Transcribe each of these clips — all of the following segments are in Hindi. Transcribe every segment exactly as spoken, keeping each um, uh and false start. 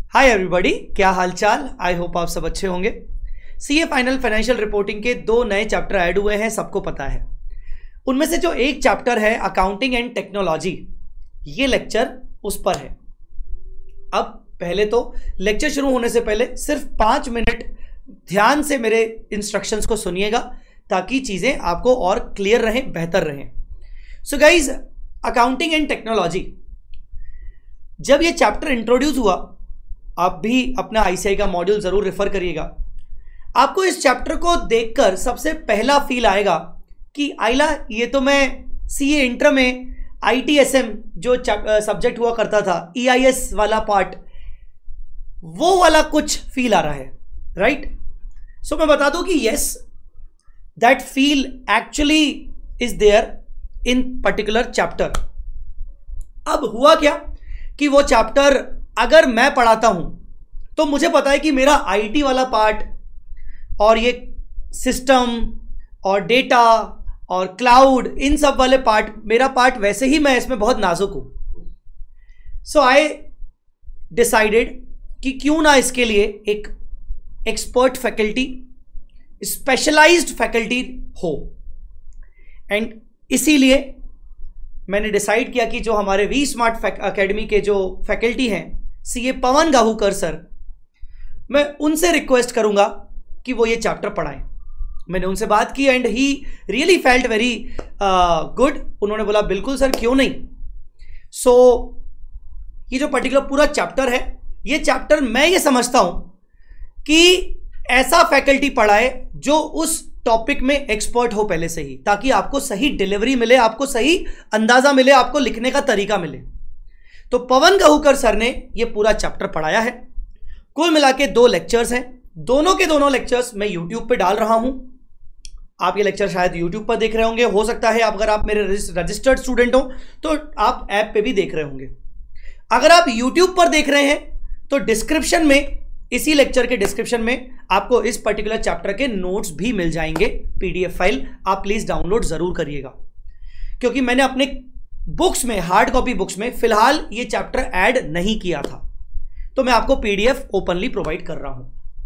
हाय एवरीबॉडी, क्या हालचाल। आई होप आप सब अच्छे होंगे। सीए फाइनल फाइनेंशियल रिपोर्टिंग के दो नए चैप्टर ऐड हुए हैं, सबको पता है। उनमें से जो एक चैप्टर है अकाउंटिंग एंड टेक्नोलॉजी, ये लेक्चर उस पर है। अब पहले तो लेक्चर शुरू होने से पहले सिर्फ पाँच मिनट ध्यान से मेरे इंस्ट्रक्शंस को सुनिएगा ताकि चीज़ें आपको और क्लियर रहें, बेहतर रहें। So guys, accounting and technology, जब ये चैप्टर इंट्रोड्यूस हुआ, आप भी अपना आईसीआई का मॉड्यूल जरूर रेफर करिएगा। आपको इस चैप्टर को देखकर सबसे पहला फील आएगा कि आइला ये तो मैं सीए इंटर में आईटीएसएम जो सब्जेक्ट हुआ करता था, ईआईएस वाला पार्ट, वो वाला कुछ फील आ रहा है, राइट। सो मैं बता दूं कि yes, that feel actually is there in particular chapter. अब हुआ क्या कि वो चैप्टर अगर मैं पढ़ाता हूं तो मुझे पता है कि मेरा आईटी वाला पार्ट और ये सिस्टम और डेटा और क्लाउड, इन सब वाले पार्ट, मेरा पार्ट वैसे ही मैं इसमें बहुत नाजुक हूं। सो आई डिसाइडेड कि क्यों ना इसके लिए एक एक्सपर्ट फैकल्टी, स्पेशलाइज्ड फैकल्टी हो। एंड इसीलिए मैंने डिसाइड किया कि जो हमारे वी स्मार्ट एकेडमी के जो फैकल्टी हैं, सीए पवन गाहूकर सर, मैं उनसे रिक्वेस्ट करूंगा कि वो ये चैप्टर पढ़ाएं। मैंने उनसे बात की and he really felt very good. उन्होंने बोला बिल्कुल सर, क्यों नहीं। सो so, ये जो पर्टिकुलर पूरा चैप्टर है, ये चैप्टर मैं ये समझता हूं कि ऐसा फैकल्टी पढ़ाए जो उस टॉपिक में एक्सपर्ट हो पहले से ही, ताकि आपको सही डिलीवरी मिले, आपको सही अंदाजा मिले, आपको लिखने का तरीका मिले। तो पवन गाहूकर सर ने ये पूरा चैप्टर पढ़ाया है। कुल मिला के दो लेक्चर्स हैं। दोनों के दोनों लेक्चर्स मैं यूट्यूब पे डाल रहा हूं। आप ये लेक्चर शायद यूट्यूब पर देख रहे होंगे, हो सकता है अगर आप मेरे रजिस्टर्ड स्टूडेंट हो तो आप ऐप पे भी देख रहे होंगे। अगर आप यूट्यूब पर देख रहे हैं तो डिस्क्रिप्शन में, इसी लेक्चर के डिस्क्रिप्शन में आपको इस पर्टिकुलर चैप्टर के नोट्स भी मिल जाएंगे, पीडीएफ फाइल। आप प्लीज डाउनलोड जरूर करिएगा, क्योंकि मैंने अपने बुक्स में, हार्ड कॉपी बुक्स में फिलहाल ये चैप्टर ऐड नहीं किया था, तो मैं आपको पीडीएफ ओपनली प्रोवाइड कर रहा हूं।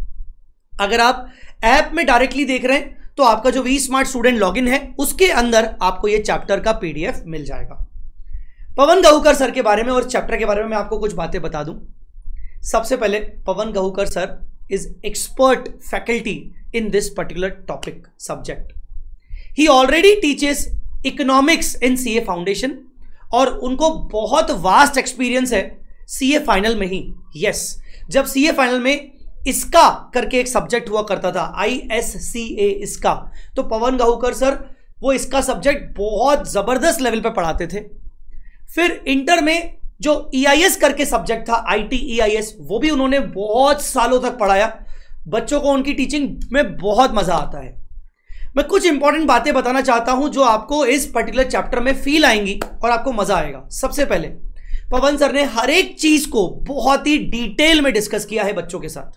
अगर आप ऐप में डायरेक्टली देख रहे हैं तो आपका जो वी स्मार्ट स्टूडेंट लॉगिन है, उसके अंदर आपको ये चैप्टर का पीडीएफ मिल जाएगा। पवन गाहूकर सर के बारे में और चैप्टर के बारे में मैं आपको कुछ बातें बता दूं। सबसे पहले, Pawan Gahukar sir is expert faculty in this particular topic subject. He already teaches economics in C A Foundation और उनको बहुत वास्ट एक्सपीरियंस है सीए फाइनल में ही। यस yes, जब सीए फाइनल में इसका करके एक सब्जेक्ट हुआ करता था, आई एस सी ए इसका, तो पवन गाहूकर सर वो इसका सब्जेक्ट बहुत जबरदस्त लेवल पे पढ़ाते थे। फिर इंटर में जो ईआईएस करके सब्जेक्ट था, आईटी ईआईएस, वो भी उन्होंने बहुत सालों तक पढ़ाया। बच्चों को उनकी टीचिंग में बहुत मजा आता है। मैं कुछ इंपॉर्टेंट बातें बताना चाहता हूं जो आपको इस पर्टिकुलर चैप्टर में फील आएंगी और आपको मजा आएगा। सबसे पहले, पवन सर ने हर एक चीज को बहुत ही डिटेल में डिस्कस किया है बच्चों के साथ।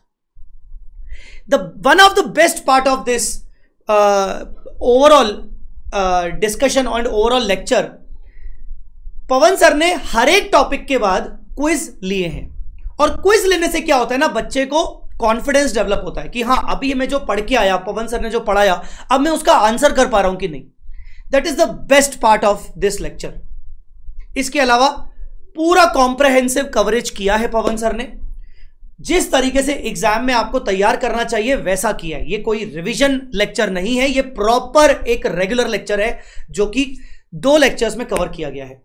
The one of the best part of this overall discussion and overall lecture, Pawan sir ने हर एक टॉपिक के बाद क्विज लिए हैं। और क्विज लेने से क्या होता है ना, बच्चे को कॉन्फिडेंस डेवलप होता है कि हाँ, अभी मैं जो पढ़ के आया, पवन सर ने जो पढ़ाया, अब मैं उसका आंसर कर पा रहा हूं कि नहीं। That is the best part of this lecture. इसके अलावा पूरा कॉम्प्रहेंसिव कवरेज किया है पवन सर ने। जिस तरीके से एग्जाम में आपको तैयार करना चाहिए वैसा किया है। ये कोई रिविजन लेक्चर नहीं है, ये प्रॉपर एक रेगुलर लेक्चर है जो कि दो लेक्चर्स में कवर किया गया है।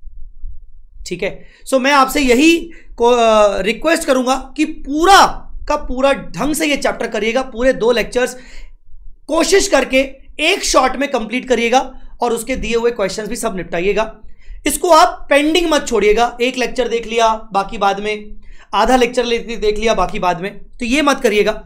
ठीक है, सो मैं आपसे यही रिक्वेस्ट करूंगा कि पूरा का पूरा ढंग से ये चैप्टर करिएगा। पूरे दो लेक्चर्स कोशिश करके एक शॉट में कंप्लीट करिएगा और उसके दिए हुए क्वेश्चंस भी सब निपटाइएगा। इसको आप पेंडिंग मत छोड़िएगा, एक लेक्चर देख लिया बाकी बाद में, आधा लेक्चर देख लिया बाकी बाद में, तो ये मत करिएगा।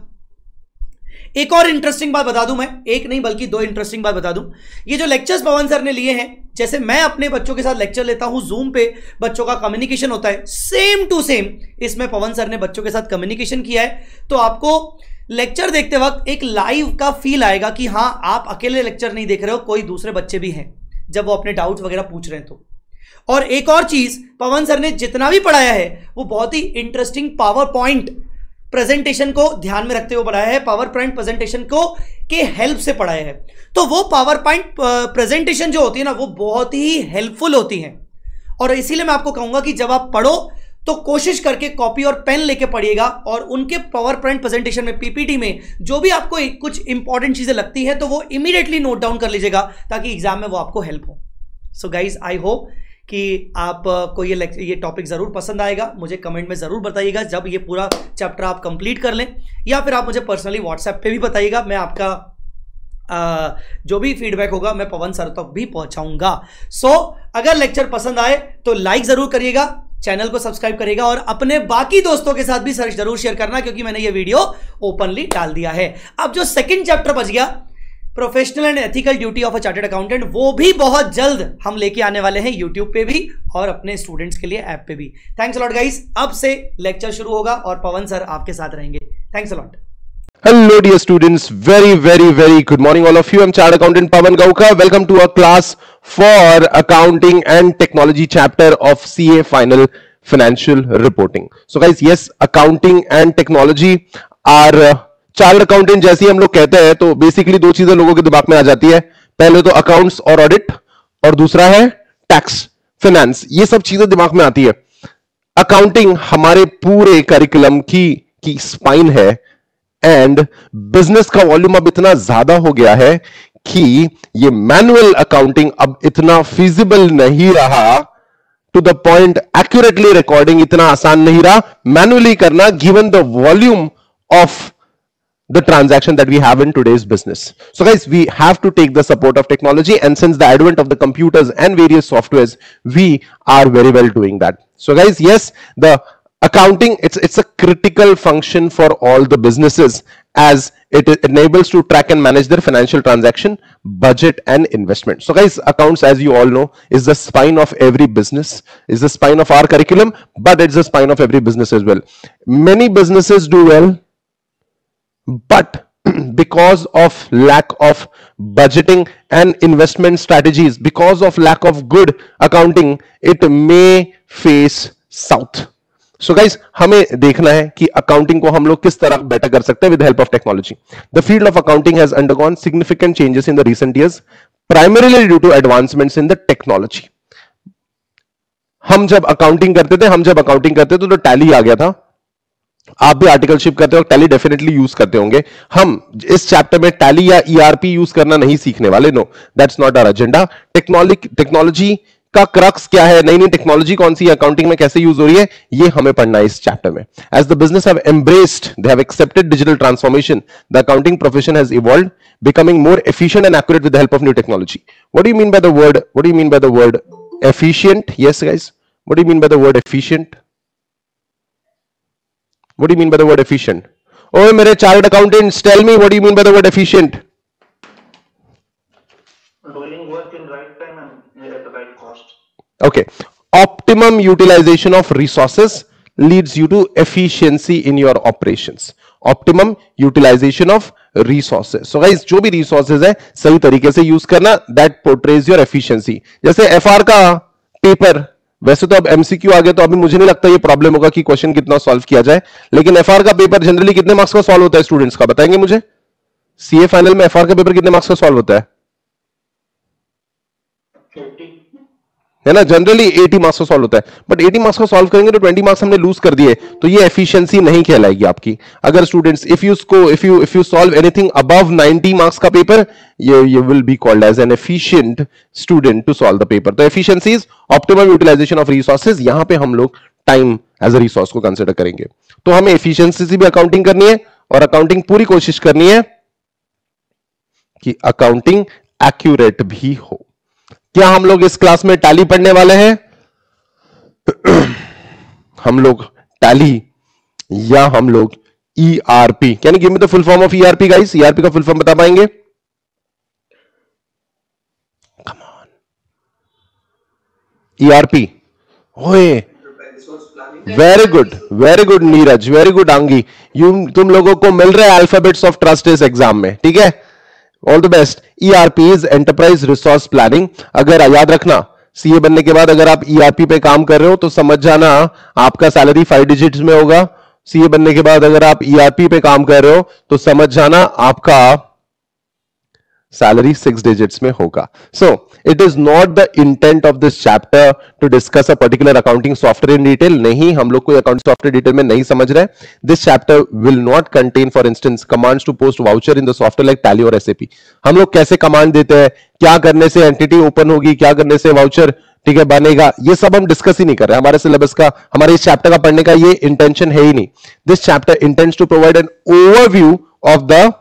एक और इंटरेस्टिंग बात बता दूं, मैं एक नहीं बल्कि दो इंटरेस्टिंग बात बता दूं। ये जो लेक्चर्स पवन सर ने लिए हैं, जैसे मैं अपने बच्चों के साथ लेक्चर लेता हूं, जूम पे बच्चों का कम्युनिकेशन होता है, सेम टू सेम इसमें पवन सर ने बच्चों के साथ कम्युनिकेशन किया है। तो आपको लेक्चर देखते वक्त एक लाइव का फील आएगा कि हाँ, आप अकेले लेक्चर नहीं देख रहे हो, कोई दूसरे बच्चे भी हैं जब वो अपने डाउट्स वगैरह पूछ रहे हैं। तो और एक और चीज, पवन सर ने जितना भी पढ़ाया है वो बहुत ही इंटरेस्टिंग पावर पॉइंट प्रेजेंटेशन को ध्यान में रखते हुए पढ़ाया है, पावर पॉइंट प्रेजेंटेशन को के हेल्प से पढ़ाया है। तो वो पावर पॉइंट प्रेजेंटेशन जो होती है ना वो बहुत ही हेल्पफुल होती है, और इसीलिए मैं आपको कहूंगा कि जब आप पढ़ो तो कोशिश करके कॉपी और पेन लेके पढ़िएगा, और उनके पावर पॉइंट प्रेजेंटेशन में, पीपीटी में जो भी आपको कुछ इंपॉर्टेंट चीजें लगती है तो वो इमीडिएटली नोट डाउन कर लीजिएगा ताकि एग्जाम में वो आपको हेल्प हो। सो गाइज, आई होप कि आपको ये ये टॉपिक जरूर पसंद आएगा। मुझे कमेंट में जरूर बताइएगा जब ये पूरा चैप्टर आप कंप्लीट कर लें, या फिर आप मुझे पर्सनली व्हाट्सएप पे भी बताइएगा। मैं आपका आ, जो भी फीडबैक होगा मैं पवन सर तक भी पहुंचाऊंगा। सो so, अगर लेक्चर पसंद आए तो लाइक जरूर करिएगा, चैनल को सब्सक्राइब करिएगा, और अपने बाकी दोस्तों के साथ भी जरूर शेयर करना, क्योंकि मैंने ये वीडियो ओपनली डाल दिया है। अब जो सेकंड चैप्टर बच गया, professional and ethical duty of a chartered accountant, वो भी बहुत जल्द हम लेके आने वाले हैं यूट्यूब पे भी और अपने स्टूडेंट्स के लिए ऐप पे भी। Thanks a lot guys. अब से लेक्चर शुरू होगा और पवन सर आपके साथ रहेंगे। Thanks a lot. Hello dear students, very very very good morning all of you. I'm Chartered Accountant Pawan Gaukar. Welcome to our class for Accounting and Technology chapter of C A Final Financial Reporting. So guys, yes, Accounting and Technology are uh, Chartered Accountant जैसे हम लोग कहते हैं तो बेसिकली दो चीजें लोगों के दिमाग में आ जाती है। पहले तो अकाउंट्स और ऑडिट, और दूसरा है टैक्स, फाइनेंस, ये सब चीजें दिमाग में आती है। अकाउंटिंग हमारे पूरे करिकुलम की की स्पाइन है, एंड बिजनेस का वॉल्यूम अब इतना ज्यादा हो गया है कि ये मैनुअल अकाउंटिंग अब इतना फिजिबल नहीं रहा, to the point accurately recording इतना आसान नहीं रहा मैनुअली करना, given the volume of the transaction that we have in today's business. So guys, we have to take the support of technology, and since the advent of the computers and various softwares, we are very well doing that. So guys, yes, the accounting, it's it's a critical function for all the businesses, as it enables to track and manage their financial transaction, budget and investment. So guys, accounts, as you all know, is the spine of every business, is the spine of our curriculum, but it's the spine of every business as well. Many businesses do well, but because of lack of budgeting and investment strategies, because of lack of good accounting, it may face south. So guys, हमें देखना है कि अकाउंटिंग को हम लोग किस तरह बेटर कर सकते हैं with the help of technology. The field of accounting has undergone significant changes in the recent years, primarily due to advancements in the technology. हम जब अकाउंटिंग करते थे हम जब अकाउंटिंग करते थे तो टैली आ गया था। आप भी आर्टिकलशिप करते हो, टैली डेफिनेटली यूज करते होंगे। हम इस चैप्टर में टैली या ईआरपी यूज करना नहीं सीखने वाले, no, that's not our agenda. Technology technology का क्रक्स क्या है, नई नई टेक्नोलॉजी कौन सी अकाउंटिंग में कैसे यूज हो रही है, ये हमें पढ़ना है इस चैप्टर में। As the business have embraced, they have accepted digital transformation, the accounting profession has evolved, becoming more efficient and accurate with the help of new technology. What do you mean by the word, what do you mean by the word efficient? Yes guys, what do you mean by the word efficient? What do you mean by the word efficient? Oh, mere chartered accountants, tell me, what do you mean by the word efficient? Doing work in right time and at the right cost. Okay. Optimum utilization of resources leads you to efficiency in your operations. Optimum utilization of resources. So guys, जो भी resources है सही तरीके से यूज करना, that portrays your efficiency. जैसे एफ आर का पेपर, वैसे तो अब एमसीक्यू आ गया तो अभी मुझे नहीं लगता ये प्रॉब्लम होगा कि क्वेश्चन कितना सॉल्व किया जाए, लेकिन एफआर का पेपर जनरली कितने मार्क्स का सॉल्व होता है स्टूडेंट्स का, बताएंगे मुझे? सीए फाइनल में एफआर का पेपर कितने मार्क्स का सॉल्व होता है? है ना, जनरली अस्सी मार्क्स का सॉल्व होता है, बट अस्सी मार्क्स का सॉल्व करेंगे तो बीस मार्क्स हमने लूज कर दिए, तो ये एफिशिएंसी नहीं कहलाएगी आपकी। अगर students, if you score if you if you solve anything above नब्बे मार्क्स का पेपर, ये you will be called as an efficient student to solve the paper. तो efficiency is optimum utilisation of resources, यहां पे हम लोग टाइम एज अ रिसोर्स को कंसीडर करेंगे। तो हमें एफिशिएंसी से भी अकाउंटिंग करनी है, और अकाउंटिंग पूरी कोशिश करनी है कि अकाउंटिंग एक्यूरेट भी हो। क्या हम लोग इस क्लास में टैली पढ़ने वाले हैं? हम लोग टैली या हम लोग ERP? Can you give me the full form of ERP guys? ERP का फुल फॉर्म बता पाएंगे? Come on, ERP. ओए, very good, very good Neeraj, very good Angi. You तुम लोगों को मिल रहा है अल्फाबेट्स ऑफ ट्रस्ट इस एग्जाम में, ठीक है? All the best. ERP is enterprise resource planning. अगर याद रखना, सीए बनने के बाद अगर आप ईआरपी पे काम कर रहे हो तो समझ जाना आपका सैलरी फाइव डिजिट्स में होगा। सीए बनने के बाद अगर आप ईआरपी पे काम कर रहे हो तो समझ जाना आपका सैलरी सिक्स डिजिट्स में होगा। So it is not the intent of this chapter to discuss a particular accounting software in detail. नहीं, हम लोग कोई अकाउंटिंग सॉफ्टवेयर डिटेल में नहीं समझ रहे। This chapter will not contain for instance commands to post voucher in the software like Tally और एसएपी। हम लोग कैसे कमांड देते हैं, क्या करने से एंटिटी ओपन होगी, क्या करने से वाउचर ठीक है बनेगा, ये सब हम डिस्कस ही नहीं कर रहे। हमारे सिलेबस का, हमारे इस चैप्टर का पढ़ने का ये इंटेंशन है ही नहीं। This chapter intends to provide an overview of the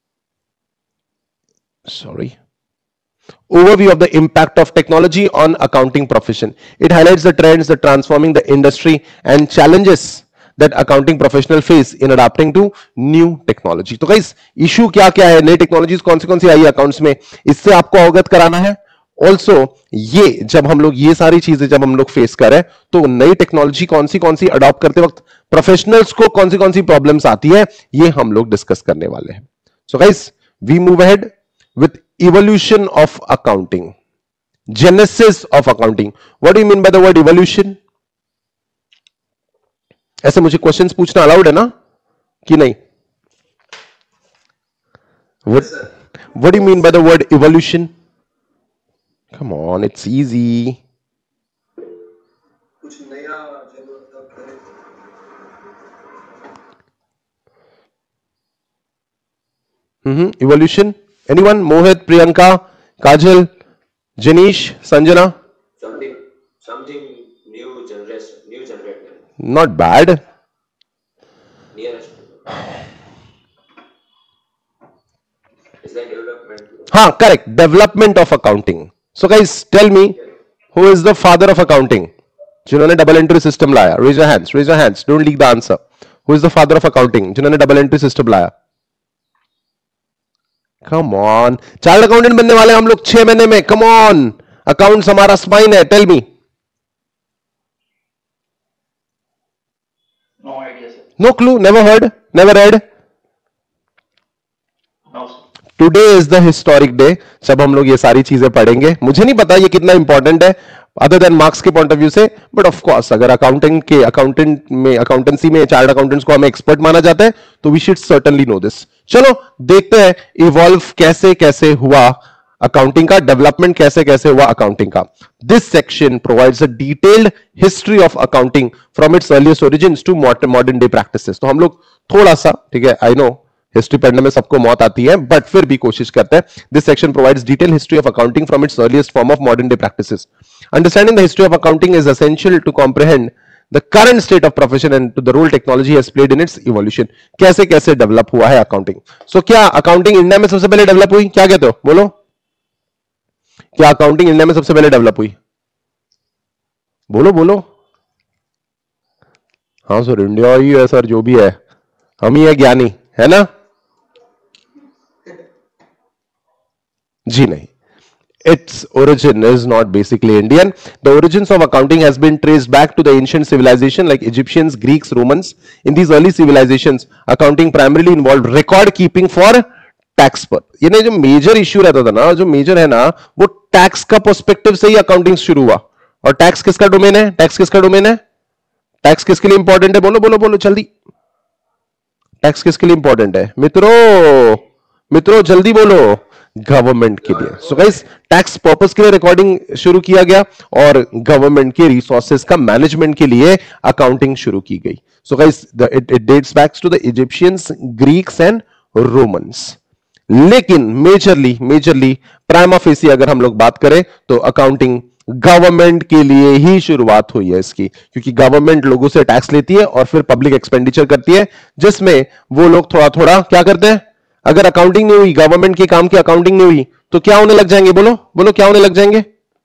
sorry overview of the impact of technology on accounting profession. It highlights the trends that transforming the industry and challenges that accounting professional face in adapting to new technology. तो guys issue क्या क्या है, नई टेक्नोलॉजीज कौन सी कौन सी आई है अकाउंट्स में, इससे आपको अवगत कराना है। ऑल्सो ये जब हम लोग ये सारी चीजें जब हम लोग फेस करें तो नई टेक्नोलॉजी कौन सी कौन सी अडॉप्ट करते वक्त प्रोफेशनल्स को कौन सी कौन सी प्रॉब्लम्स आती है, ये हम लोग डिस्कस करने वाले हैं। So guys we move ahead with evolution of accounting, genesis of accounting. What do you mean by the word evolution? ऐसे मुझे क्वेश्चंस पूछना अलाउड है ना कि नहीं? What, what do you mean by the word evolution? Come on, it's easy. कुछ नया hmm evolution. Anyone? Mohit, Priyanka, Kajal, Janish, Sanjana? Something, something new generation, new generated. Not bad. Nearest. Is that development? हाँ, correct. Development of accounting. So guys, tell me, who is the father of accounting? जिन्होंने डबल एंट्री सिस्टम लाया? Raise your hands. Raise your hands. Don't leak the answer. Who is the father of accounting? जिन्होंने डबल एंट्री सिस्टम लाया? Come on. चार्टर्ड अकाउंटेंट बनने वाले हम लोग छह महीने में। Come on. अकाउंट्स हमारा स्पाइन है। Tell me. No idea, sir. No clue. Never heard. Never read. No, sir. Today is the historic day जब हम लोग ये सारी चीजें पढ़ेंगे। मुझे नहीं पता ये कितना इंपॉर्टेंट है अदर देन मार्क्स के पॉइंट ऑफ व्यू से, बट ऑफ कोर्स अगर अकाउंटिंग के अकाउंटेंट में अकाउंटेंसी में चार्टर्ड अकाउंटेंट्स को हमें एक्सपर्ट माना जाता है तो we should certainly know this. चलो देखते हैं इवॉल्व कैसे कैसे हुआ अकाउंटिंग का, डेवलपमेंट कैसे कैसे हुआ अकाउंटिंग का। This section provides a detailed history of accounting from its earliest origins to modern day practices. तो हम लोग थोड़ा सा, ठीक है, आई नो हिस्ट्री पढ़ने में सबको मौत आती है बट फिर भी कोशिश करते हैं। This section provides detail history of accounting from its earliest form of modern day practices. Understanding the history of accounting is essential to comprehend the current state of profession and to the role technology has played in its evolution. कैसे कैसे डेवलप हुआ है अकाउंटिंग। सो so, क्या अकाउंटिंग इंडिया में सबसे पहले डेवलप हुई? क्या कहते हो, बोलो। क्या अकाउंटिंग इंडिया में सबसे पहले डेवलप हुई? बोलो बोलो। हाँ सर, इंडिया ही है सर, जो भी है हम ही है ज्ञानी, है ना? जी नहीं, its origin is not basically Indian. The origins of accounting has been traced back to the ancient civilization like Egyptians, Greeks, Romans. In these early civilizations, accounting primarily involved record keeping for tax पर। ये नहीं, जो मेजर इश्यू रहता था ना, जो मेजर है ना, वो टैक्स का पर्सपेक्टिव से ही अकाउंटिंग शुरू हुआ। और टैक्स किसका डोमेन है? टैक्स किसका डोमेन है? टैक्स किसके लिए इंपॉर्टेंट है? बोलो बोलो बोलो जल्दी। टैक्स किसके लिए इंपॉर्टेंट है मित्रों? मित्रों जल्दी बोलो। गवर्नमेंट के लिए। सो गाइस, टैक्स पर्पस के लिए रिकॉर्डिंग शुरू किया गया और गवर्नमेंट के रिसोर्सेज का मैनेजमेंट के लिए अकाउंटिंग शुरू की गई। So guys, it it dates back to the Egyptians, Greeks and Romans. लेकिन मेजरली मेजरली प्राइमा फेसी अगर हम लोग बात करें तो अकाउंटिंग गवर्नमेंट के लिए ही शुरुआत हुई है इसकी, क्योंकि गवर्नमेंट लोगों से टैक्स लेती है और फिर पब्लिक एक्सपेंडिचर करती है, जिसमें वो लोग थोड़ा थोड़ा क्या करते हैं। अगर अकाउंटिंग नहीं हुई, गवर्नमेंट के काम की अकाउंटिंग नहीं हुई तो क्या होने लग जाएंगे? बोलो बोलो, क्या होने लग जाएंगे?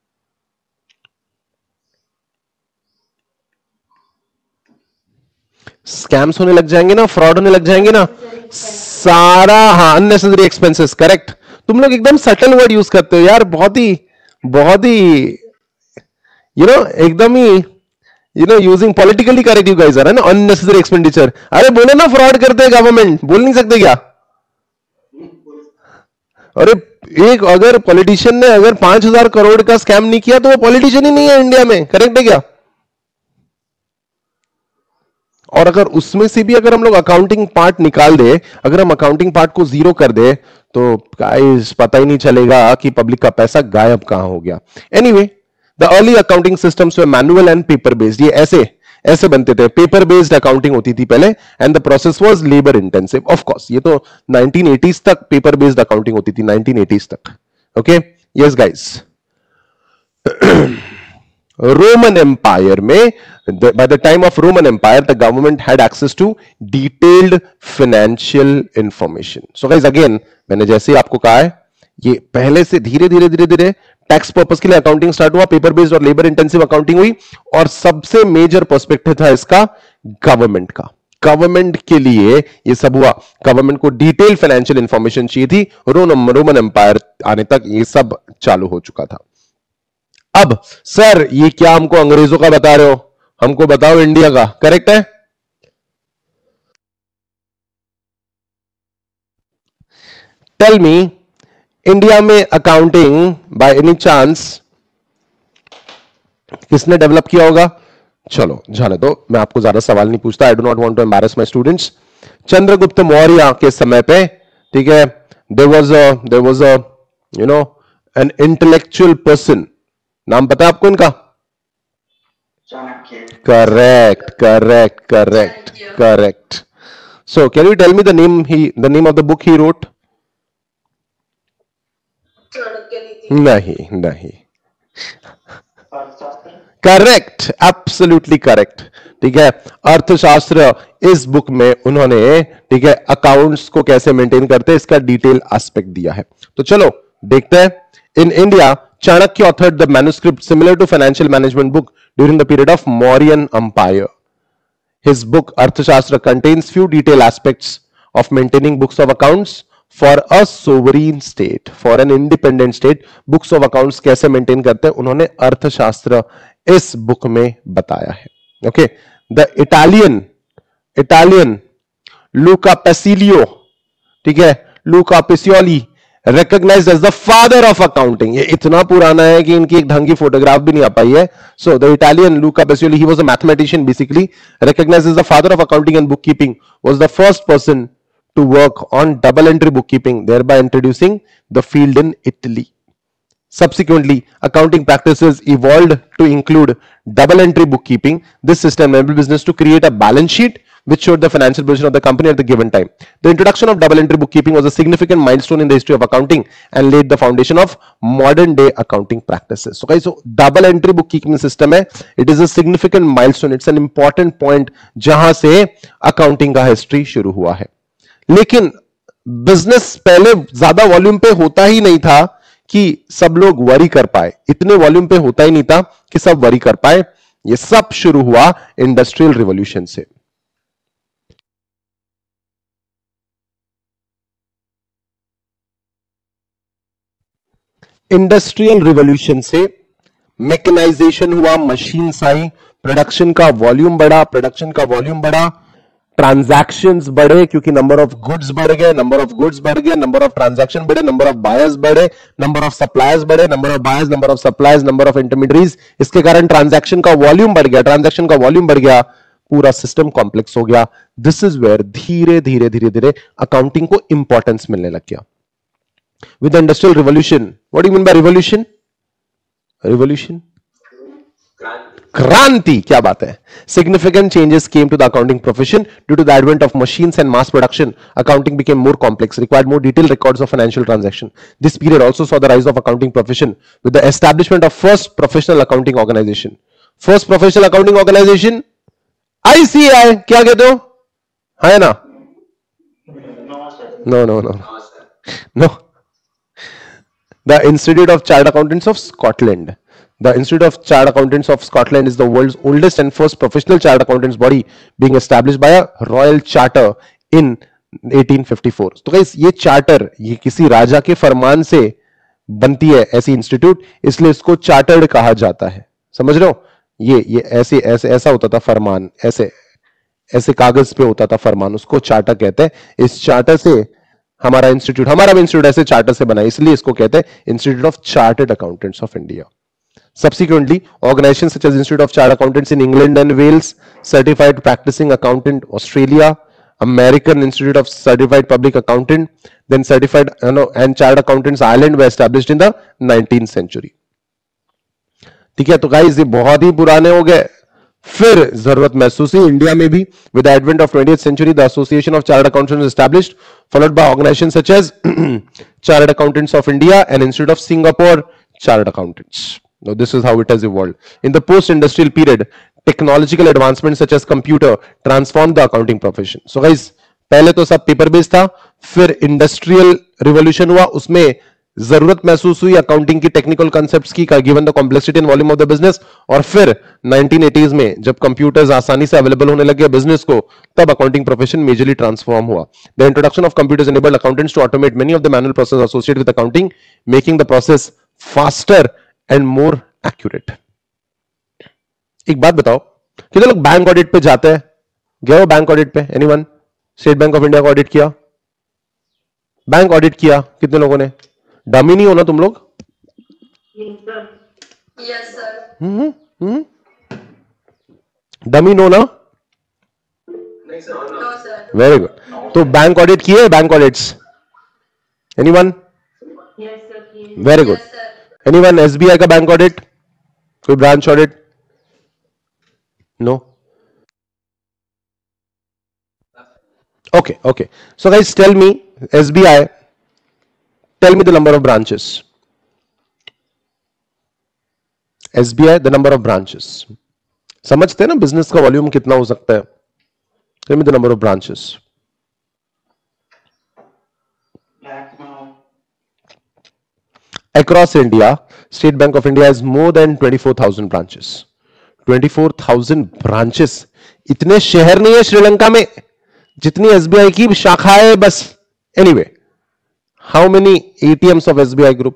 स्कैम्स होने लग जाएंगे ना, फ्रॉड होने लग जाएंगे ना, सारा। हाँ, अननेसेसरी एक्सपेंसेस, करेक्ट। तुम लोग एकदम सटल वर्ड यूज करते हो यार, बहुत ही बहुत ही यू नो एकदम ही you know using politically correct you guys are, है ना। अननेसेसरी एक्सपेंडिचर, अरे बोलो ना फ्रॉड करते हैं गवर्नमेंट, बोल नहीं सकते क्या? अरे एक अगर पॉलिटिशियन ने अगर पांच हजार करोड़ का स्कैम नहीं किया तो वो पॉलिटिशियन ही नहीं है इंडिया में, करेक्ट है क्या? और अगर उसमें से भी अगर हम लोग अकाउंटिंग पार्ट निकाल दे, अगर हम अकाउंटिंग पार्ट को जीरो कर दे तो गाइस पता ही नहीं चलेगा कि पब्लिक का पैसा गायब कहां हो गया। Anyway, the early accounting systems were manual and paper based. ये ऐसे ऐसे बनते थे, पेपर बेस्ड अकाउंटिंग होती थी पहले, and the process was labour intensive. Of course ये तो नाइनटीन एटीज़ तक पेपर बेस्ड अकाउंटिंग होती थी, नाइनटीन एटीज़ तक। Okay, yes guys. Roman empire में, by the time of Roman Empire, the government had access to detailed financial information. So guys, again, मैंने जैसे आपको कहा है, ये पहले से धीरे धीरे धीरे धीरे टैक्स पर्पस के लिए अकाउंटिंग स्टार्ट हुआ, पेपर बेस्ड और लेबर इंटेंसिव अकाउंटिंग हुई, और सबसे मेजर पर्सपेक्टिव था इसका गवर्नमेंट का। गवर्नमेंट के लिए ये सब हुआ, गवर्नमेंट को डिटेल फाइनेंशियल इंफॉर्मेशन चाहिए थी। रोमन एम्पायर आने तक ये सब चालू हो चुका था। अब सर ये क्या हमको अंग्रेजों का बता रहे हो, हमको बताओ इंडिया का, करेक्ट है? टेल मी, इंडिया में अकाउंटिंग बाय एनी चांस किसने डेवलप किया होगा? चलो जाने दो, मैं आपको ज्यादा सवाल नहीं पूछता, I do not want to embarrass my students. Chandragupta Maurya के समय पे, ठीक है, there was a there was a you know an intellectual person, नाम पता है आपको इनका? Correct correct correct correct. So can you tell me the name he the name of the book he wrote? नहीं नहीं, करेक्ट, एब्सोल्युटली करेक्ट, ठीक है, अर्थशास्त्र। इस बुक में उन्होंने, ठीक है, अकाउंट्स को कैसे मेंटेन करते हैं इसका डिटेल एस्पेक्ट दिया है। तो चलो देखते हैं। In India, Chanakya authored the manuscript similar to financial management book during the period of Mauryan Empire. His book Arthashastra contains few detailed aspects of maintaining books of accounts for a sovereign state, for an independent state. Books of accounts कैसे maintain करते हैं उन्होंने अर्थशास्त्र इस बुक में बताया है। Okay, the Italian Italian Luca Pacioli, ठीक है, Luca Pacioli recognized as the father of accounting. ये इतना पुराना है कि इनकी एक ढंग की फोटोग्राफ भी नहीं आ पाई है। So the Italian Luca Pacioli, he was a mathematician basically, recognized as the father of accounting and bookkeeping, was the first person to work on double entry bookkeeping, thereby introducing the field in Italy. Subsequently, accounting practices evolved to include double entry bookkeeping. This system enabled business to create a balance sheet which showed the financial position of the company at the given time. The introduction of double entry bookkeeping was a significant milestone in the history of accounting and laid the foundation of modern day accounting practices. So guys, so double entry bookkeeping system है, it is a significant milestone, it's an important point जहां से accounting का history शुरू हुआ है। लेकिन बिजनेस पहले ज्यादा वॉल्यूम पे होता ही नहीं था कि सब लोग वरी कर पाए, इतने वॉल्यूम पे होता ही नहीं था कि सब वरी कर पाए। ये सब शुरू हुआ इंडस्ट्रियल रिवॉल्यूशन से। इंडस्ट्रियल रिवॉल्यूशन से मैकेनाइजेशन हुआ, मशीन्स आई, प्रोडक्शन का वॉल्यूम बढ़ा, प्रोडक्शन का वॉल्यूम बढ़ा, ट्रांजैक्शंस बढ़े क्योंकि नंबर ऑफ गुड्स बढ़ गए, नंबर ऑफ गुड्स बढ़ गया, नंबर ऑफ ट्रांजैक्शन बढ़े, नंबर ऑफ बायर्स बढ़े, नंबर ऑफ सप्लायर्स बढ़े, number of buyers, number of suppliers, number of intermediaries, इसके कारण ट्रांजैक्शन का वॉल्यूम बढ़ गया, ट्रांजैक्शन का वॉल्यूम बढ़ गया, पूरा सिस्टम कॉम्प्लेक्स हो गया। दिस इज वेयर धीरे धीरे धीरे धीरे अकाउंटिंग को इंपॉर्टेंस मिलने लग गया। With the industrial revolution, what do you mean by revolution? Revolution? Kranti, क्या बात है? Significant changes came to the accounting profession due to the advent of machines and mass production. Accounting became more complex, required more detailed records of financial transaction. This period also saw the rise of accounting profession with the establishment of first professional accounting organization. First professional accounting organization, I C A I. क्या कहते हो? है ना? No, no, no, no. The Institute of Chartered Accountants of Scotland. The Institute of Chartered Accountants of Scotland is the world's oldest and first professional chartered accountants body, being established by a royal charter in eighteen fifty-four. तो guys, ये चार्टर ये किसी राजा के फरमान से बनती है ऐसी इंस्टीट्यूट, इसलिए इसको चार्टर्ड कहा जाता है। समझ रहे हो? ये ये ऐसे ऐसे ऐसा होता था फरमान, ऐसे ऐसे कागज पे होता था फरमान, उसको चार्टर कहते हैं। इस चार्टर से हमारा इंस्टीट्यूट, हमारा भी इंस्टीट्यूट ऐसे चार्टर से बना है, इसलिए इसको कहते हैं institute of chartered accountants of India. Subsequently, organizations such as Institute of Chartered Accountants in England and Wales, Certified Practicing Accountant Australia, American Institute of Certified Public Accountant, then Certified you know, and Chartered Accountants Ireland were established in the nineteenth century. ठीक है, तो गाइस ये बहुत ही पुराने हो गए. फिर जरूरत महसूस हुई इंडिया में भी. With the advent of twentieth century the association of chartered accountants established, followed by organisations such as chartered accountants of India and institute of Singapore chartered accountants. Now this is how it has evolved. In the post-industrial period, technological advancements such as computer transformed the accounting profession. So guys, पहले तो सब पेपर बेस्ड था, फिर इंडस्ट्रियल रिवॉल्यूशन हुआ, उसमें जरूरत महसूस हुई अकाउंटिंग की टेक्निकल कॉन्सेप्ट्स की, given the complexity and volume of the business. और फिर नाइनटीन एटीज़ में जब कंप्यूटर्स आसानी से अवेलेबल होने लगे बिजनेस को, तब अकाउंटिंग प्रोफेशन मेजरली ट्रांसफॉर्म हुआ. The introduction of computers enabled accountants to automate many of the manual processes associated with accounting, making the process faster and more accurate. एक बात बताओ, कितने लोग बैंक ऑडिट पे जाते हैं? गए हो बैंक ऑडिट पे? Anyone? State bank of India का ऑडिट किया? बैंक ऑडिट किया कितने लोगों ने? डमी नहीं हो ना तुम लोग? Yes sir. Hmm hmm dummy no ना? नहीं sir. No sir. Very good. तो बैंक ऑडिट किए? Bank audits anyone? Yes sir. Very good. Anyone SBI का बैंक ऑडिट, कोई branch audit? No. Okay okay. So guys tell me, SBI, tell me the number of branches. SBI the number of branches. समझते हैं ना बिजनेस का वॉल्यूम कितना हो सकता है? Tell me the number of branches. Across India, State Bank of India has more than twenty-four thousand branches. twenty-four thousand branches. इतने शहर नहीं है श्रीलंका में जितनी एसबीआई की शाखा है बस. Anyway, how many A T Ms of S B I Group?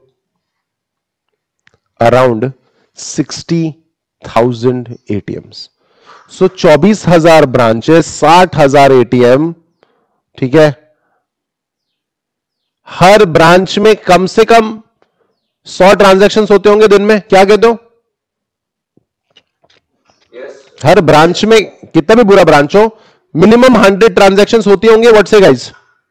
Around sixty thousand A T Ms. So चौबीस हजार ब्रांचेस, साठ हजार A T M. ठीक है, हर ब्रांच में कम से कम सौ ट्रांजैक्शंस होते होंगे दिन में. क्या कहते हो? Yes. हर ब्रांच में, कितना भी बुरा ब्रांच हो, मिनिमम हंड्रेड ट्रांजैक्शंस होती होंगे. What say guys?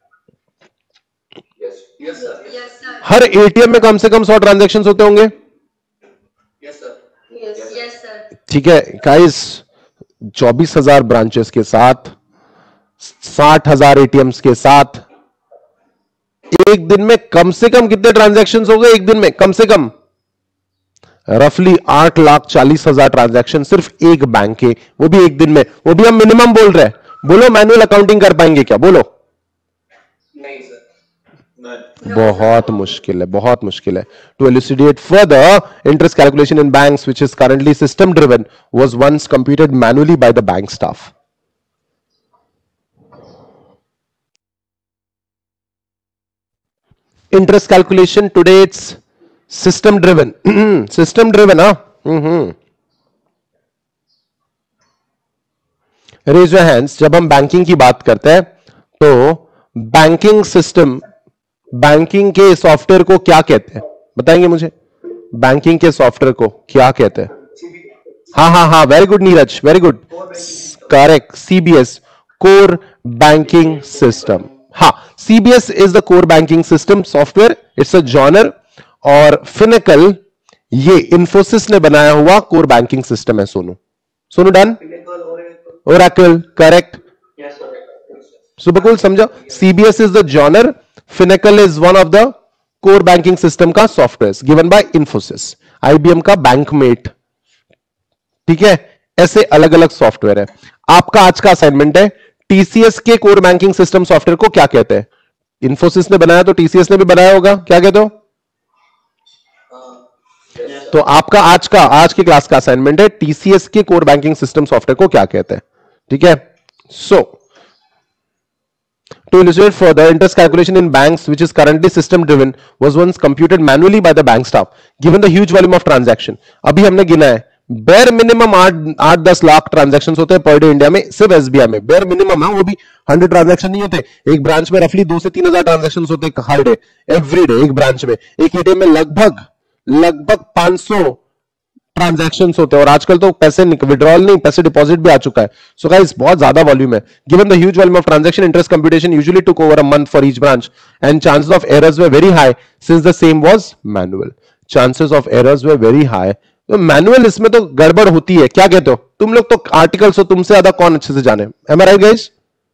Yes. Yes sir. Yes sir. हर एटीएम में कम से कम सौ ट्रांजैक्शंस होते होंगे. Yes sir. Yes sir. ठीक है गाइस, चौबीस हजार ब्रांचेस के साथ, साठ हजार एटीएम्स के साथ, एक दिन में कम से कम कितने ट्रांजैक्शंस हो गए? एक दिन में कम से कम रफली आठ लाख चालीस हजार ट्रांजैक्शन सिर्फ एक बैंक के, वो भी एक दिन में. वो भी हम मिनिमम बोल रहे हैं. बोलो मैनुअल अकाउंटिंग कर पाएंगे क्या? बोलो. नहीं सर. बहुत मुश्किल है, बहुत मुश्किल है. To elucidate further, interest calculation in banks, which is currently system driven, was once computed manually by the bank staff. Interest calculation today it's system driven. System driven, huh? Mm-hmm. Raise your hands. जब हम बैंकिंग की बात करते हैं तो बैंकिंग सिस्टम, बैंकिंग के सॉफ्टवेयर को क्या कहते हैं? बताएंगे मुझे, बैंकिंग के सॉफ्टवेयर को क्या कहते हैं? हाँ हाँ हाँ, very good Neeraj, very good, correct. CBS, core banking system. हाँ, CBS is the core banking system software. It's a genre. और फिनिकल ये इन्फोसिस ने बनाया हुआ कोर बैंकिंग सिस्टम है. Sonu, Sonu done. Oracle, correct. सुबकुल समझो. CBS is the genre, Finacle is one of the core banking system का software given by Infosys. IBM का बैंकमेट. ठीक है, ऐसे अलग अलग सॉफ्टवेयर है. आपका आज का असाइनमेंट है, टीसीएस के कोर बैंकिंग सिस्टम सॉफ्टवेयर को क्या कहते हैं? इन्फोसिस ने बनाया तो टीसीएस ने भी बनाया होगा. क्या कहते हो? तो आपका आज का आज की क्लास का असाइनमेंट है, टीसीएस के कोर बैंकिंग सिस्टम सॉफ्टवेयर को क्या कहते हैं. ठीक है. सो to illustrate further, interest calculation in banks, which is currently system driven, was once computed manually by the bank staff. Given the huge volume of transaction, अभी हमने गिना है बेयर मिनिमम आठ आठ दस लाख ट्रांजैक्शंस होते हैं पर डे इंडिया में, सिर्फ एसबीआई में बेयर मिनिमम है, वो भी हंड्रेड ट्रांजैक्शन नहीं होते। एक ब्रांच में रफली दो से तीन हजार ट्रांजैक्शन होते हैं हर डे, एवरी डे एक ब्रांच में। एक एटीएम में लगभग लगभग पांच सौ ट्रांजैक्शन होते हैं, और आजकल तो पैसे विड्रॉल नहीं, पैसे डिपॉजिट भी आ चुका है। सो गाइस बहुत ज्यादा वॉल्यूम है। Given the huge volume of transaction, interest computation usually took over a month for each branch and chances of errors were very high since the same was manual. Chances of errors were very high, तो मैनुअल इसमें तो गड़बड़ होती है। क्या कहते हो तुम लोग? तो आर्टिकल्स हो, तुमसे ज्यादा कौन अच्छे से जाने। Am I right guys?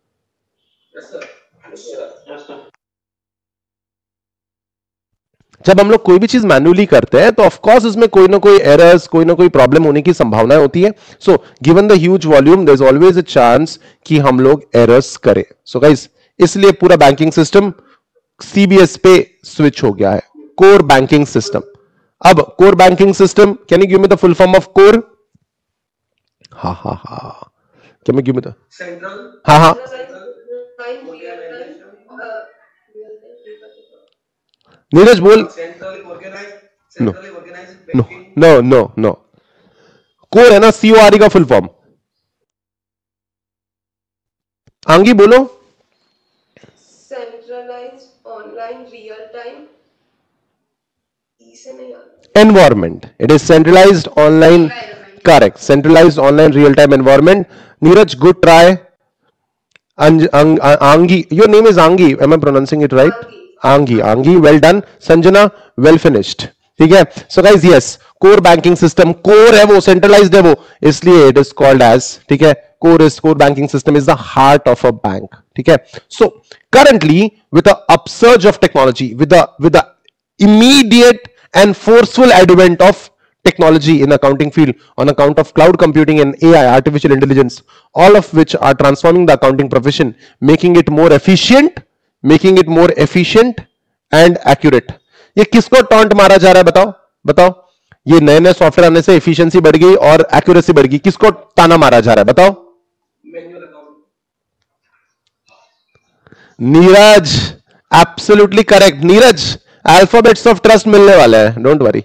जब हम लोग कोई भी चीज मैन्युअली करते हैं तो ऑफ कोर्स इसमें कोई ना कोई एरर्स, कोई ना कोई प्रॉब्लम होने की संभावना होती है। So given the huge volume there is always a chance कि हम लोग एरर्स करें। सो गाइस इसलिए पूरा बैंकिंग सिस्टम सीबीएस पे स्विच हो गया है, कोर बैंकिंग सिस्टम। अब core banking system, can you give me the full form of core? हा हा हा can you give me the Central. हा हा नीरज बोल। Centrally organized. No. Centrally organized no banking. No no no core है ना, सीओआरई का फुल फॉर्म। आंगी बोलो। सेंट्रलाइज्ड ऑनलाइन रियल टाइम इसे नहीं आता। Environment. It is centralized online. Environment. Correct. Centralized online real-time environment. Neeraj, good try. Anj, Ang, Angi. Your name is Angi. Am I pronouncing it right? Angi. Angi. Well done. Sanjana, well finished. ठीक है. So guys, yes. Core banking system. Core है वो, centralized है वो. इसलिए it is called as. ठीक है. Core is core banking system is the heart of a bank. ठीक है. So currently with the upsurge of technology, with the with the immediate and forceful advent of technology in accounting field on account of cloud computing and A I, artificial intelligence, all of which are transforming the accounting profession, making it more efficient, making it more efficient and accurate. ये किसको टॉन्ट मारा जा रहा है? बताओ बताओ। ये नए नए सॉफ्टवेयर आने से एफिशिएंसी बढ़ गई और एक्यूरेसी बढ़ गई, किसको ताना मारा जा रहा है? बताओ। Manual account. Neeraj, absolutely correct. Neeraj, alphabets of trust मिलने वाला है, don't worry.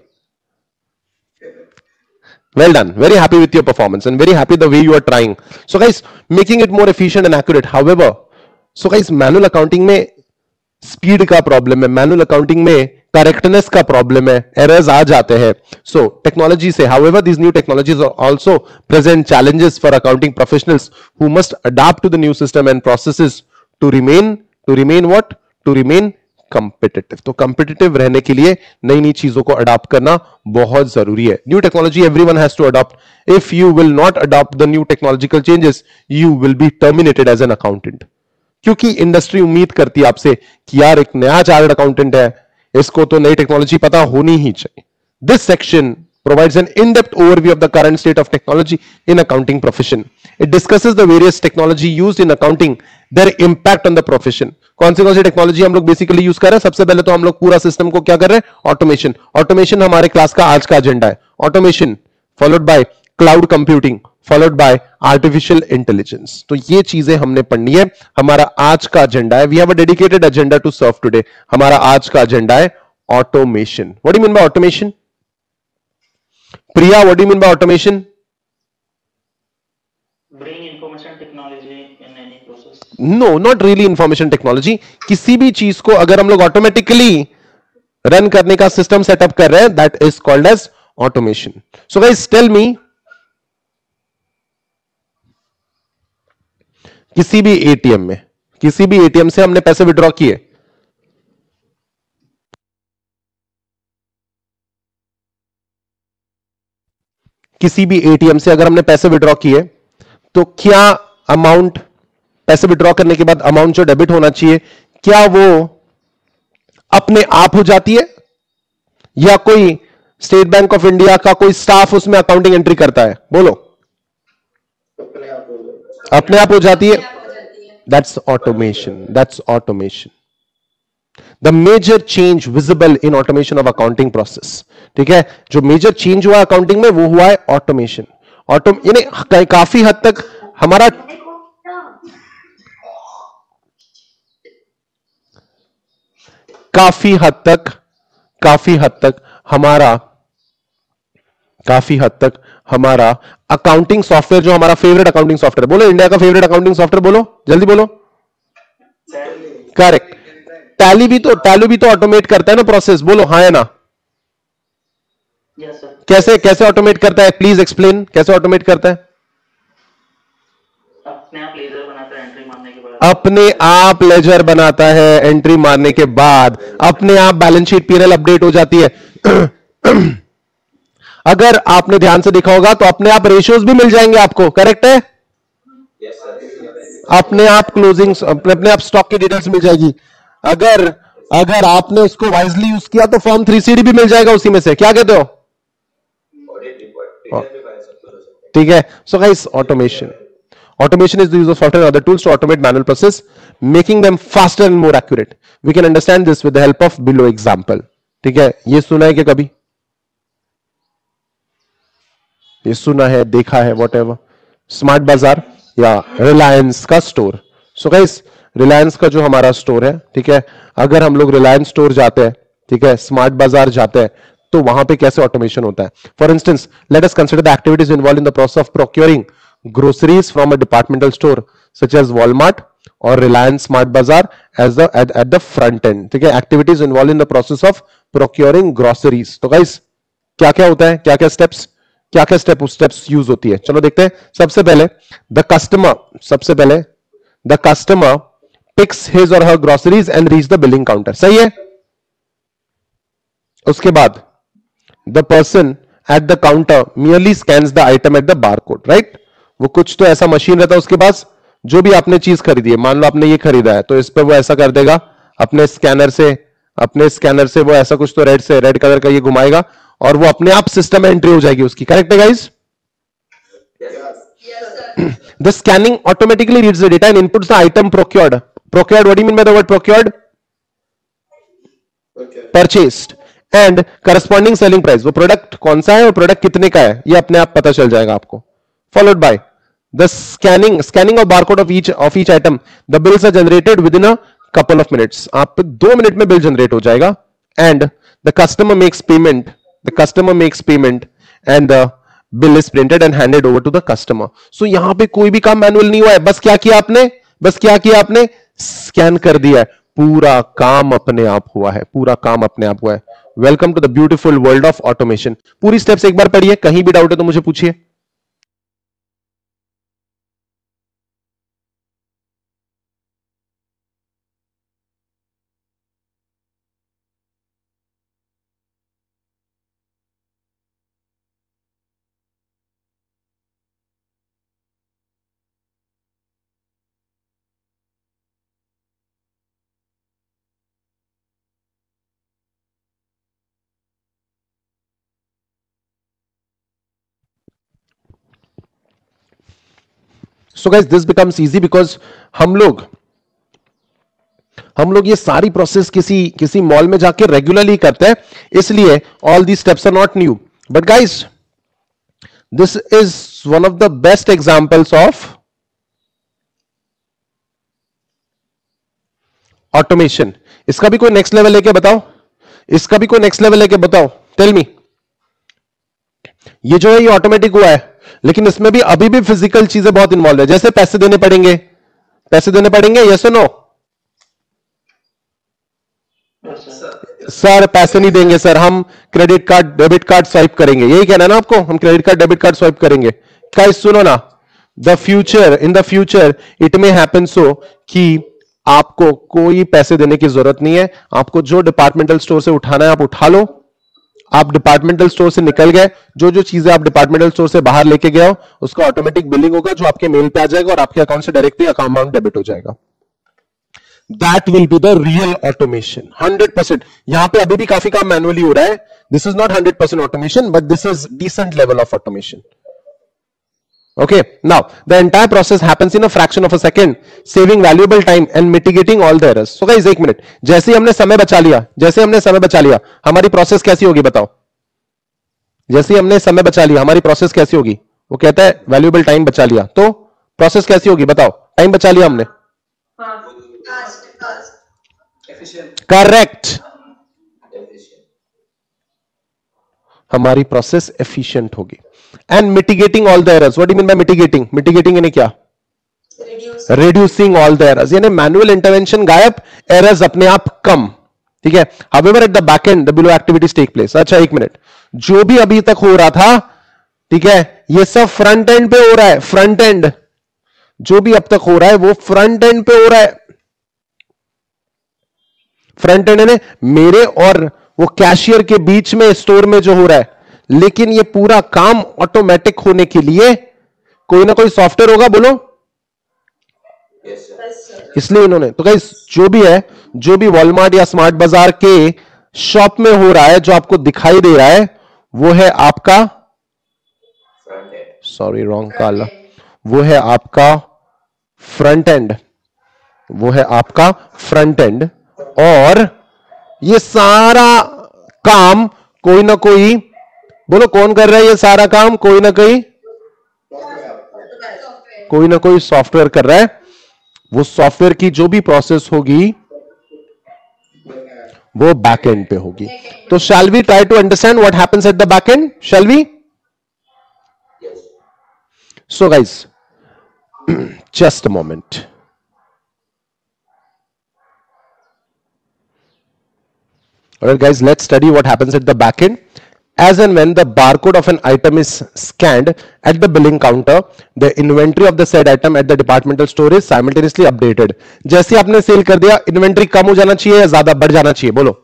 Well done. Very happy with your performance and very happy the way you are trying. So guys, making it more efficient and accurate. However, so guys, manual accounting में speed का problem है, manual accounting में correctness का problem है, errors आ जाते हैं. So technology से, however, these new technologies are also present challenges for accounting professionals who must adapt to the new system and processes to remain, to remain what? To remain competitive. तो कंपिटिटिव रहने के लिए नई नई चीजों को अडॉप्ट करना बहुत जरूरी है. New technology everyone has to adopt. If you will not adopt the new technological changes, you will be terminated as an accountant. क्योंकि इंडस्ट्री उम्मीद करती है आपसे कि यार एक नया चार्टर्ड अकाउंटेंट है, इसको तो नई टेक्नोलॉजी पता होनी ही चाहिए. This section provides an in-depth overview of the current state of technology in accounting profession. It discusses the various technology used in accounting, their impact on the profession. कौन सी कौन सी टेक्नोलॉजी हम लोग बेसिकली यूज कर रहे हैं? सबसे पहले तो हम लोग पूरा सिस्टम को क्या कर रहे हैं? ऑटोमेशन. ऑटोमेशन हमारे क्लास का आज का एजेंडा है. Automation followed by cloud computing, followed by artificial intelligence. तो ये चीजें हमने पढ़नी है. हमारा आज का एजेंडा है. We have a dedicated agenda to serve today. हमारा आज का एजेंडा है automation. What do you mean by automation? Priya, what do you mean by automation? Bring information technology in any process. No, not really information technology. किसी भी चीज को अगर हम लोग ऑटोमेटिकली रन करने का सिस्टम सेटअप कर रहे हैं, that is called as automation. So guys tell me, किसी भी एटीएम में, किसी भी एटीएम से हमने पैसे विड्रॉ किए, किसी भी एटीएम से अगर हमने पैसे विड्रॉ किए तो क्या अमाउंट, पैसे विड्रॉ करने के बाद अमाउंट जो डेबिट होना चाहिए, क्या वो अपने आप हो जाती है या कोई स्टेट बैंक ऑफ इंडिया का कोई स्टाफ उसमें अकाउंटिंग एंट्री करता है? बोलो. अपने आप हो जाती है. That's automation. That's automation. The major change visible in automation of accounting process. ठीक है, जो मेजर चेंज हुआ अकाउंटिंग में वो हुआ है ऑटोमेशन. ऑटो यानी काफी हद तक हमारा काफी हद तक काफी हद तक हमारा काफी हद तक हमारा अकाउंटिंग सॉफ्टवेयर, जो हमारा फेवरेट अकाउंटिंग सॉफ्टवेयर, बोलो इंडिया का फेवरेट अकाउंटिंग सॉफ्टवेयर, बोलो जल्दी बोलो। करेक्ट। टैली भी तो टैली भी तो ऑटोमेट करता है ना प्रोसेस, बोलो हाँ या ना। Yes sir. कैसे कैसे ऑटोमेट करता है, प्लीज एक्सप्लेन, कैसे ऑटोमेट करता है? अपने आप लेजर बनाता है एंट्री मारने के बाद। अपने आप लेजर बनाता है एंट्री मारने के बाद, अपने आप बैलेंस शीट पीएनएल अपडेट हो जाती है। अगर आपने ध्यान से देखा होगा तो अपने आप रेशियोज भी मिल जाएंगे आपको, करेक्ट है? Yes, sir. अपने आप क्लोजिंग, अपने आप स्टॉक की डिटेल्स मिल जाएगी। अगर अगर आपने उसको वाइजली यूज किया तो फॉर्म थ्री सी डी भी मिल जाएगा उसी में से, क्या कहते हो? Audit report. Return भी file सब कुछ हो सकता है। ठीक है। So guys, automation automation is the use of software and other tools to automate manual process, making them faster and more accurate. We can understand this with the help of below example. ठीक है, ये सुना है क्या कभी? ये सुना है, देखा है, वॉट एवर। स्मार्ट बाजार या रिलायंस का स्टोर। सो गाइस, रिलायंस का जो हमारा स्टोर है, ठीक है, अगर हम लोग रिलायंस स्टोर जाते हैं, ठीक है, स्मार्ट बाजार जाते हैं, तो वहां पे कैसे ऑटोमेशन होता है? For instance, let us consider the activities involve in the process of procuring groceries from a departmental store such as Walmart or Reliance Smart Bazaar as the at, at the front end. ठीक है, activities involved in the process of procuring groceries. तो guys, क्या क्या होता है, क्या क्या steps, क्या क्या step steps use होती है, चलो देखते हैं। सबसे पहले the customer, सबसे पहले the customer picks his or her groceries and reach the billing counter. सही है? उसके बाद the person at the counter merely scans the item at the barcode, right? वो कुछ तो ऐसा मशीन रहता है उसके पास, जो भी आपने चीज खरीदी है, मान लो आपने ये खरीदा है, तो इस पे वो ऐसा कर देगा, अपने स्कैनर से अपने स्कैनर से वो ऐसा कुछ तो रेड से रेड कलर का ये घुमाएगा और वो अपने आप सिस्टम में एंट्री हो जाएगी उसकी, करेक्ट है guys? Yes, sir. The scanning automatically reads the data and inputs the item procured. Procured, what do you mean by the word procured? Purchased. And corresponding selling price, वो प्रोडक्ट कौन सा है और प्रोडक्ट कितने का है, ये अपने आप पता चल जाएगा आपको। Followed by the scanning scanning of barcode of each of each item. The bills are generated within a couple of minutes. आप दो मिनट में बिल जनरेट हो जाएगा। And the customer makes payment. The customer makes payment and the bill is printed and handed over to the customer. So यहां पे कोई भी काम मैनुअल नहीं हुआ है, बस क्या किया आपने, बस क्या किया आपने, स्कैन कर दिया है, पूरा काम अपने आप हुआ है, पूरा काम अपने आप हुआ है। Welcome to the beautiful world of automation. पूरी स्टेप्स एक बार पढ़िए, कहीं भी डाउट है तो मुझे पूछिए। So guys, this becomes easy because हम लोग हम लोग ये सारी प्रोसेस किसी किसी मॉल में जाके रेगुलरली करते हैं, इसलिए all the steps are not new. But guys, this is one of the best examples of automation. इसका भी कोई नेक्स्ट लेवल लेके बताओ, इसका भी कोई नेक्स्ट लेवल लेके बताओ, टेल मी। ये जो है ये ऑटोमेटिक हुआ है, लेकिन इसमें भी अभी भी फिजिकल चीजें बहुत इन्वॉल्व है, जैसे पैसे देने पड़ेंगे, पैसे देने पड़ेंगे, यस और नो? सर पैसे नहीं देंगे सर, हम credit card debit card swipe करेंगे, यही कहना है ना आपको, हम credit card debit card swipe करेंगे। क्या सुनो ना, the future in the future it may happen so कि आपको कोई पैसे देने की जरूरत नहीं है, आपको जो डिपार्टमेंटल स्टोर से उठाना है आप उठा लो, आप डिपार्टमेंटल स्टोर से निकल गए, जो जो चीजें आप डिपार्टमेंटल स्टोर से बाहर लेके गए हो उसका ऑटोमेटिक बिलिंग होगा, जो आपके मेल पे आ जाएगा और आपके अकाउंट से डायरेक्टली अकाउंट डेबिट हो जाएगा। That will be the real automation, hundred percent. यहां पे अभी भी काफी काम मैनुअली हो रहा है, this is not hundred percent automation, but this is decent level of automation. Okay, now the entire process happens in a fraction of a second, saving valuable time and mitigating all the errors. So guys, एक मिनट, जैसे ही हमने समय बचा लिया, जैसे हमने समय बचा लिया, हमारी प्रोसेस कैसी होगी बताओ? जैसे ही हमने समय बचा लिया, हमारी प्रोसेस कैसी होगी? वो कहता है वैल्यूएबल टाइम बचा लिया, तो प्रोसेस कैसी होगी बताओ? टाइम बचा लिया हमने, Fast, fast. करेक्ट। हमारी प्रोसेस एफिशिएंट होगी। And mitigating all the errors, what do you mean by mitigating? Mitigating यानी क्या? रिड्यूसिंग ऑल द एरर्स, यानी मैनुअल इंटरवेंशन गायब, एरर्स अपने आप कम, ठीक है। However at the back end the below activities take place. अच्छा एक मिनट, जो भी अभी तक हो रहा था, ठीक है, ये सब फ्रंट एंड पे हो रहा है। फ्रंट एंड जो भी अब तक हो रहा है वो फ्रंट एंड पे हो रहा है। फ्रंट एंड ने मेरे और वो कैशियर के बीच में स्टोर में जो हो रहा है, लेकिन ये पूरा काम ऑटोमेटिक होने के लिए कोई ना कोई सॉफ्टवेयर होगा, बोलो। इसलिए इन्होंने तो गाइस जो भी है, जो भी वॉलमार्ट या स्मार्ट बाजार के शॉप में हो रहा है, जो आपको दिखाई दे रहा है, वो है आपका, सॉरी रॉन्ग काला, वो है आपका फ्रंट एंड, वो है आपका फ्रंट एंड। और ये सारा काम कोई ना कोई, बोलो कौन कर रहा है ये सारा काम? कोई ना कोई कोई ना कोई सॉफ्टवेयर कर रहा है। वो सॉफ्टवेयर की जो भी प्रोसेस होगी वो बैक एंड पे होगी। तो shall we try to understand what happens at the back end? Shall we? So guys just a moment. Alright guys, let's study what happens at the back end. As and when the barcode of an item is scanned at the billing counter, the inventory of the said item at the departmental store is simultaneously updated. जैसे आपने सेल कर दिया, इन्वेंट्री कम हो जाना चाहिए या ज्यादा बढ़ जाना चाहिए? बोलो।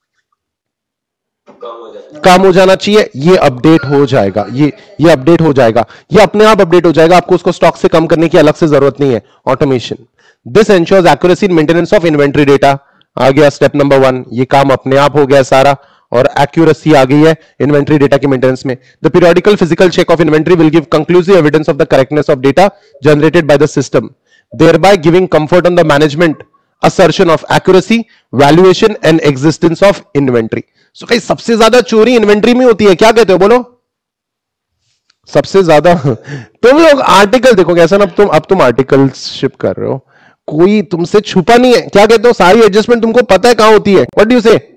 कम हो जाना चाहिए। ये अपडेट हो जाएगा, ये ये अपडेट हो जाएगा, ये अपने आप अपडेट हो जाएगा। आपको उसको स्टॉक से कम करने की अलग से जरूरत नहीं है। Automation, this ensures accuracy in maintenance of inventory data. आ गया स्टेप नंबर वन, ये काम अपने आप हो गया सारा, और एक्यूरेसी आ गई है इन्वेंट्री डेटा के मेंटेनेंस में। The periodical physical check of inventory will give conclusive evidence of the correctness of data generated by the system, thereby giving comfort on the management assertion of accuracy, valuation and existence of inventory. So गाइस सबसे ज्यादा चोरी इन्वेंट्री में होती है, क्या कहते हो बोलो? सबसे ज्यादा तुम लोग आर्टिकल देखो कैसा ना, अब तुम अब तुम आर्टिकल शिप कर रहे हो, कोई तुमसे छुपा नहीं है। क्या कहते हो? सारी एडजस्टमेंट तुमको पता है कहां होती है। व्हाट डू यू से?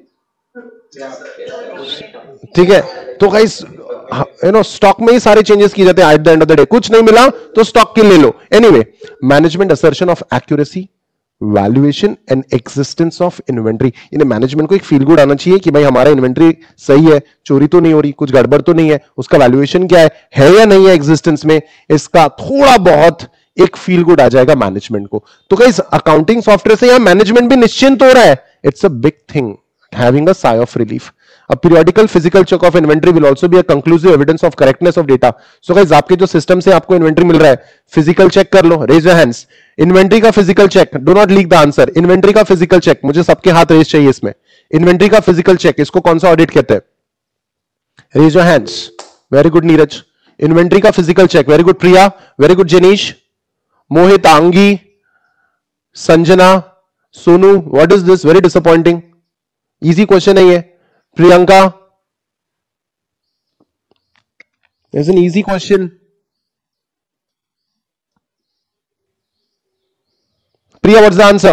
ठीक है, तो गाइस यू नो स्टॉक में ही सारे चेंजेस किए जाते हैं at the end of the day. कुछ नहीं मिला तो स्टॉक किल ले लो। Anyway, management assertion of accuracy, valuation and existence of inventory. यानी मैनेजमेंट को एक फील गुड आना चाहिए कि भाई हमारा इन्वेंट्री सही है, चोरी तो नहीं हो रही, कुछ गड़बड़ तो नहीं है, उसका वैल्यूएशन क्या है, है या नहीं है एग्जिस्टेंस में, इसका थोड़ा बहुत एक फील गुड आ जाएगा मैनेजमेंट को। तो गाइस अकाउंटिंग सॉफ्टवेयर से यहां मैनेजमेंट भी निश्चिंत हो रहा है। It's a big thing, having a sigh of relief. A periodical physical check of inventory will also be a conclusive evidence of correctness of data. So guys, आपके जो सिस्टम से आपको इन्वेंट्री मिल रहा है, फिजिकल चेक कर लो, रेज योर हैंड्स। इन्वेंट्री का physical check, do not leak the answer. Inventory का फिजिकल चेक, मुझे सबके हाथ रेज चाहिए इसमें। इन्वेंट्री का फिजिकल चेक, इसको कौन सा ऑडिट कहते हैं? Raise your hands. Very good Neeraj. Inventory का physical check, very good Priya, very good Janish, Mohit, Angi, Sanjana, Sonu. What is this? Very disappointing, easy question है ये। Priyanka, it's an easy question. Priya, what's the answer?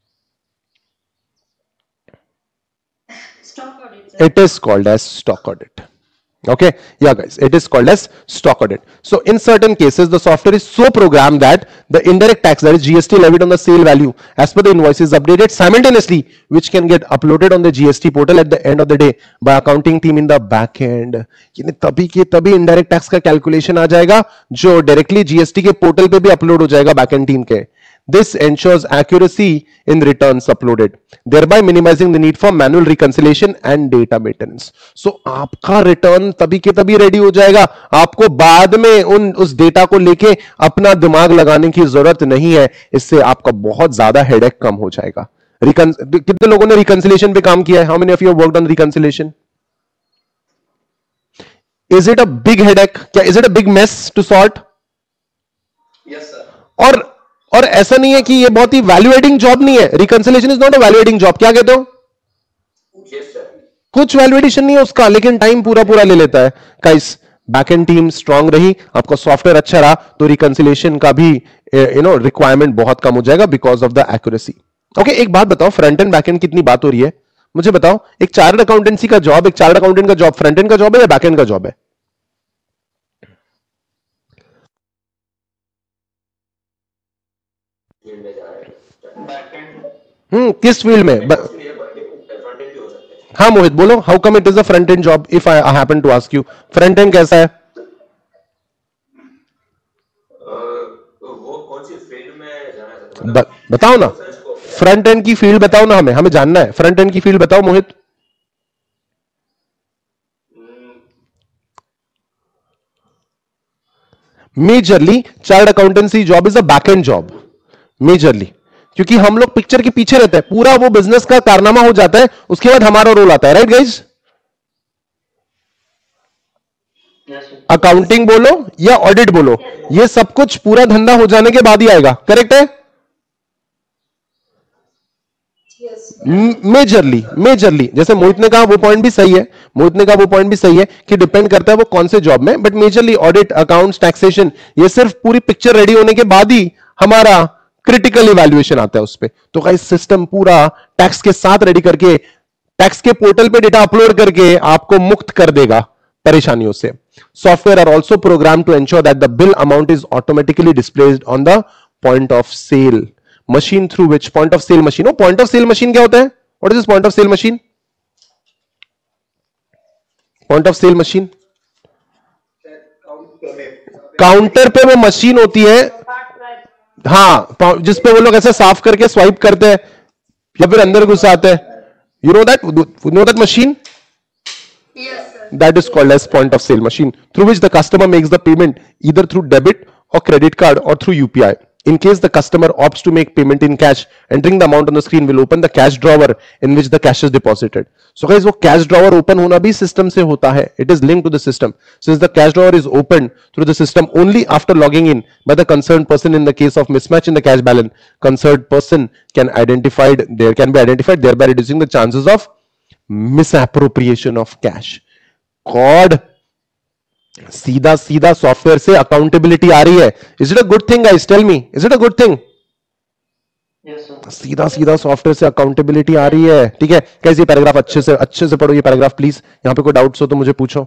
Stock audit, sir. It is called as stock audit. Okay, yeah guys, it is called as stock audit. So in certain cases the software is so programmed that the indirect tax, that is G S T levied on the sale value as per the invoice is updated simultaneously, which can get uploaded on the G S T portal at the end of the day by accounting team in the back end. यानी तभी के तभी indirect tax का calculation आ जाएगा जो directly G S T के portal पे भी upload हो जाएगा back end team के। This ensures accuracy in returns uploaded, thereby minimizing the need for manual reconciliation and data maintenance. So आपका रिटर्न तभी के तभी रेडी हो जाएगा, आपको बाद में उन उस डेटा को लेके अपना दिमाग लगाने की जरूरत नहीं है। इससे आपका बहुत ज्यादा हेडेक कम हो जाएगा। कितने लोगों ने रिकंसिलिएशन पे काम किया है? How many of you worked on reconciliation? Is it a big headache? क्या is it a big mess to sort? Yes sir. और और ऐसा नहीं है कि ये बहुत ही वैल्यू एडिंग जॉब नहीं है। Reconciliation is not a value adding job. क्या कहते हो? Yes, sir. कुछ वैल्यू एडिशन नहीं है उसका, लेकिन टाइम पूरा पूरा ले लेता है। गाइस बैकएंड टीम स्ट्रांग रही, आपका सॉफ्टवेयर अच्छा रहा, तो रिकंसिलिएशन का भी यू नो रिक्वायरमेंट बहुत कम हो जाएगा because of the accuracy. Okay, एक बात बताओ, फ्रंट एंड बैकएंड कितनी बात हो रही है? मुझे बताओ, एक चार्टर्ड अकाउंटेंसी का जॉब, एक चार्टर्ड अकाउंटेंट का जॉब फ्रंट एंड का जॉब है या बैक एंड का जॉब है? हम्म किस फील्ड में? हाँ मोहित बोलो, how come it is a front end job if I happen to ask you? Front end कैसा है? वो कौन सी फील्ड में जाना चाहते हैं? ब, बताओ ना, फ्रंट एंड की फील्ड बताओ ना, हमें हमें जानना है, फ्रंट एंड की फील्ड बताओ Mohit. Majorly chartered accountancy job is a back end job, majorly, क्योंकि हम लोग पिक्चर के पीछे रहते हैं, पूरा वो बिजनेस का कारनामा हो जाता है, उसके बाद हमारा रोल आता है, राइट गाइज? अकाउंटिंग बोलो या ऑडिट बोलो, ये सब कुछ पूरा धंधा हो जाने के बाद ही आएगा, करेक्ट है? मेजरली मेजरली जैसे मोहित ने कहा वो पॉइंट भी सही है, मोहित ने कहा वो पॉइंट भी सही है कि डिपेंड करता है वो कौन से जॉब में, but majorly audit, accounts, taxation, ये सिर्फ पूरी पिक्चर रेडी होने के बाद ही हमारा क्रिटिकल इवैल्यूएशन आता है उस पे। तो गाइस सिस्टम पूरा टैक्स के साथ रेडी करके, टैक्स के पोर्टल पे डेटा अपलोड करके आपको मुक्त कर देगा परेशानियों से। Software are also program to ensure that the bill amount is automatically displaced on the point of sale machine through which point of sale machine. Oh, point of sale machine क्या होता है? What is this point of sale machine? Point of sale machine counter पे वो मशीन होती है, हाँ, जिस पे वो लोग ऐसे साफ करके स्वाइप करते हैं या फिर अंदर घुस आते हैं. You know that? You know that machine? Yes, sir. That is called as point of sale machine, through which the customer makes the payment either through debit or credit card or through U P I. In case the customer opts to make payment in cash, entering the amount on the screen will open the cash drawer in which the cash is deposited. So guys, वो cash drawer open होना भी system से होता है. It is linked to the system. Since the cash drawer is opened through the system only after logging in by the concerned person, in the case of mismatch in the cash balance, concerned person can identified there can be identified, thereby reducing the chances of misappropriation of cash. God, सीधा सीधा सॉफ्टवेयर से अकाउंटेबिलिटी आ रही है. Is it a good thing guys? Tell me, is it a good thing? सीधा सीधा सॉफ्टवेयर से अकाउंटेबिलिटी आ रही है. ठीक है, कैसे ये पैराग्राफ अच्छे से अच्छे से पढ़ो ये पैराग्राफ प्लीज. यहां पे कोई डाउट्स हो तो मुझे पूछो.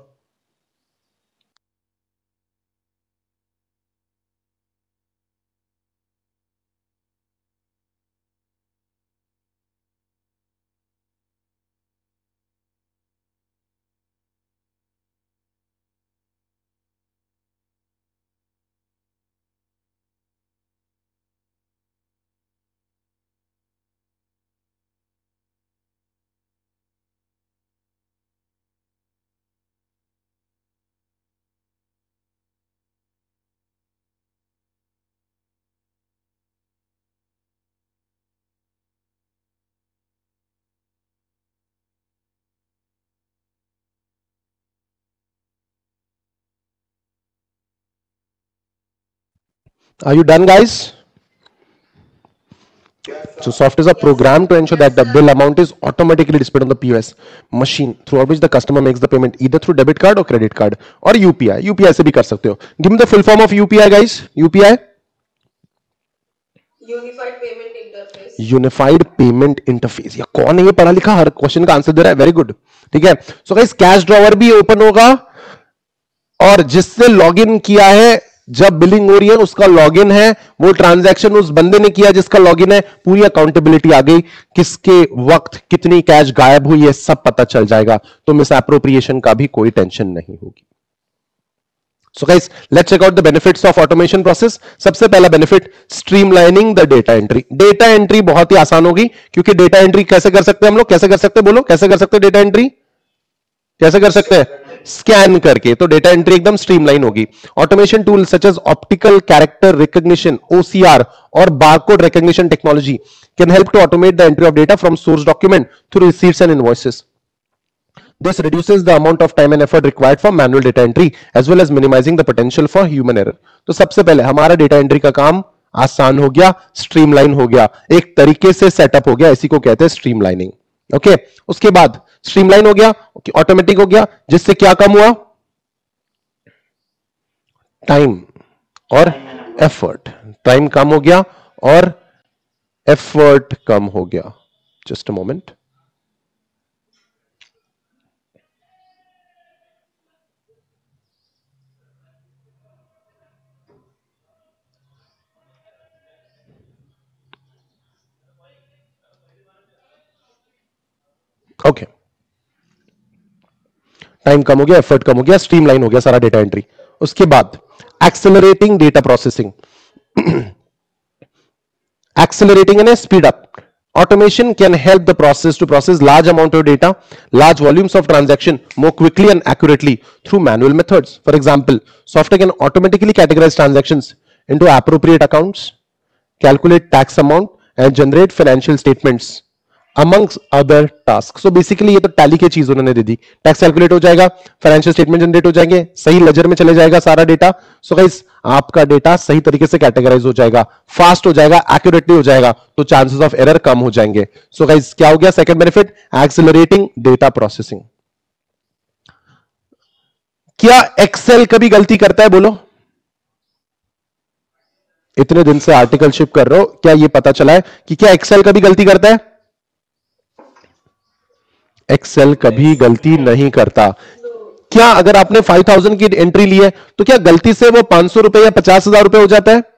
Are you done, guys? So software is a program to ensure that the bill amount is automatically displayed on the P O S machine, throughout which the customer makes the payment either through debit card or credit card or U P I. U P I से भी कर सकते हो. Give me the full form of U P I, guys. U P I? Unified Payment Interface. Unified Payment Interface. या कौन है ये पढ़ा लिखा, हर क्वेश्चन का आंसर दे रहा है. Very good. ठीक है. सो गाइस, कैश ड्रॉवर भी ओपन होगा और जिससे लॉगिन किया है, जब बिलिंग हो रही है उसका लॉगिन है, वो ट्रांजैक्शन उस बंदे ने किया जिसका लॉगिन है, पूरी अकाउंटेबिलिटी आ गई, किसके वक्त कितनी कैश गायब हुई है सब पता चल जाएगा. तो मिस एप्रोप्रिएशन का भी कोई टेंशन नहीं होगी. So guys, let's check out the benefits of automation process. सबसे पहला benefit, streamlining the data entry. Data entry बहुत ही आसान होगी, क्योंकि डेटा एंट्री कैसे कर सकते हैं हम लोग? कैसे कर सकते हैं? बोलो, कैसे कर सकते हैं डेटा एंट्री? कैसे कर सकते हैं? स्कैन करके. तो डेटा एंट्री एकदम स्ट्रीमलाइन होगी. Automation tool such as optical character recognition O C R और barcode recognition technology can help to automate the entry of data from source document through receipts and invoices. This reduces the amount of time and effort required for manual data entry as well as minimizing the potential for human error. तो सबसे पहले हमारा डेटा एंट्री का काम आसान हो गया, स्ट्रीमलाइन हो गया, एक तरीके से सेटअप हो गया. इसी को कहते हैं स्ट्रीमलाइनिंग. ओके, उसके बाद स्ट्रीमलाइन हो गया, ऑटोमेटिक हो गया, जिससे क्या कम हुआ? टाइम और एफर्ट. टाइम कम हो गया और एफर्ट कम हो गया. Just a moment. Okay, time कम हो गया, एफर्ट कम हो गया, स्ट्रीमलाइन हो गया सारा डेटा एंट्री। उसके बाद accelerating data processing, accelerating and speed up. Automation can help the process to process large amount of data, large volumes of transaction more quickly and accurately through manual methods. For example, software can automatically categorize transactions into appropriate accounts, calculate tax amount and generate financial statements amongst other tasks. So basically ये तो टैली की चीज उन्होंने दे दी, टैक्स कैलकुलेट हो जाएगा, फाइनेंशियल स्टेटमेंट जनरेट हो जाएंगे, सही लेजर में चले जाएगा सारा डेटा। सो गाइस आपका डेटा सही तरीके से कैटेगराइज हो जाएगा, फास्ट हो जाएगा, एक्यूरेटली हो जाएगा, तो चांसेस ऑफ एरर कम हो जाएंगे। सो गाइस क्या हो गया second benefit, accelerating data processing. क्या एक्सेल कभी गलती करता है? बोलो, इतने दिन से आर्टिकलशिप कर रहे हो, क्या ये पता चला है कि क्या एक्सेल कभी गलती करता है? एक्सेल कभी गलती नहीं करता। क्या अगर आपने फाइव थाउजेंड की एंट्री ली है तो क्या गलती से वो पांच सौ रुपए या पचास हजार रुपए हो जाता है?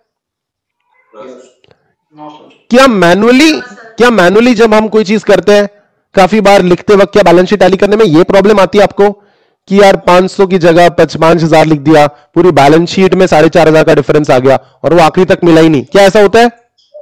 क्या मैनुअली क्या मैनुअली जब हम कोई चीज करते हैं काफी बार लिखते वक्त क्या बैलेंस शीट टैली करने में ये प्रॉब्लम आती है आपको कि यार पांच सौ की जगह पांच हजार लिख दिया, पूरी बैलेंस शीट में साढ़े चार हजार का डिफरेंस आ गया और वो आखिरी तक मिला ही नहीं? क्या ऐसा होता है?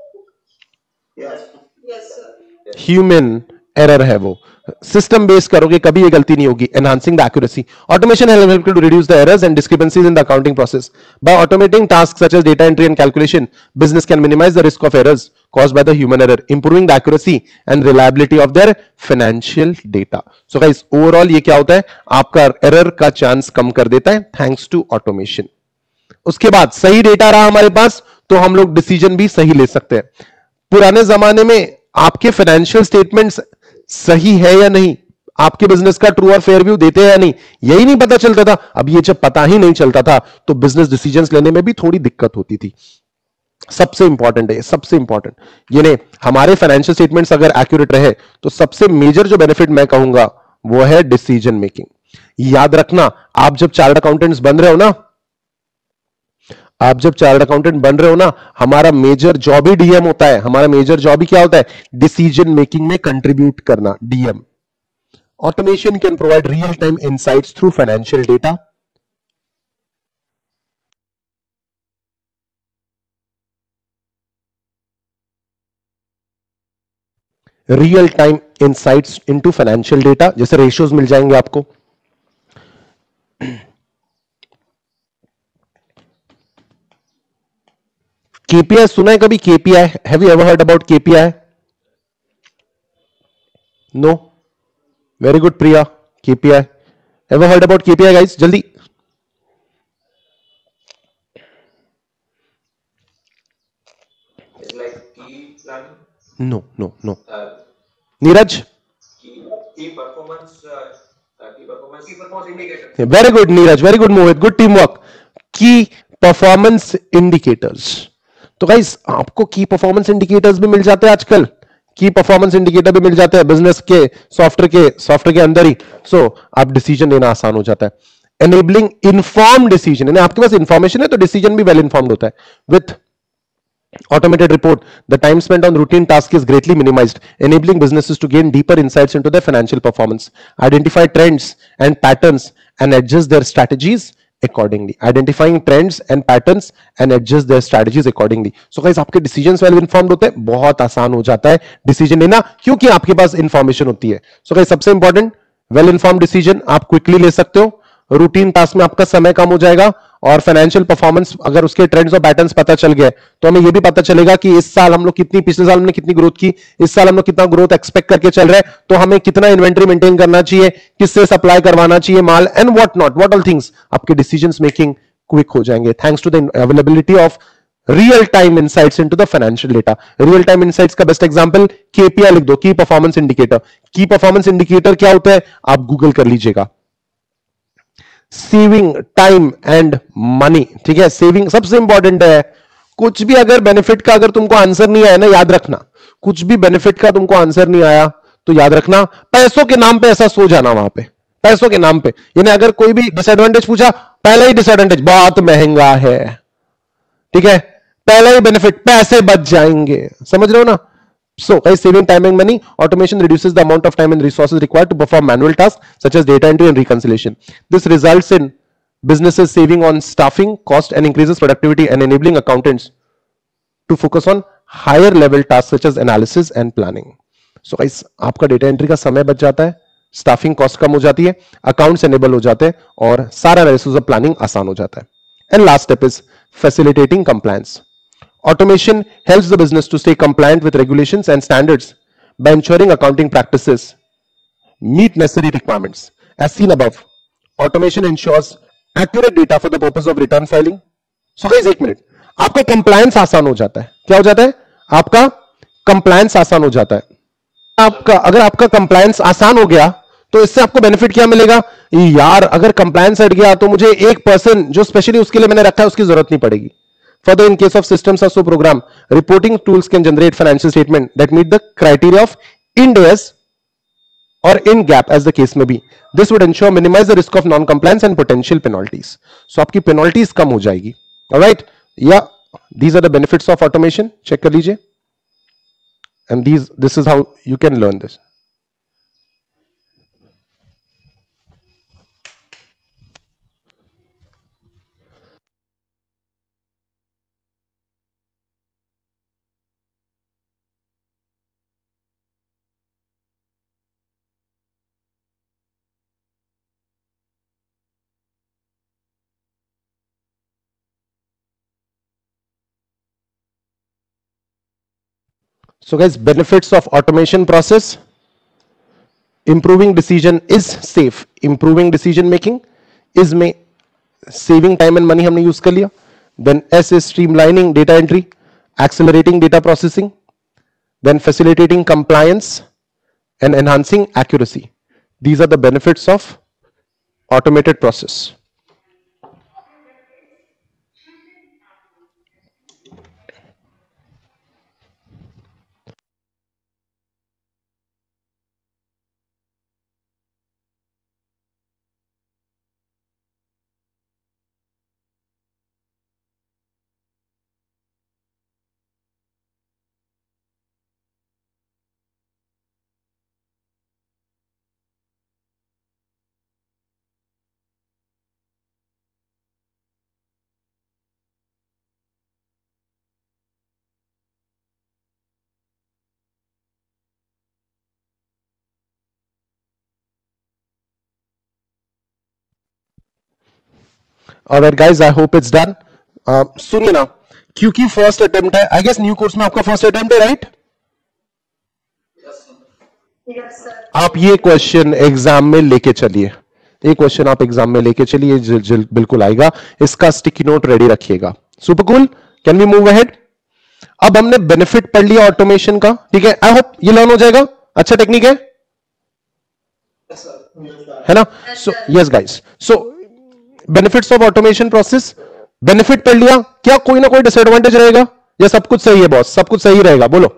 ह्यूमन एरर है वो। सिस्टम बेस करोगे कभी ये गलती नहीं होगी। Enhancing the accuracy, automation has helped to reduce the errors and discrepancies in the accounting process. By automating tasks such as data entry and calculation, business can minimise the risk of errors caused by the human error, improving the accuracy and reliability of their financial data. So guys, overall ये क्या होता है, आपका एरर का चांस कम कर देता है थैंक्स टू ऑटोमेशन। उसके बाद सही डेटा रहा हमारे पास तो हम लोग डिसीजन भी सही ले सकते हैं। पुराने जमाने में आपके फाइनेंशियल स्टेटमेंट्स सही है या नहीं, आपके बिजनेस का ट्रू और फेयर व्यू देते हैं या नहीं, यही नहीं पता चलता था। अब ये जब पता ही नहीं चलता था तो बिजनेस डिसीजंस लेने में भी थोड़ी दिक्कत होती थी। सबसे इंपॉर्टेंट है, सबसे इंपॉर्टेंट ये नहीं, हमारे फाइनेंशियल स्टेटमेंट्स अगर एक्यूरेट रहे तो सबसे मेजर जो बेनिफिट मैं कहूंगा वो है डिसीजन मेकिंग। याद रखना, आप जब चार्टर्ड अकाउंटेंट्स बन रहे हो ना, आप जब चार्टर्ड अकाउंटेंट बन रहे हो ना, हमारा मेजर जॉब ही डीएम होता है। हमारा मेजर जॉब ही क्या होता है? डिसीजन मेकिंग में कंट्रीब्यूट करना, DM. Automation can provide real time insights through financial data. Real time insights into financial data, जैसे रेशियोज मिल जाएंगे आपको। केपीआई सुना है कभी? KPI, have you ever heard about KPI? No? Very good Priya, KPI, ever heard about KPI guys? जल्दी। It's like key planning. No no no. Neeraj, Key performance. Uh, uh, key performance. Key performance indicator. Very good Neeraj, very good Mohit, good team work. Key performance indicators, तो गाइस आपको की परफॉर्मेंस इंडिकेटर्स भी मिल जाते हैं आजकल। की परफॉर्मेंस इंडिकेटर भी मिल जाते हैं बिजनेस के सॉफ्टवेयर के सॉफ्टवेयर के अंदर ही। सो so, आप डिसीजन लेना आसान हो जाता है। एनेबलिंग इन्फॉर्म डिसीजन, यानी आपके पास इंफॉर्मेशन है तो डिसीजन भी वेल इन्फॉर्म्ड होता है। With automated report, the time spent on routine tasks is greatly minimized, enabling businesses to gain deeper insights into their financial performance, identify trends and patterns and adjust their strategies accordingly. Identifying trends and patterns and adjust their strategies accordingly. So guys, आपके decisions well informed होते हैं, बहुत आसान हो जाता है decision लेना क्योंकि आपके पास information होती है। So guys, सबसे important, well informed decision आप quickly ले सकते हो, रूटीन टास्क में आपका समय कम हो जाएगा और फाइनेंशियल परफॉर्मेंस अगर उसके ट्रेंड्स और पैटर्न्स पता चल गए तो हमें यह भी पता चलेगा कि इस साल हम लोग कितनी, पिछले साल हमने कितनी ग्रोथ की, इस साल हम लोग कितना ग्रोथ एक्सपेक्ट करके चल रहे हैं, तो हमें कितना इन्वेंट्री मेंटेन करना चाहिए, किससे सप्लाई करवाना चाहिए माल, and what not, what all things. आपके डिसीजंस मेकिंग क्विक हो जाएंगे thanks to the availability of real time insights into the financial data. Real time insights का बेस्ट एग्जांपल केपीआई लिख दो, key performance indicator. Key performance indicator क्या होता है आप गूगल कर लीजिएगा। सेविंग टाइम एंड मनी, ठीक है, सेविंग सबसे इंपॉर्टेंट है। कुछ भी अगर बेनिफिट का अगर तुमको आंसर नहीं आया ना, याद रखना, कुछ भी बेनिफिट का तुमको आंसर नहीं आया तो याद रखना पैसों के नाम पे ऐसा सो जाना वहां पे, पैसों के नाम पे। यानी अगर कोई भी डिसएडवांटेज पूछा, पहला ही डिसएडवांटेज बहुत महंगा है, ठीक है, पहला ही बेनिफिट पैसे बच जाएंगे, समझ रहे हो ना। So, by saving time and money, automation reduces the amount of time and resources required to perform manual tasks such as data entry and reconciliation. This results in businesses saving on staffing cost and increases productivity and enabling accountants to focus on higher level tasks such as analysis and planning. So, guys, आपका data entry का समय बच जाता है, staffing cost कम हो जाती है, accounts enable हो जाते हैं और सारा analysis और planning आसान हो जाता है. And last step is facilitating compliance. Automation helps the business to stay compliant with regulations and standards by ensuring accounting practices meet necessary requirements. As seen above, automation ensures accurate data for the purpose of return filing. So guys, एक मिनट, आपका compliance आसान हो जाता है. क्या हो जाता है? आपका compliance आसान हो जाता है. आपका अगर आपका compliance आसान हो गया तो इससे आपको बेनिफिट क्या मिलेगा? यार अगर compliance हट गया तो मुझे एक पर्सन जो स्पेशली उसके लिए मैंने रखा है उसकी जरूरत नहीं पड़ेगी. Further, in case of systems are so programmed, reporting tools can generate financial statement that meet the criteria of Ind AS or in GAAP as the case may be. This would ensure minimize the risk of non-compliance and potential penalties. So, आपकी penalties कम हो जाएगी. All right? Yeah, these are the benefits of automation. Check कर लीजिए. And these, this is how you can learn this. So guys, benefits of automation process: improving decision is safe, improving decision making is में saving time and money हमने use कर लिया. Then S is streamlining data entry, accelerating data processing, then facilitating compliance and enhancing accuracy. These are the benefits of automated process. Alright guys, I hope it's done. uh, सुनिए ना, क्योंकि फर्स्ट अटेम्प्ट है, आई गेस न्यू कोर्स में आपका फर्स्ट अटेम्प्ट है, राइट? Yes, sir. आप ये क्वेश्चन एग्जाम में लेके चलिए, ये क्वेश्चन आप एग्जाम में लेके चलिए, जिल, जिल, बिल्कुल आएगा. इसका स्टिकी नोट रेडी रखिएगा. Super cool. Can we move ahead? अब हमने बेनिफिट पढ़ लिया ऑटोमेशन का, ठीक है. आई होप ये लर्न हो जाएगा. अच्छा टेक्निक है, है ना? So yes guys, so benefits of automation process. Benefit पढ़ लिया, क्या कोई ना कोई डिसएडवांटेज रहेगा या सब कुछ सही है बॉस? सब कुछ सही रहेगा, बोलो.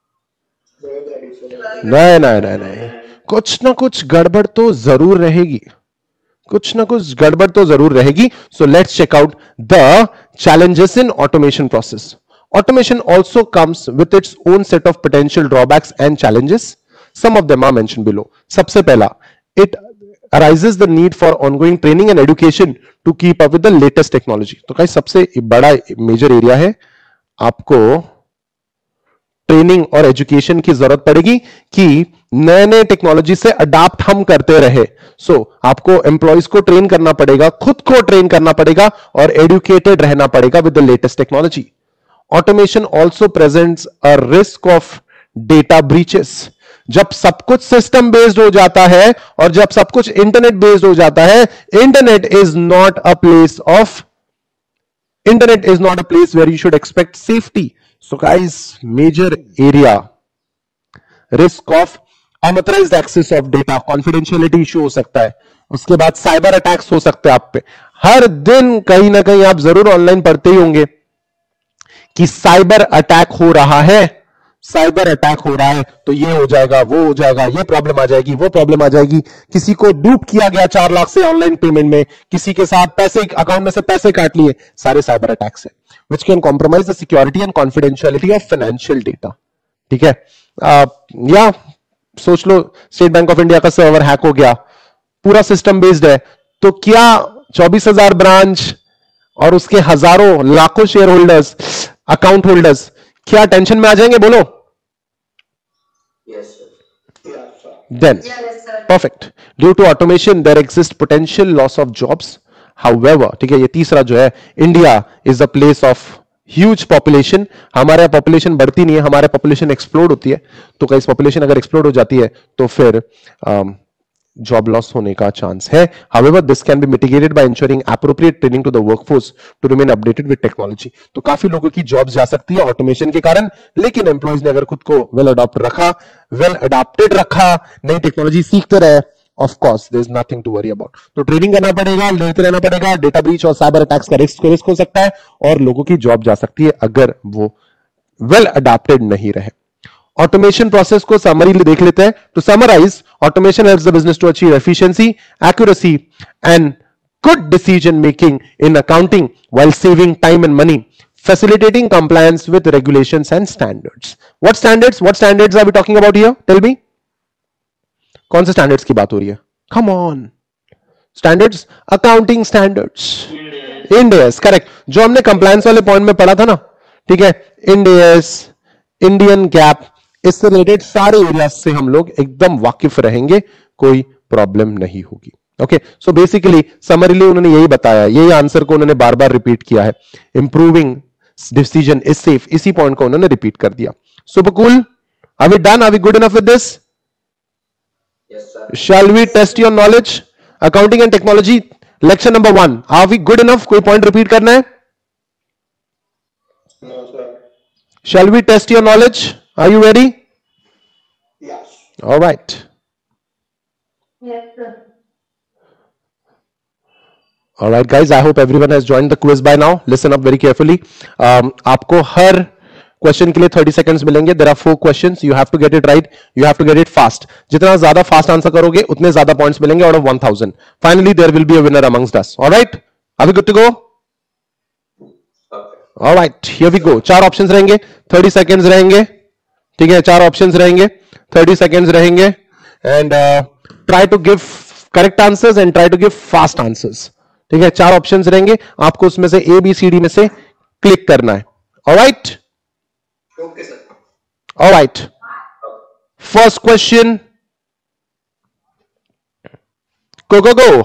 नहीं नहीं नहीं नहीं, कुछ ना कुछ गड़बड़ तो जरूर रहेगी, कुछ ना कुछ गड़बड़ तो जरूर रहेगी. So let's check out the challenges in automation process. Automation also comes with its own set of potential drawbacks and challenges. Some of them are mentioned below. सबसे पहला, it arises the need for ongoing training and education to keep up with the latest technology. तो कहीं सबसे बड़ा मेजर एरिया है, आपको ट्रेनिंग और एजुकेशन की जरूरत पड़ेगी कि नए नए टेक्नोलॉजी से अडाप्ट हम करते रहे. सो so, आपको एम्प्लॉइज को ट्रेन करना पड़ेगा, खुद को ट्रेन करना पड़ेगा और एडुकेटेड रहना पड़ेगा with the latest technology. Automation also presents a risk of data breaches. जब सब कुछ सिस्टम बेस्ड हो जाता है और जब सब कुछ इंटरनेट बेस्ड हो जाता है, internet is not a place of internet is not a place where you should expect safety. So guys, major area, risk of unauthorised access of data, confidentiality issue हो सकता है. उसके बाद साइबर अटैक्स हो सकते हैं आप पे. हर दिन कहीं ना कहीं आप जरूर ऑनलाइन पढ़ते ही होंगे कि साइबर अटैक हो रहा है, साइबर अटैक हो रहा है, तो ये हो जाएगा, वो हो जाएगा, ये प्रॉब्लम आ जाएगी, वो प्रॉब्लम आ जाएगी. किसी को डूप किया गया चार लाख से ऑनलाइन पेमेंट में, किसी के साथ पैसे अकाउंट में से पैसे काट लिए, सारे साइबर अटैक्स है which can compromise the security and confidentiality of financial data. ठीक है. या सोच लो स्टेट बैंक ऑफ इंडिया का सर्वर हैक हो गया, पूरा सिस्टम बेस्ड है, तो क्या चौबीस हजार ब्रांच और उसके हजारों लाखों शेयर होल्डर्स, अकाउंट होल्डर्स, क्या टेंशन में आ जाएंगे? बोलो। Yes, sir. Then, Yes, sir. perfect. Due to automation, there exists potential loss of jobs. However, ठीक है, ये तीसरा जो है, India is the place of huge population. हमारे पॉपुलेशन बढ़ती नहीं है, हमारे पॉपुलेशन एक्सप्लोड होती है. तो कई पॉपुलेशन अगर एक्सप्लोड हो जाती है तो फिर जॉब लॉस होने का चांस है. However, this can be mitigated by ensuring appropriate training to the workforce to remain updated with technology. तो काफी लोगों की जॉब जा सकती है ऑटोमेशन के कारण, लेकिन एम्प्लॉयज ने अगर खुद को वेल अडॉप्ट रखा, वेल अडॉप्टेड रखा, नई टेक्नोलॉजी सीखते रहे, of course there is nothing to worry about. तो ट्रेनिंग करना पड़ेगा, लेते रहना पड़ेगा. डेटा ब्रीच और साइबर अटैक्स का रिस्क रिस्क हो सकता है और लोगों की जॉब जा सकती है अगर वो वेल अडॉप्टेड नहीं रहे. ऑटोमेशन प्रोसेस को समरी देख लेते हैं. To summarise, automation helps the business to achieve efficiency, accuracy and good decision making in accounting while saving time and money, facilitating compliance with regulations and standards. What standards? What standards are we talking about here? Tell me. कौन से standards की बात हो रही है? Come on. Standards? Accounting standards. Ind AS, correct. जो हमने compliance वाले point में पढ़ा था ना, ठीक है? Ind AS, Indian गैप, इससे रिलेटेड सारे एरिया से हम लोग एकदम वाकिफ रहेंगे, कोई प्रॉब्लम नहीं होगी. ओके, सो बेसिकली समरीली उन्होंने यही बताया, यही आंसर को उन्होंने बार बार रिपीट किया है. इंप्रूविंग डिसीजन इज सेफ, इसी पॉइंट को उन्होंने रिपीट कर दिया. Super cool. Are we done? Are we good enough with this? Yes, sir. Shall we test your knowledge? Accounting and technology lecture number one. Are we good enough? कोई पॉइंट रिपीट करना है? No, sir. Shall we test your knowledge? Are you ready? Yes. Alright. Yes, sir. All right, guys. I hope everyone has joined the quiz by now. Listen up very carefully. Um, आपको हर क्वेश्चन के लिए थर्टी सेकंड्स मिलेंगे. There are four questions. You have to get it right. You have to get it fast. जितना ज्यादा फास्ट आंसर करोगे उतने ज्यादा पॉइंट्स मिलेंगे out of one thousand. Finally, there will be a winner amongst us. All right? Are we good to go? Okay. All right. Here we go. चार ऑप्शंस रहेंगे. थर्टी सेकंड्स रहेंगे. ठीक है, चार ऑप्शंस रहेंगे. थर्टी सेकंड्स रहेंगे. And uh, try to give correct answers and try to give fast answers. ठीक है, चार ऑप्शंस रहेंगे, आपको उसमें से ए बी सी डी में से क्लिक करना है. Alright? Okay, sir. Alright. First question, go go go.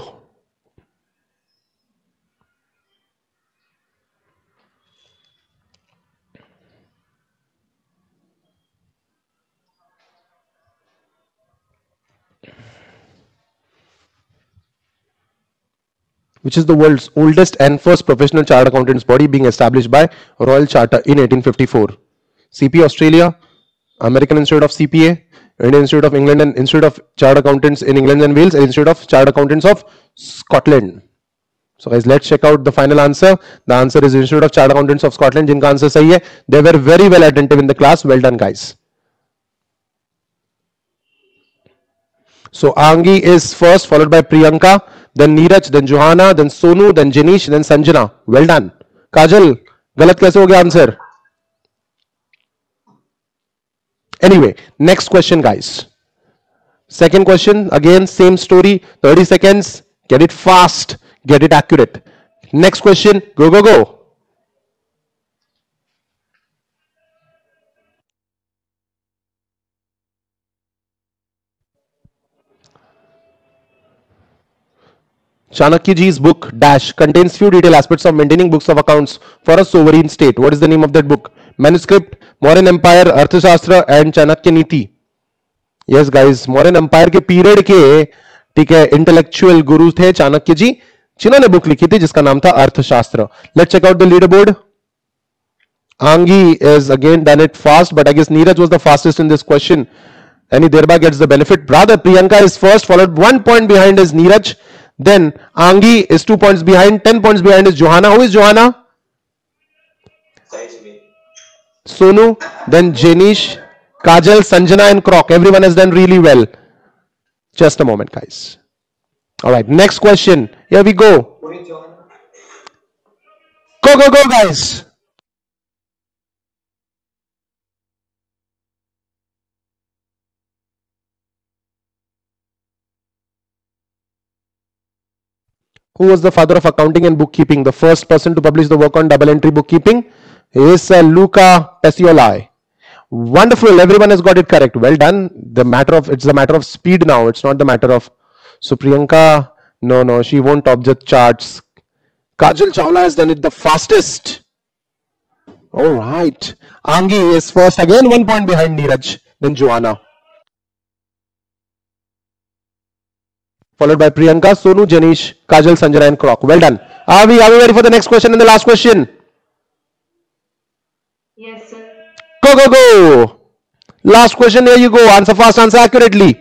Which is the world's oldest and first professional chartered accountants body, being established by Royal Charter in eighteen fifty-four. C P A Australia, American Institute of C P A, Indian Institute of England and Institute of Chartered Accountants in England and Wales, and Institute of Chartered Accountants of Scotland. So guys, let's check out the final answer. The answer is Institute of Chartered Accountants of Scotland. जिनका आंसर सही है, they were very well attentive in the class. Well done, guys. So Angi is first, followed by Priyanka, then Neeraj, then Johanna, then Sonu, then Janish, then Sanjana. Well done. Kajal, गलत कैसे हो गया answer? Anyway, next question, guys. Second question, again same story. thirty seconds. Get it fast. Get it accurate. Next question. Go go go. Chanakya ji's book Dash contains few detailed aspects of maintaining books of accounts for a sovereign state. What is the name of that book? Manuscript, Mauryan Empire, Arthashastra and Chanakya Niti. Yes guys, Mauryan Empire के पीरियड के, ठीक है, इंटेलेक्चुअल गुरु थे चाणक्य जी, जिन्होंने बुक लिखी थी जिसका नाम था अर्थशास्त्र. Let's check out the leaderboard. Angi is again done it fast, but I guess Neeraj was the fastest in this question and he thereby gets the benefit. Brother Priyanka is first, followed one point behind is Neeraj. Then Angi is two points behind, ten points behind is Johanna. Who is Johanna? Besides me. Sonu, then Janish, Kajal, Sanjana and Krok. Everyone has done really well. Just a moment, guys. Alright, next question. Here we go. Who is Johanna? Go, go, go, guys. who was the father of accounting and bookkeeping? The first person to publish the work on double entry bookkeeping is uh, Luca Pacioli. Wonderful, everyone has got it correct. Well done. The matter of it's the matter of speed now. It's not the matter of. So Priyanka, no, no, she won't object charts. Kajal Chawla has done it the fastest. All right. Angi is first again, one point behind Neeraj. Then Joanna. Followed by Priyanka, Sonu, Janish, Kajal, Sanjana and Croc. Well done. Are we, are we ready for the next question and the last question? Yes, sir. Go, go, go. Last question, here you go. Answer fast, answer accurately.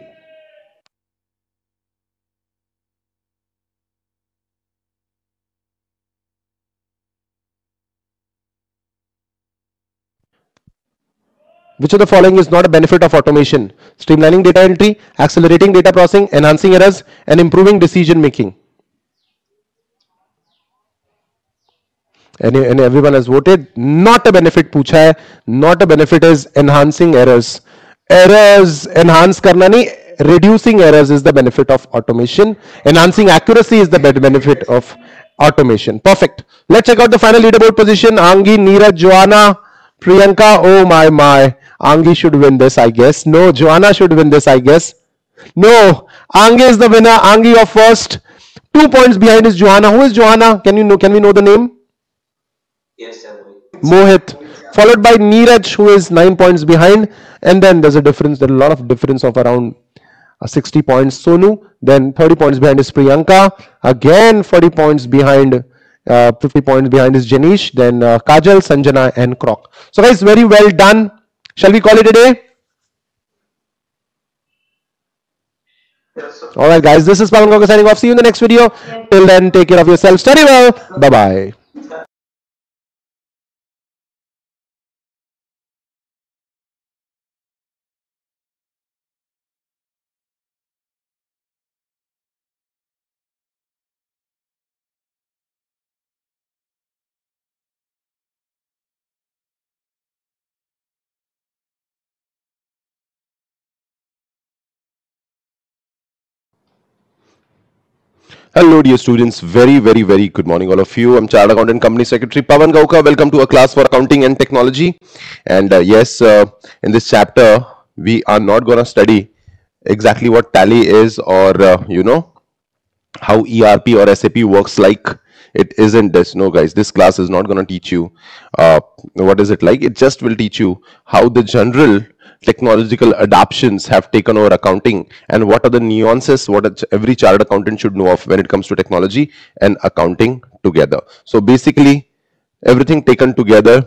Which of the following is not a benefit of automation? Streamlining data entry, accelerating data processing, enhancing errors, and improving decision making. And, and everyone has voted. Not a benefit पूछा है. Not a benefit is enhancing errors. Errors enhance करना नहीं. Reducing errors is the benefit of automation. Enhancing accuracy is the benefit of automation. Perfect. Let's check out the final leaderboard position. Angi, Neeraj, Joanna, Priyanka. Oh my my. Angi should win this, I guess. No, Joanna should win this, I guess. No, Angi is the winner. Angi, you're first. Two points behind is Joanna. Who is Joanna? Can you know? Can we know the name? Yes, sir. Mohit. Followed by Neeraj, who is nine points behind. And then there's a difference. There's a lot of difference of around uh, sixty points. Sonu. Then thirty points behind is Priyanka. Again, forty points behind. Uh, fifty points behind is Janish. Then uh, Kajal, Sanjana, and Croc. So guys, very well done. Shall we call it a day? Yes, sir. All right, guys. This is Pawan Gaukar signing off. See you in the next video. Till then, take care of yourself. Study well. Bye bye. Hello dear students, very very very good morning all of you. I'm Chartered Accountant Company Secretary Pawan Gaukar. Welcome to a class for accounting and technology. And uh, yes, uh, in this chapter we are not going to study exactly what tally is or uh, you know how E R P or S A P works like. It isn't this. No guys, this class is not going to teach you uh, what is it like. It just will teach you how the general technological adoptions have taken over accounting and what are the nuances what every chartered accountant should know of when it comes to technology and accounting together. So basically everything taken together.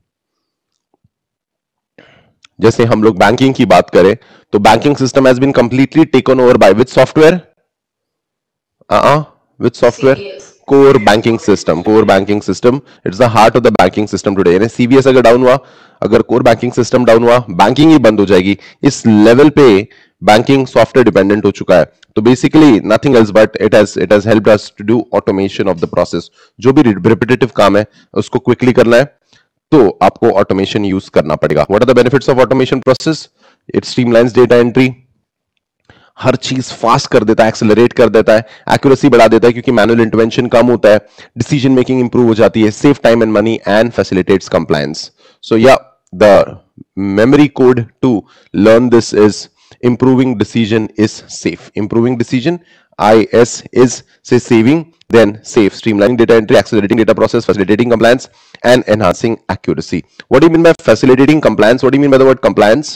जैसे हम लोग बैंकिंग की बात करें तो banking system has been completely taken over by which software uh which software? C B S. Core banking system. Core banking system. It's the heart of the banking system today. यानी C B S अगर डाउन हुआ, अगर core banking system डाउन हुआ, बैंकिंग ही बंद हो जाएगी. इस लेवल पे बैंकिंग सॉफ्टवेयर डिपेंडेंट हो चुका है. तो basically nothing else but it has it has helped us to do automation of the process. जो भी रिपीटेटिव काम है उसको क्विकली करना है तो आपको ऑटोमेशन यूज करना पड़ेगा. What are the benefits of automation process? It streamlines data entry. हर चीज फास्ट कर देता है, एक्सेलरेट कर देता है, एक्यूरेसी बढ़ा देता है क्योंकि मैनुअल इंटरवेंशन कम होता है, डिसीजन मेकिंग इंप्रूव हो जाती है, save time and money and facilitates compliance. So या the memory code to learn this is improving decision is safe. Improving decision, I S is say saving, then safe. Streamlining data entry, accelerating data process, facilitating compliance and enhancing accuracy. What do you mean by facilitating compliance? What do you mean by the word compliance?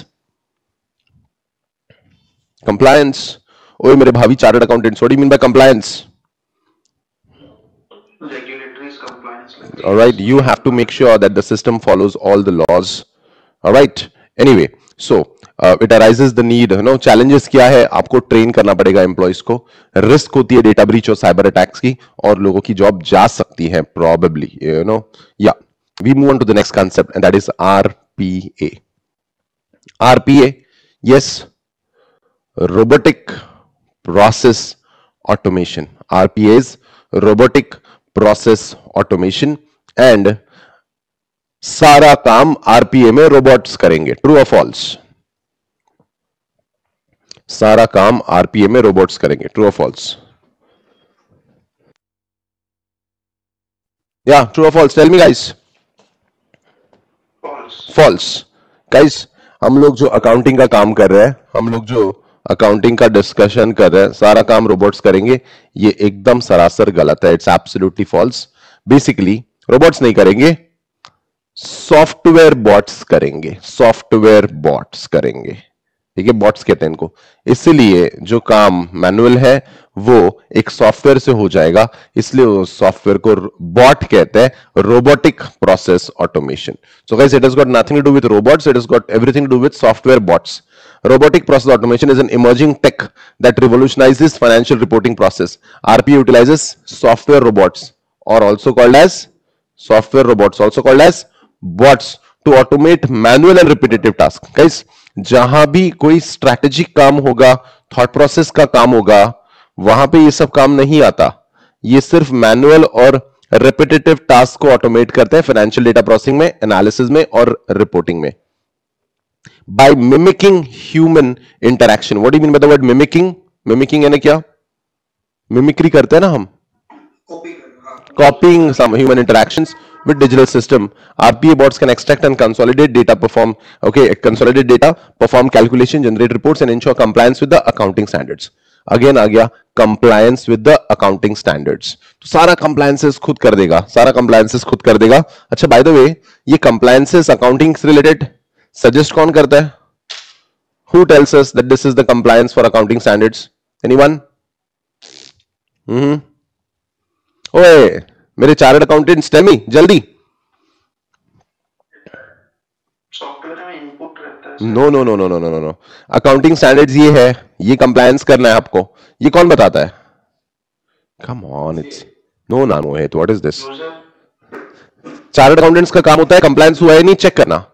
Compliance. Oh, मेरे भावी chartered accountants. What do you mean by compliance? Regulatory is compliance. Like All right, you have to make sure that the system follows all the laws. All right. Anyway, so uh, it arises the need. You know, challenges क्या है? आपको ट्रेन करना पड़ेगा एम्प्लॉइज को. रिस्क होती है डेटा ब्रीच और साइबर अटैक्स की और लोगों की जॉब जा सकती है probably. You know, yeah. We move on to the next concept and that is R P A. R P A, yes. Robotic process automation. R P A is robotic process automation and सारा काम आरपीए में रोबोट्स करेंगे. ट्रू और फॉल्स? सारा काम आरपीए में रोबोट्स करेंगे. ट्रू और फॉल्स? या ट्रू और false? Tell me guys. False. Guys हम लोग जो अकाउंटिंग का काम कर रहे हैं, हम लोग जो अकाउंटिंग का डिस्कशन कर रहे हैं, सारा काम रोबोट्स करेंगे, ये एकदम सरासर गलत है. It's absolutely false. Basically robots नहीं करेंगे, सॉफ्टवेयर बॉट्स करेंगे. सॉफ्टवेयर बॉट्स करेंगे. ठीक है, बॉट्स कहते हैं इनको. इसलिए जो काम मैनुअल है वो एक सॉफ्टवेयर से हो जाएगा, इसलिए उस सॉफ्टवेयर को बॉट कहते हैं, robotic process automation. So guys it has got nothing to do with robots, it has got everything to do with software bots. Robotic process automation is an emerging tech that revolutionizes financial reporting process. R P A utilizes software robots, or also called as software robots, also called as bots, to automate manual and repetitive tasks. Guys, जहां भी कोई स्ट्रैटेजिक काम होगा, थॉट प्रोसेस का काम होगा, वहां पे ये सब काम नहीं आता. ये सिर्फ मैनुअल और रिपीटेटिव टास्क को ऑटोमेट करते हैं फाइनेंशियल डेटा प्रोसेसिंग में, एनालिसिस में और रिपोर्टिंग में. By mimicking human interaction. What do you mean by the word mimicking? Mimicking यानी क्या? Mimicry करते हैं ना हम. Copying some human interactions with digital system. R P A bots can extract and consolidate data, perform okay, consolidate data, perform calculation, generate reports, and ensure compliance with the accounting standards. Again आ गया compliance with the accounting standards. तो सारा compliances खुद कर देगा, सारा compliances खुद कर देगा. अच्छा by the way, ये compliances accounting से related सजेस्ट कौन करता है? Who tells us that this is the compliance for accounting standards? Anyone? हम्म. ओए मेरे चार्टर्ड अकाउंटेंट्स टेल मी जल्दी. सॉफ्टवेयर में इनपुट रहता है. No no no no no no no. Accounting standards ये है, ये कंप्लायंस करना है आपको. ये कौन बताता है? कम ऑन, इट्स नो ना Mohit, what is this? Chartered accountants का काम होता है कंप्लायंस हुआ है नहीं चेक करना.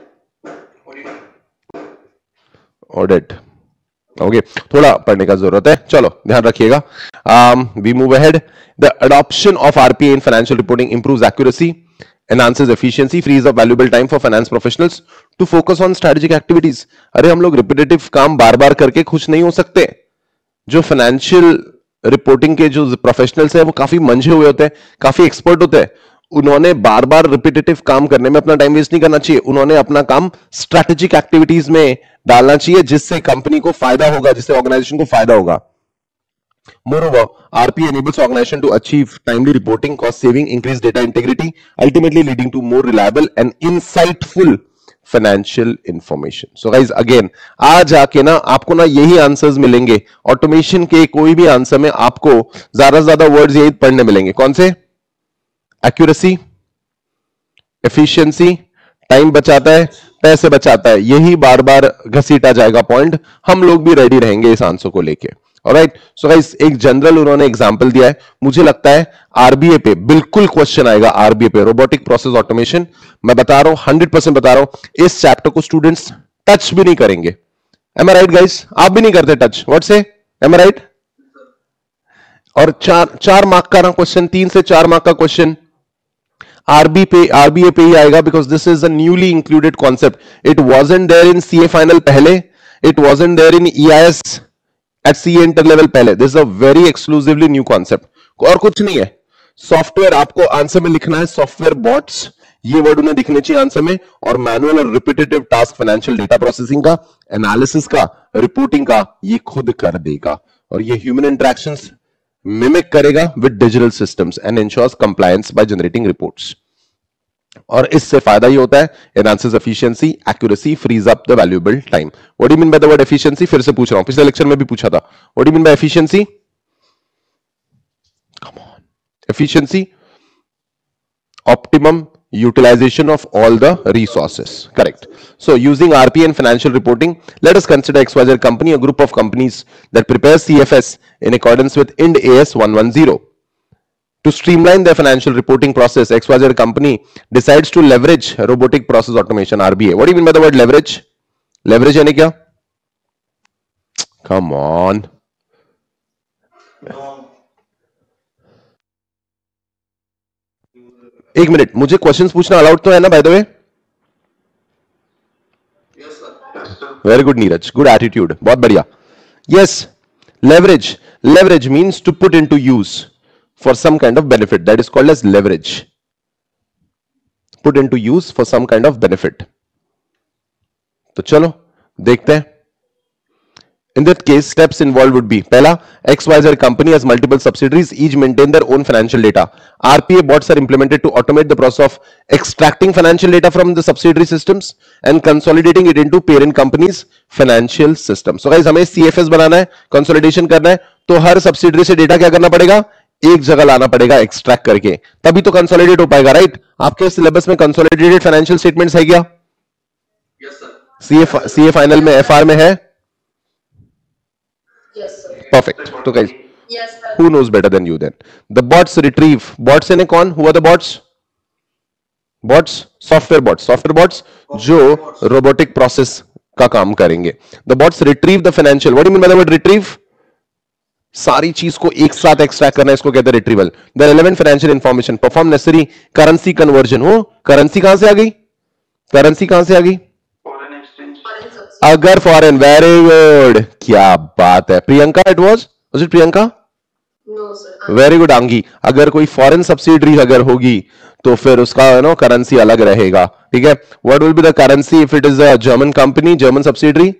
ऑडिट. ओके, थोड़ा पढ़ने का जरूरत है, चलो ध्यान रखिएगा. We move ahead. The adoption of RPA in financial reporting improves accuracy, enhances efficiency, frees up valuable time for finance professionals to focus on strategic activities. अरे हम लोग रिपीटेटिव काम बार बार करके खुश नहीं हो सकते. जो फाइनेंशियल रिपोर्टिंग के जो प्रोफेशनल्स हैं वो काफी मंझे हुए होते हैं, काफी एक्सपर्ट होते हैं. उन्होंने बार बार रिपीटेटिव काम करने में अपना टाइम वेस्ट नहीं करना चाहिए. उन्होंने अपना काम स्ट्रेटेजिक एक्टिविटीज में डालना चाहिए जिससे कंपनी को फायदा होगा, जिससे ऑर्गेनाइजेशन को फायदा होगा. Moreover, R P A enables organization to achieve timely reporting, cost saving, increased data integrity, ultimately leading to more reliable and insightful financial information. So guys, again, आज आके ना आपको ना यही आंसर्स मिलेंगे. ऑटोमेशन के कोई भी आंसर में आपको ज्यादा से ज्यादा वर्ड्स यही पढ़ने मिलेंगे. कौन से? एक्यूरेसी, एफिशिएंसी, टाइम बचाता है, पैसे बचाता है, यही बार बार घसीटा जाएगा पॉइंट. हम लोग भी रेडी रहेंगे इस आंसर को लेके. ऑलराइट, सो गाइस एक जनरल उन्होंने एग्जांपल दिया है. मुझे लगता है आरबीए पे बिल्कुल क्वेश्चन आएगा. आरबीए पे रोबोटिक प्रोसेस ऑटोमेशन, मैं बता रहा हूं, हंड्रेड परसेंट बता रहा हूं, इस चैप्टर को स्टूडेंट्स टच भी नहीं करेंगे. Am I right guys? आप भी नहीं करते टच? व्हाट से? Am I right? और चार चार मार्क का ना क्वेश्चन, तीन से चार मार्क का क्वेश्चन आरबी पे आरबीए पे ही आएगा, because this is a newly included concept. It wasn't there in CA final पहले, it wasn't there in EIS at CA inter level पहले. This is a very exclusively new concept. और कुछ नहीं है. सॉफ्टवेयर आपको आंसर में लिखना है, सॉफ्टवेयर बॉट्स, ये वर्ड उन्हें दिखने चाहिए आंसर में. और मैनुअल और repetitive task financial data processing का, एनालिसिस का, रिपोर्टिंग का ये खुद कर देगा. और ये ह्यूमन इंटरेक्शंस मिमिक करेगा with digital systems and ensures compliance by generating reports. और इससे फायदा ही होता है, enhances efficiency, accuracy, frees up the valuable time. What do you mean by the word efficiency? फिर से पूछ रहा हूं, पिछले लेक्चर में भी पूछा था. What do you mean by efficiency? Come on. Efficiency, optimum utilization of all the resources. Correct. So using R P A in financial reporting, let us consider X Y Z company, a group of companies that prepares C F S in accordance with I N D A S one ten. To streamline their financial reporting process, X Y Z company decides to leverage robotic process automation, R B A. What do you mean by the word leverage? Leverage यानी क्या? Come on. एक मिनट, मुझे क्वेश्चंस पूछना अलाउड तो है ना by the way? Very good Neeraj, good attitude, बहुत बढ़िया. Yes, leverage. Leverage means to put into use for some kind of benefit. That is called as leverage. put into use for some kind of benefit. तो चलो देखते हैं. In that case, steps involved would be पहला, X Y Z company has multiple subsidiaries, each maintain their own financial data. R P A bots are implemented to automate the process of extracting financial data from the subsidiary systems and consolidating it into parent company's financial system. So guys, हमें C F S बनाना है, consolidation करना है, तो हर subsidiary से data क्या करना पड़ेगा? एक जगह लाना पड़ेगा extract करके, तभी तो consolidate हो पाएगा, right? आपके syllabus में consolidated financial statements है क्या? Yes, sir. C A C A final में F R में है? Yes, sir. Perfect. तो guys, Yes, sir. who knows better than you then? The bots retrieve. Bots यानी कौन? Who are the bots? Bots, software bots. Software bots जो robotic process का काम करेंगे. The bots retrieve the financial. What do you mean by the word retrieve? सारी चीज को एक साथ एक्सट्रैक्ट करना, इसको कहते हैं retrieval. The relevant financial information, perform necessary currency conversion. हो, करेंसी कहां से आ गई? करेंसी कहां से आ गई? Foreign exchange. Foreign subsidy. अगर फॉरेन. वेरी गुड, क्या बात है. Priyanka, it was was it Priyanka? No, sir. Very good आंगी. अगर कोई फॉरेन सब्सिडरी अगर होगी तो फिर उसका यू नो करेंसी अलग रहेगा. ठीक है. What will be the currency if it is a German company, German subsidiary?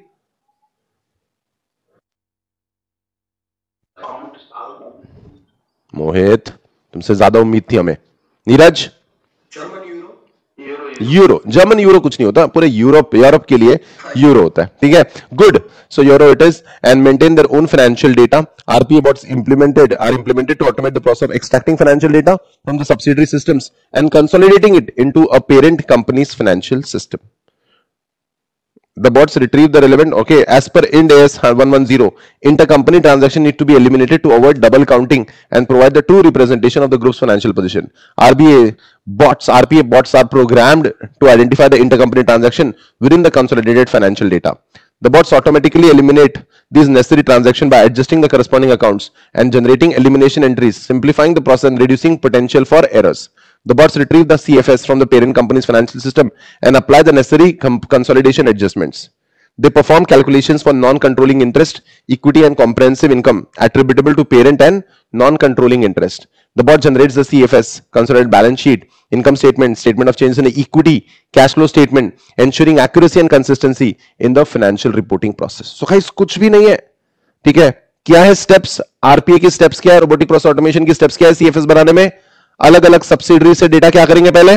Mohit, तुमसे ज्यादा उम्मीद थी हमें. Neeraj? German euro. Euro. Euro. German euro कुछ नहीं होता, पूरे यूरोप यूरोप के लिए यूरो होता है. ठीक है. Good. So euro it is. And maintain their own financial data. RPA bots implemented are implemented to automate the process of extracting financial data from the subsidiary systems and consolidating it into a parent company's financial system. The bots retrieve the relevant, okay, as per Ind A S one ten, intercompany transaction need to be eliminated to avoid double counting and provide the true representation of the group's financial position. R B A bots, R P A bots are programmed to identify the intercompany transaction within the consolidated financial data. The bots automatically eliminate these necessary transactions by adjusting the corresponding accounts and generating elimination entries, simplifying the process and reducing potential for errors. The bots retrieve the C F S from the parent company's financial system and apply the necessary consolidation adjustments. They perform calculations for non-controlling interest, equity and comprehensive income attributable to parent and non-controlling interest. The bot generates the C F S, consolidated balance sheet, income statement, statement of changes in equity, cash flow statement, ensuring accuracy and consistency in the financial reporting process. So guys, कुछ भी नहीं है. ठीक है. क्या है steps? R P A के steps क्या है? Robotic process automation की steps क्या है? C F S बनाने में अलग अलग सब्सिडरी से डेटा क्या करेंगे? पहले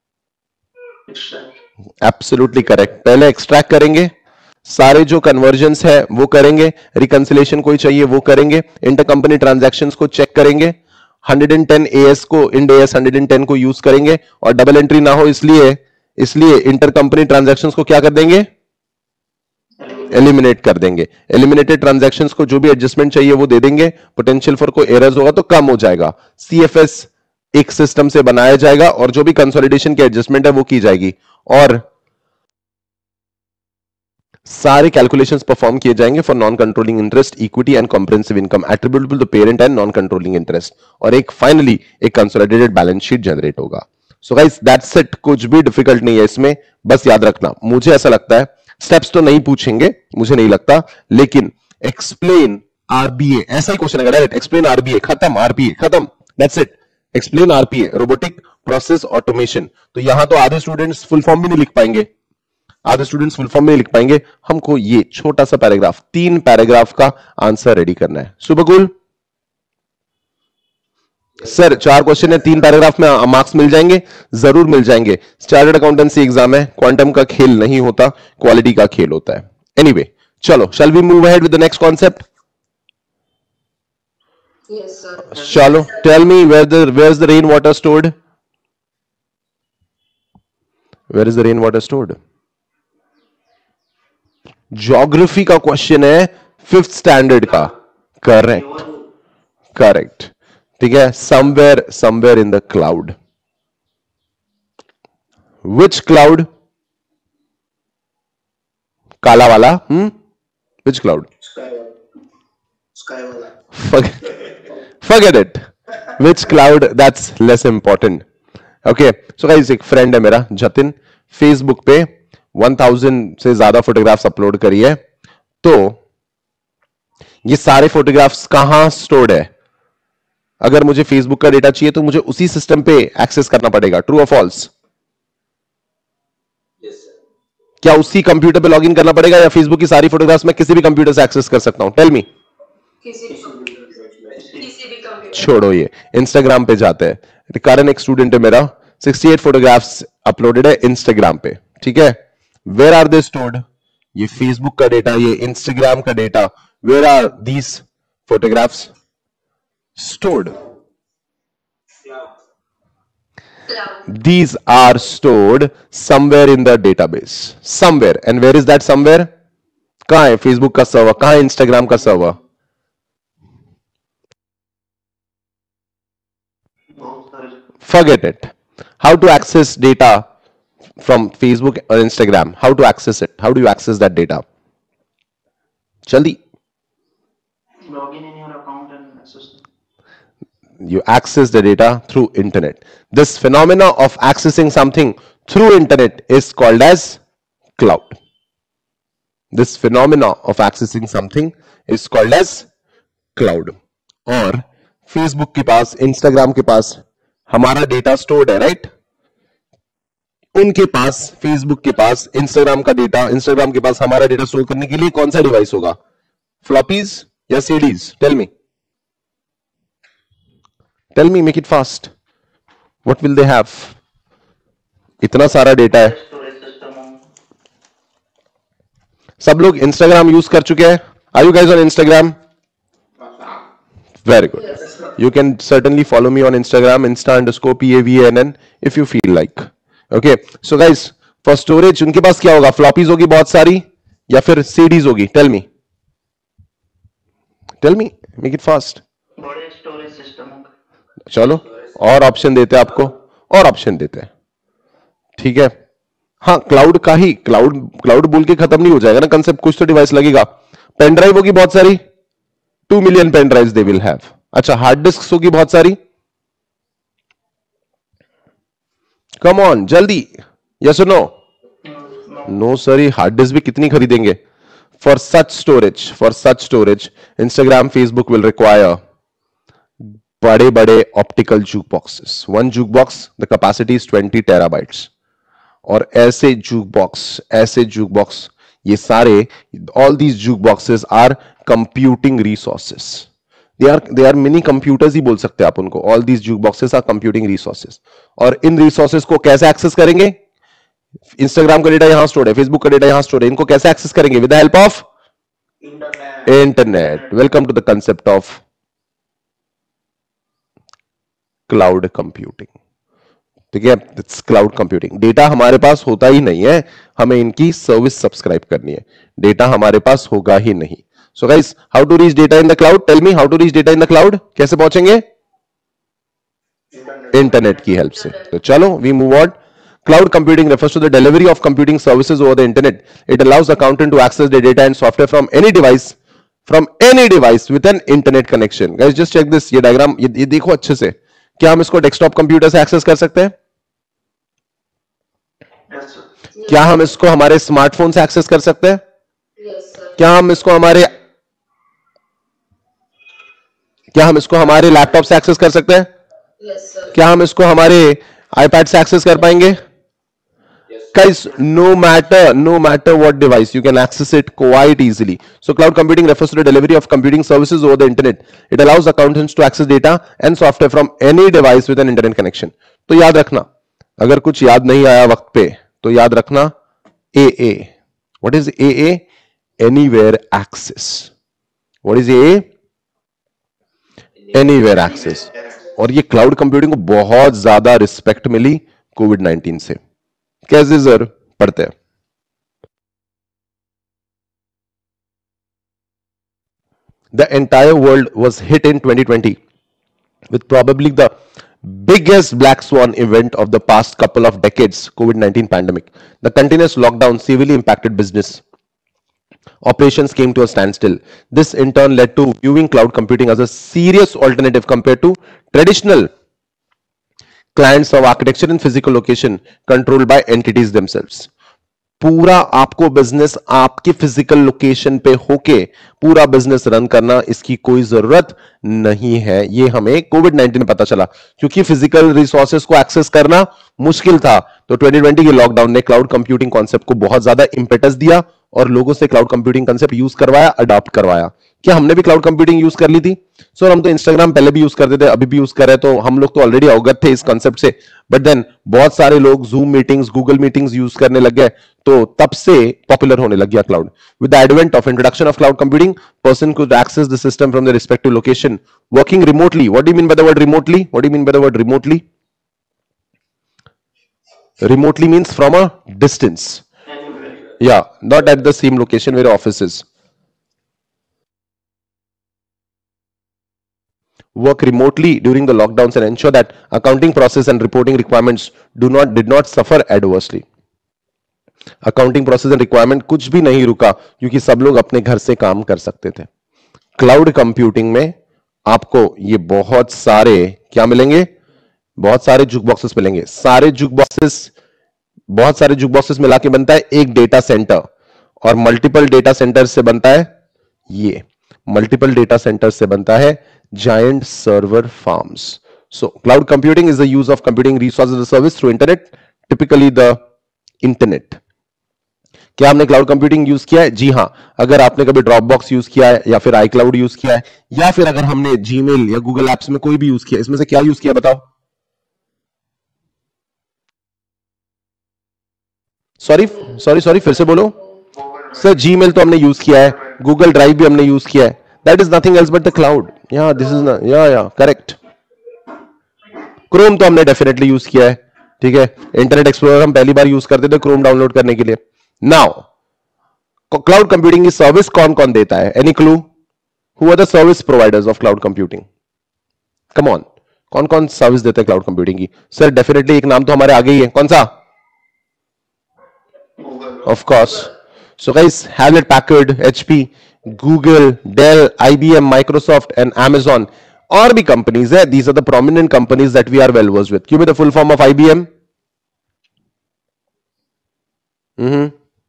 एब्सोल्युटली करेक्ट. पहले एक्सट्रैक्ट करेंगे, सारे जो कन्वर्जन्स है वो करेंगे, रिकंसिलेशन कोई चाहिए वो करेंगे, इंटरकंपनी ट्रांजैक्शंस को चेक करेंगे, one ten A S को, Ind A S one ten को यूज करेंगे और डबल एंट्री ना हो इसलिए इसलिए इंटरकंपनी ट्रांजैक्शंस को क्या कर देंगे? एलिमिनेट कर देंगे. एलिमिनेटेड ट्रांजैक्शंस को जो भी एडजस्टमेंट चाहिए वो दे देंगे. पोटेंशियल फॉर कोई एरर्स होगा तो कम हो जाएगा. सीएफएस एक सिस्टम से बनाया जाएगा और जो भी कंसोलिडेशन की एडजस्टमेंट है वो की जाएगी और सारे कैलकुलेशंस परफॉर्म किए जाएंगे for non controlling interest, equity and comprehensive income attributable to parent and non controlling interest. और एक फाइनली एक कंसोलिडेटेड बैलेंस शीट जनरेट होगा. So guys that's it. कुछ भी डिफिकल्ट नहीं है इसमें. बस याद रखना, मुझे ऐसा लगता है स्टेप्स तो नहीं पूछेंगे, मुझे नहीं लगता, लेकिन एक्सप्लेन आरबीए ऐसा ही क्वेश्चन है डायरेक्ट. एक्सप्लेन आरबीए, खत्म. आरबीए खत्म. That's it. Explain RPA, robotic process automation. तो यहां तो आधे स्टूडेंट्स फुल फॉर्म भी नहीं लिख पाएंगे, आधे स्टूडेंट्स फुल फॉर्म में लिख पाएंगे. हमको ये छोटा सा पैराग्राफ, तीन पैराग्राफ का आंसर रेडी करना है. सुबकुल सर, चार क्वेश्चन है, तीन पैराग्राफ में मार्क्स मिल जाएंगे? जरूर मिल जाएंगे. चार्टर्ड अकाउंटेंसी एग्जाम है, क्वांटम का खेल नहीं होता, क्वालिटी का खेल होता है. एनीवे, चलो, shall we move ahead with the next concept? Yes, sir. चलो, tell me where the where is the rain water stored? Where is the rain water stored? Geography का क्वेश्चन है, फिफ्थ स्टैंडर्ड का. Correct, correct. ठीक है. Somewhere somewhere in the cloud. Which cloud? काला वाला. Hmm which cloud? Sky wala. Sky wala. Forget, forget it. Which cloud? That's less important. Okay. So guys, एक फ्रेंड है मेरा जतिन, फेसबुक पे one thousand से ज्यादा फोटोग्राफ्स अपलोड करी है. तो ये सारे फोटोग्राफ्स कहां स्टोर्ड है? अगर मुझे फेसबुक का डेटा चाहिए तो मुझे उसी सिस्टम पे एक्सेस करना पड़ेगा. ट्रू और फॉल्स? क्या उसी कंप्यूटर पे लॉगिन करना पड़ेगा या फेसबुक की सारी फोटोग्राफ्स मैं किसी भी कंप्यूटर से एक्सेस कर सकता हूं? Tell me. किसी भी किसी भी कंप्यूटर. छोड़ो ये, इंस्टाग्राम पे जाते हैं. कारण एक स्टूडेंट है मेरा, अड़सठ फोटोग्राफ्स अपलोडेड है इंस्टाग्राम पे. ठीक है, वेयर आर दे स्टोर्ड? ये फेसबुक का डेटा, ये इंस्टाग्राम का data. Where are these photographs stored? These are stored somewhere in the database, somewhere. And where is that somewhere? कहां है फेसबुक का सर्वर, कहां है इंस्टाग्राम का server? Forget it. How to access data from Facebook or Instagram? How to access it? How do you access that data? Jaldi. Log in in your account and access. You access the data through internet. This phenomena of accessing something through internet is called as cloud. This phenomena of accessing something is called as cloud. और Facebook के पास, Instagram के पास हमारा डेटा स्टोर्ड है, राइट? उनके पास, Facebook के पास Instagram का डेटा, Instagram के पास हमारा डेटा स्टोर करने के लिए कौन सा डिवाइस होगा? फ्लॉपीज या CDs? Tell me. Tell me, make it fast. What will they have? इतना सारा डेटा है. Storage system. सब लोग इंस्टाग्राम यूज कर चुके हैं? Are you guys on Instagram? Very good. You can certainly follow me on Instagram, insta underscore P A V A N N if you feel like. Okay. So guys, for storage उनके पास क्या होगा? फ्लॉपीज होगी बहुत सारी या फिर सीडीज होगी? Tell me. Tell me. Make it fast. बड़े स्टोरेज सिस्टम होंगे. चलो और ऑप्शन देते हैं आपको, और ऑप्शन देते हैं. ठीक है. हाँ, क्लाउड का ही, क्लाउड क्लाउड बोल के खत्म नहीं हो जाएगा ना कंसेप्ट. कुछ तो डिवाइस लगेगा. पेन ड्राइव होगी बहुत सारी, two million pen drives they will have. अच्छा, हार्ड डिस्क होगी बहुत सारी. कम ऑन, जल्दी. यस और no? No sir, hard disk भी कितनी खरीदेंगे? For such storage, for such storage Instagram, Facebook will require बड़े बड़े optical juke boxes. One juke box the capacity is twenty terabytes. और ऐसे जूक बॉक्स, ऐसे जूक बॉक्स, ये सारे, all these juke boxes are computing resources. They are they are mini computers ही बोल सकते हैं आप उनको. All these juke boxes are computing resources. और इन रिसोर्सेस को कैसे एक्सेस करेंगे? इंस्टाग्राम का डेटा यहां स्टोर है, फेसबुक का डेटा यहां स्टोर है. इनको कैसे एक्सेस करेंगे? With the help of internet. Internet. Welcome to the concept of cloud computing. ठीक है, इट्स क्लाउड कंप्यूटिंग. डेटा हमारे पास होता ही नहीं है, हमें इनकी सर्विस सब्सक्राइब करनी है. डेटा हमारे पास होगा ही नहीं. So guys, how to reach data in the cloud? Tell me, how to reach data in the cloud? कैसे पहुंचेंगे? इंटरनेट की हेल्प से. तो चलो, we move on. Cloud computing refers to the delivery of computing services over the internet. It allows accountant to access the data and software from any device, from any device with an internet connection. Guys, just check this. ये diagram, ये, ये देखो अच्छे से. क्या हम इसको डेस्कटॉप कंप्यूटर से एक्सेस कर सकते हैं? Yes, sir. क्या हम इसको हमारे स्मार्टफोन से एक्सेस कर सकते हैं? Yes, sir. क्या हम इसको हमारे क्या हम इसको हमारे लैपटॉप से एक्सेस कर सकते हैं? Yes, sir. क्या हम इसको हमारे आईपैड से एक्सेस कर पाएंगे? Guys, no matter, no matter what device, you can access it quite easily. So cloud computing refers to the delivery of computing services over the internet. It allows accountants to access data and software from any device with an internet connection. तो याद रखना, अगर कुछ याद नहीं आया वक्त पे, तो याद रखना A A. What is A A? Anywhere access. What is A A? Anywhere access. और ये क्लाउड कंप्यूटिंग को बहुत ज्यादा रिस्पेक्ट मिली कोविड नाइनटीन से. कैसे सर? पढ़ते हैं. The entire world was hit in twenty twenty with probably the biggest black swan event of the past couple of decades, COVID nineteen pandemic. The continuous lockdown severely impacted business. Operations came to a standstill. This in turn led to viewing cloud computing as a serious alternative compared to traditional clients of architecture and physical location controlled by entities themselves. पूरा आपको बिजनेस आपकी फिजिकल लोकेशन पे होके पूरा बिजनेस रन करना, इसकी कोई जरूरत नहीं है। ये हमें कोविड नाइनटीन में पता चला, क्योंकि फिजिकल रिसोर्सेज को एक्सेस करना मुश्किल था। तो ट्वेंटी ट्वेंटी के लॉकडाउन ने क्लाउड कंप्यूटिंग कॉन्सेप्ट को बहुत ज्यादा इंपेटस दिया और लोगों से क्लाउड कंप्यूटिंग कॉन्सेप्ट यूज करवाया, अडॉप्ट करवाया। क्या हमने भी क्लाउड कंप्यूटिंग यूज कर ली थी? सो so, हम तो इंस्टाग्राम पहले भी यूज करते थे, अभी भी यूज कर रहे हैं, तो हम लोग तो ऑलरेडी अवगत थे इस कॉन्सेप्ट से। बट देन बहुत सारे लोग Zoom meetings, Google meetings use करने लग गए, तो तब से पॉपुलर होने लग गया cloud. With the advent of introduction of cloud computing, person could access the system from the respective location working remotely. What do you mean by the word remotely? What do you mean by the word remotely? Remotely means from a distance. Yeah, not at the same location where your office is. Work remotely during the lockdowns and ensure that accounting process and reporting requirements do not did not suffer adversely. Accounting process and requirement कुछ भी नहीं रुका, क्योंकि सब लोग अपने घर से काम कर सकते थे। Cloud computing में आपको ये बहुत सारे क्या मिलेंगे? बहुत सारे जुक बॉक्सेस मिलेंगे। सारे जुक बॉक्सेस बहुत सारे जुक बॉक्सेस मिला के बनता है एक डेटा सेंटर, और मल्टीपल डेटा सेंटर से बनता है ये मल्टीपल डेटा सेंटर से बनता है giant server farms. So cloud computing is the use of computing resources as a service through internet, typically the internet. क्या हमने क्लाउड कंप्यूटिंग यूज किया है? जी हां। अगर आपने कभी ड्रॉप बॉक्स यूज किया है, या फिर आई क्लाउड यूज किया है, या फिर अगर हमने जीमेल या गूगल एप्स में कोई भी यूज किया, इसमें से क्या यूज किया बताओ? सॉरी सॉरी सॉरी फिर से बोलो सर। जीमेल तो हमने यूज किया है, गूगल ड्राइव भी हमने यूज किया है। That is nothing else but the cloud. Yeah this is yeah yeah correct. Chrome तो हमने डेफिनेटली यूज किया है, ठीक है। इंटरनेट एक्सप्लोरर हम पहली बार यूज करते थे क्रोम डाउनलोड करने के लिए। नाउ क्लाउड कंप्यूटिंग की सर्विस कौन कौन देता है? Any clue? Who are the service providers of cloud computing? Come on, कौन कौन सर्विस देते हैं क्लाउड कंप्यूटिंग की? सर डेफिनेटली एक नाम तो हमारे आगे ही है, कौन सा? Of course. So guys, Hewlett Packard, H P, Google, Dell, I B M, Microsoft and Amazon और भी companies है. These are the prominent companies that we are well versed with. Give me the full form of I B M. Mm-hmm.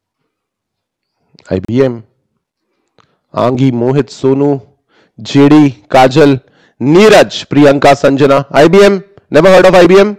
I B M. Angi, Mohit, Sonu, J D, Kajal, Neeraj, Priyanka, Sanjana. I B M. Never heard of I B M?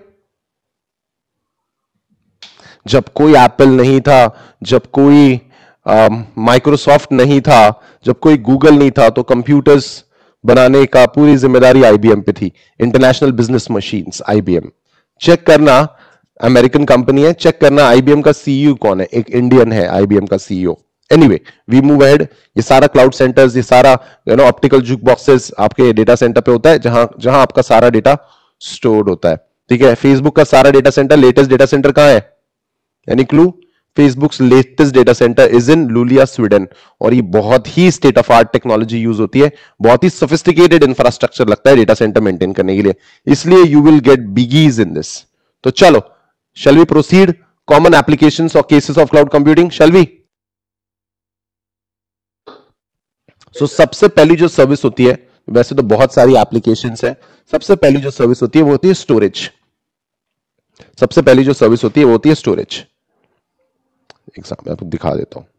जब कोई एप्पल नहीं था, जब कोई माइक्रोसॉफ्ट uh, नहीं था, जब कोई गूगल नहीं था, तो कंप्यूटर्स बनाने का पूरी जिम्मेदारी आईबीएम पे थी। International Business Machines, IBM. Check करना, अमेरिकन कंपनी है, चेक करना आईबीएम का सीईओ कौन है? एक इंडियन है आईबीएम का CEO. Anyway, we move ahead. ये सारा क्लाउड सेंटर्स, ये सारा you know optical juke boxes आपके डेटा सेंटर पे होता है, जहां जहां आपका सारा डेटा स्टोर्ड होता है, ठीक है। फेसबुक का सारा data center, latest data center कहां है? Any clue? Facebook's latest data center is in Luleå, Sweden, और ये बहुत ही state of art technology use होती है, बहुत ही सोफिस्टिकेटेड इंफ्रास्ट्रक्चर लगता है डेटा सेंटर मेंटेन करने के लिए, इसलिए you will get biggies in this. तो चलो, shall we proceed? Common applications or cases of cloud computing, shall we? So सबसे पहली जो सर्विस होती है, वैसे तो बहुत सारी एप्लीकेशंस है, सबसे पहली जो सर्विस होती है वो होती है स्टोरेज। सबसे पहली जो सर्विस होती है वो होती है स्टोरेज। एग्जाम्पल आपको दिखा देता हूं।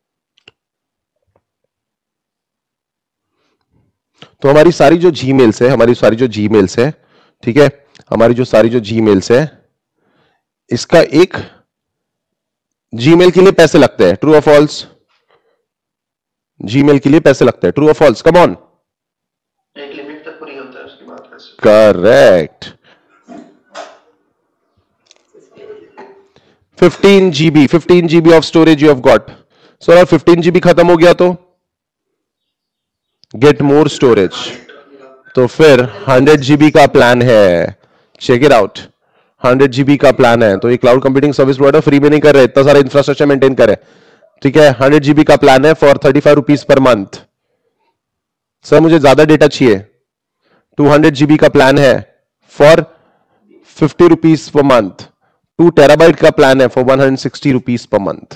तो हमारी सारी जो जीमेल्स है, हमारी सारी जो जीमेल्स है, ठीक है, हमारी जो सारी जो जीमेल्स है, इसका एक जीमेल के लिए पैसे लगते हैं, ट्रू और फॉल्स? जीमेल के लिए पैसे लगते हैं, ट्रू और फॉल्स? Come on. एक लिमिट तक पूरी होता है, उसके बाद पैसे। Correct. Fifteen GB fifteen GB of storage you have got. So अगर फिफ्टीन जीबी खत्म हो गया तो गेट मोर स्टोरेज, तो फिर हंड्रेड जीबी का प्लान है। Check it out, hundred GB का प्लान है। तो ये cloud computing service provider free में नहीं कर रहे, इतना सारा इंफ्रास्ट्रक्चर मेंटेन कर रहे, ठीक है। हंड्रेड जीबी का प्लान है for thirty five rupees per month. Sir मुझे ज्यादा डेटा चाहिए, टू हंड्रेड जीबी का प्लान है for fifty rupees per month. Two terabyte का प्लान है for one hundred sixty rupees per month.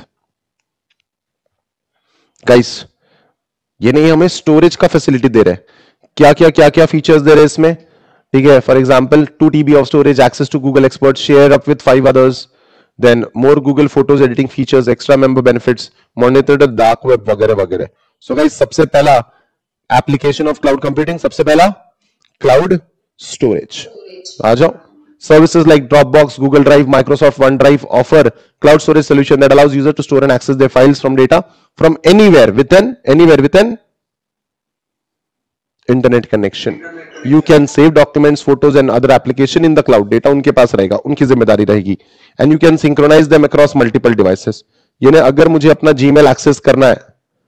Guys, ये नहीं हमें स्टोरेज का फैसिलिटी दे रहे, क्या क्या क्या क्या फीचर्स दे रहे इसमें, ठीक है। For example two TB of storage, access to Google expert, share up with five others, then more Google photos editing features, extra member benefits, monitor dark web वगैरह वगैरह। सो गाइस सबसे पहला एप्लीकेशन ऑफ क्लाउड कंप्यूटिंग, सबसे पहला क्लाउड स्टोरेज। आ जाओ। Services like Dropbox, Google Drive, Microsoft OneDrive offer cloud storage solution that allows user to store and access their files from data from anywhere within anywhere within internet connection. You can save documents, photos and other application in the cloud. Data उनके पास रहेगा, उनकी जिम्मेदारी रहेगी। And you can synchronize them across multiple devices. यानी अगर मुझे अपना Gmail access करना है,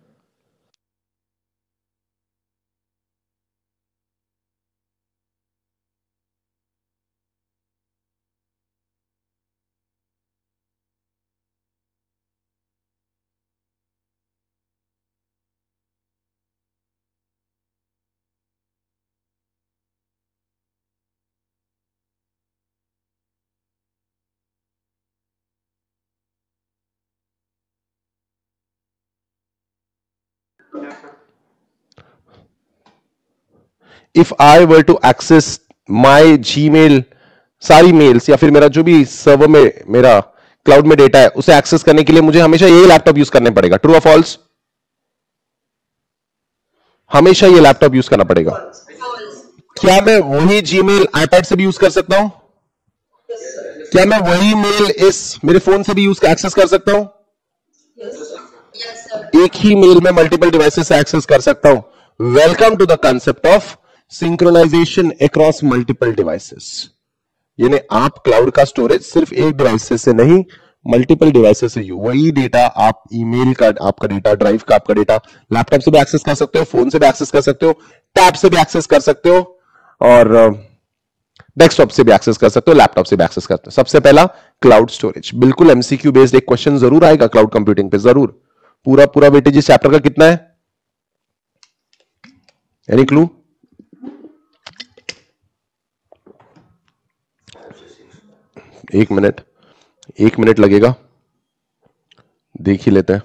if I were to access my Gmail, सारी मेल्स या फिर मेरा जो भी सर्वर में मेरा क्लाउड में डेटा है उसे एक्सेस करने के लिए मुझे हमेशा यही लैपटॉप यूज करना पड़ेगा। ट्रू और फॉल्स? हमेशा ये लैपटॉप यूज करना पड़ेगा। क्या मैं वही जीमेल आईपैड से भी यूज कर सकता हूं? क्या मैं वही मेल इस मेरे फोन से भी यूज एक्सेस कर सकता हूं? एक ही मेल में मल्टीपल डिवाइसेस से एक्सेस कर सकता हूं। Welcome to the concept of synchronisation across multiple devices. यानी आप क्लाउड का स्टोरेज सिर्फ एक डिवाइस से नहीं, मल्टीपल डिवाइसेस से यू वही डेटा आप ईमेल का आपका डेटा, ड्राइव का आपका डेटा लैपटॉप से भी एक्सेस कर सकते हो, फोन से भी एक्सेस कर सकते हो, टैब से भी एक्सेस कर सकते हो और डेस्कटॉप से भी एक्सेस कर सकते हो, लैपटॉप से भी एक्सेस करते हो। सबसे पहला क्लाउड स्टोरेज। बिल्कुल एमसीक्यू बेस्ड एक क्वेश्चन जरूर आएगा क्लाउड कंप्यूटिंग पे, जरूर। पूरा पूरा वेटेज इस चैप्टर का कितना है? Any clue? एक मिनट एक मिनट लगेगा, देख ही लेते हैं।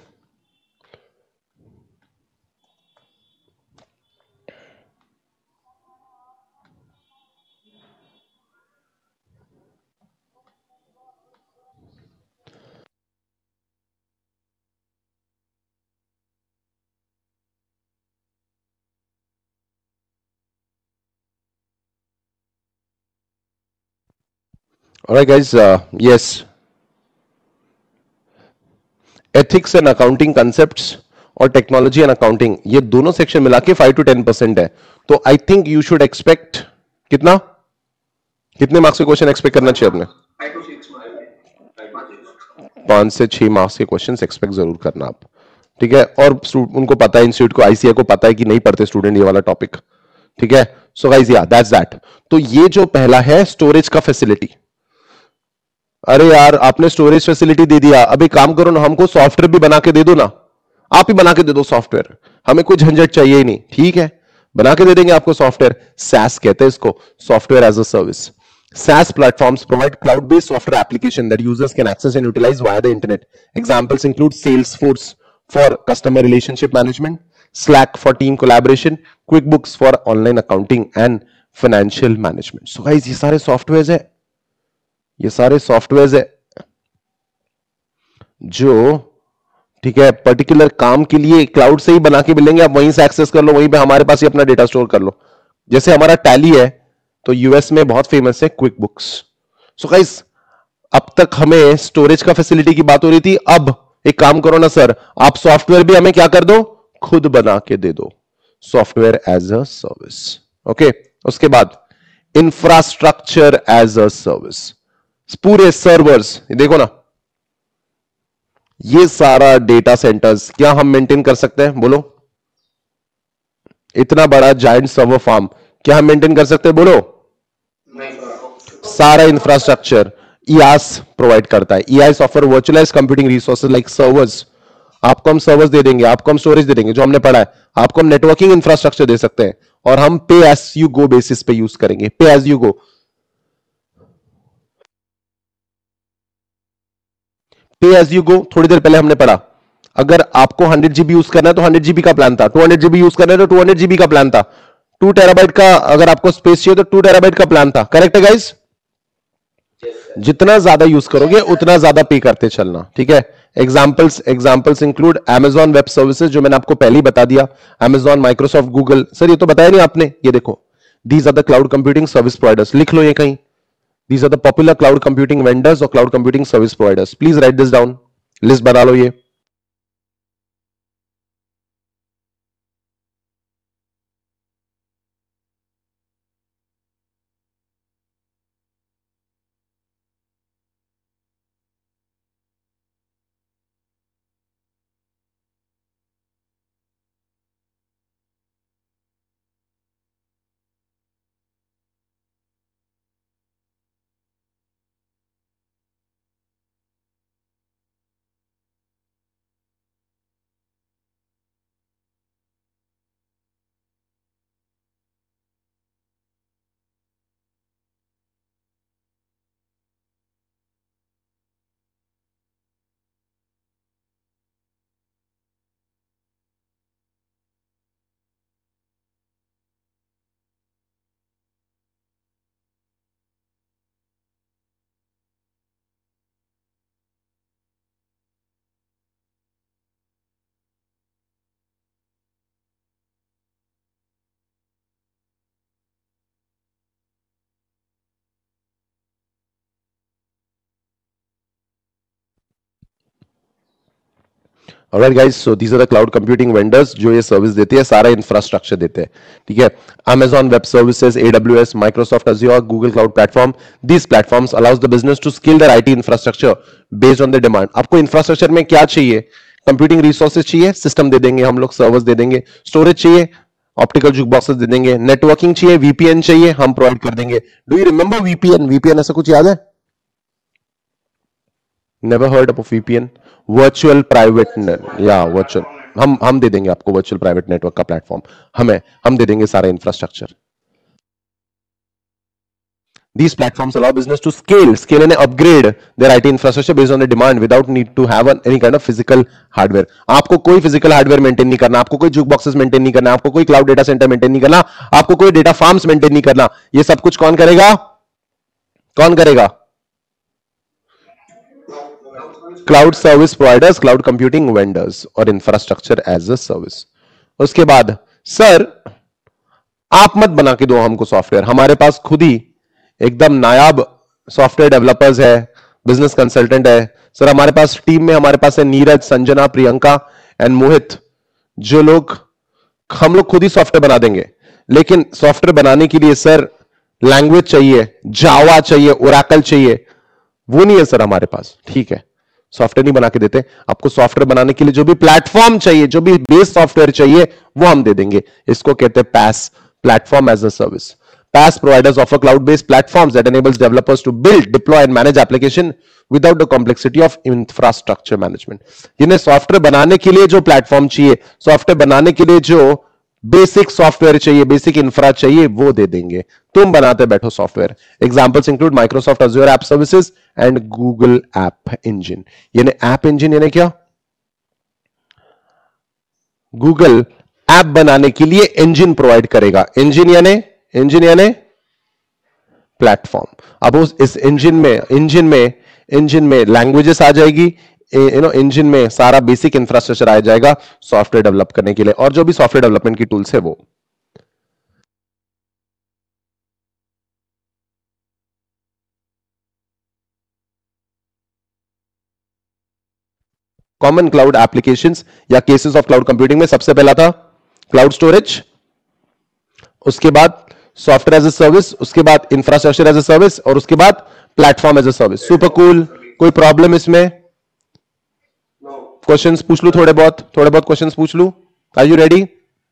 Alright guys, uh, yes, ethics and accounting concepts और टेक्नोलॉजी एंड अकाउंटिंग, ये दोनों सेक्शन मिला के फाइव टू टेन परसेंट है। तो I think you should expect कितना, कितने मार्क्स के क्वेश्चन एक्सपेक्ट करना चाहिए अपने? पांच से छह मार्क्स के क्वेश्चन एक्सपेक्ट जरूर करना आप, ठीक है। और उनको पता है, इंस्टीट्यूट को, आईसीए को पता है कि नहीं पढ़ते स्टूडेंट ये वाला टॉपिक, ठीक है। So guys yeah that's that. तो ये जो पहला है स्टोरेज का फैसिलिटी, अरे यार आपने स्टोरेज फैसिलिटी दे दिया, अब एक काम करो ना, हमको सॉफ्टवेयर भी बना के दे दो ना, आप ही बना के दे दो सॉफ्टवेयर, हमें कोई झंझट चाहिए ही नहीं, ठीक है, बना के दे देंगे आपको सॉफ्टवेयर। सैस कहते हैं इसको, software as a service. SaaS platforms provide cloud-based software application that users can access and utilize via the internet. Examples include Salesforce for customer relationship management, Slack for team collaboration, QuickBooks for online accounting and financial management. So guys, ये सारे सॉफ्टवेयर्स है, ये सारे सॉफ्टवेयर्स है जो, ठीक है, पर्टिकुलर काम के लिए क्लाउड से ही बना के मिलेंगे, आप वहीं से एक्सेस कर लो, वहीं पे हमारे पास ही अपना डेटा स्टोर कर लो। जैसे हमारा टैली है तो यूएस में बहुत फेमस है क्विक बुक्स। सो गाइस, अब तक हमें स्टोरेज का फैसिलिटी की बात हो रही थी, अब एक काम करो ना सर, आप सॉफ्टवेयर भी हमें क्या कर दो, खुद बना के दे दो, software as a service. Okay, उसके बाद इंफ्रास्ट्रक्चर एज अ सर्विस, पूरे सर्वर्स, देखो ना, ये सारा डेटा सेंटर्स क्या हम मेंटेन कर सकते हैं, बोलो? इतना बड़ा जायंट सर्वर फार्म क्या हम मेंटेन कर सकते हैं, बोलो? सारा इंफ्रास्ट्रक्चर ईआस प्रोवाइड करता है। IaaS offer virtualised computing resources like servers, आपको हम सर्वर्स दे देंगे, आपको हम स्टोरेज दे देंगे जो हमने पढ़ा है, आपको हम नेटवर्किंग इंफ्रास्ट्रक्चर दे सकते हैं, और हम pay as you go basis पे यूज करेंगे। पे एज यू गो, पे एज यू गो थोड़ी देर पहले हमने पढ़ा, अगर आपको हंड्रेड जीबी यूज करना है तो हंड्रेड जीबी का प्लान था, टू हंड्रेड जीबी यूज करना है तो टू हंड्रेड जीबी का प्लान था, टू टेराबाइट का अगर आपको स्पेस चाहिए तो टू टेराबाइट का प्लान था। करेक्ट है गाइस? जितना ज्यादा यूज करोगे उतना ज्यादा पे करते चलना, ठीक है। Examples examples include Amazon web services, जो मैंने आपको पहले ही बता दिया, Amazon, माइक्रोसॉफ्ट, गूगल। सर ये तो बताया नहीं आपने, ये देखो, these are the cloud computing service providers, लिख लो ये कहीं, these are the popular cloud computing vendors और cloud computing service providers. Please write this down, list बना लो ये। Alright guys, so these are the cloud computing vendors जो ये सर्विस देते हैं, सारा इंफ्रास्ट्रक्चर देते हैं, ठीक है। Amazon Web Services, A W S, Microsoft Azure, Google Cloud Platform. These platforms allows the business to scale their I T infrastructure based on the demand. आपको इंफ्रास्ट्रक्चर में क्या चाहिए? कंप्यूटिंग रिसोर्सेज चाहिए, सिस्टम दे देंगे हम लोग, सर्वर्स दे देंगे। स्टोरेज चाहिए, ऑप्टिकल जुक बॉक्सेस दे देंगे। नेटवर्किंग चाहिए, वीपीएन चाहिए, हम प्रोवाइड कर देंगे। Do you remember VPN? VPN ऐसा कुछ याद है? Never heard of VPN? Virtual private या वर्चुअल, हम हम दे देंगे आपको वर्चुअल प्राइवेट नेटवर्क का प्लेटफॉर्म, हमें हम दे देंगे सारा infrastructure. These platforms allow business to scale, scale and upgrade their I T infrastructure based on the demand without need to have an, any kind of physical hardware. आपको कोई physical hardware maintain नहीं करना, आपको कोई juke boxes maintain नहीं करना, आपको कोई cloud data center maintain नहीं करना, आपको कोई data farms maintain नहीं करना। ये सब कुछ कौन करेगा? कौन करेगा? Cloud service providers, cloud computing vendors और इंफ्रास्ट्रक्चर एज अ सर्विस। उसके बाद सर आप मत बना के दो हमको सॉफ्टवेयर, हमारे पास खुद ही एकदम नायाब सॉफ्टवेयर डेवलपर्स है, बिजनेस कंसल्टेंट है। सर हमारे पास टीम में हमारे पास है नीरज, संजना, प्रियंका एंड मोहित, जो लोग हम लोग खुद ही सॉफ्टवेयर बना देंगे। लेकिन सॉफ्टवेयर बनाने के लिए सर लैंग्वेज चाहिए, जावा चाहिए, ओरेकल चाहिए, वो नहीं है सर हमारे पास, ठीक है। सॉफ्टवेयर नहीं बना के देते आपको, सॉफ्टवेयर बनाने के लिए जो भी प्लेटफॉर्म चाहिए, जो भी बेस सॉफ्टवेयर चाहिए वो हम दे देंगे। इसको कहते हैं PaaS, platform as a service. PaaS providers offer cloud-based platforms that enables developers to build, deploy and manage application without the complexity of infrastructure management. इन्हें सॉफ्टवेयर बनाने के लिए जो प्लेटफॉर्म चाहिए, सॉफ्टवेयर बनाने के लिए जो बेसिक सॉफ्टवेयर चाहिए, बेसिक इंफ्रा चाहिए, वो दे देंगे। तुम बनाते बैठो software. Examples include Microsoft Azure app services and Google app engine. यानी ऐप इंजन यानी क्या? गूगल ऐप बनाने के लिए इंजन प्रोवाइड करेगा। इंजन यानी इंजन यानी प्लेटफॉर्म। अब उस इस इंजन में इंजन में इंजन में लैंग्वेजेस आ जाएगी, यू नो, इंजन में सारा बेसिक इंफ्रास्ट्रक्चर आ जाएगा सॉफ्टवेयर डेवलप करने के लिए, और जो भी सॉफ्टवेयर डेवलपमेंट की टूल्स है वो। कॉमन क्लाउड एप्लीकेशंस या केसेस ऑफ क्लाउड कंप्यूटिंग में सबसे पहला था क्लाउड स्टोरेज, उसके बाद सॉफ्टवेयर एज ए सर्विस, उसके बाद इंफ्रास्ट्रक्चर एज ए सर्विस, और उसके बाद platform as a service. Super cool. कोई प्रॉब्लम इसमें? क्वेश्चंस पूछ लू, थोड़े बहुत थोड़े बहुत क्वेश्चंस पूछ लू। Are you ready?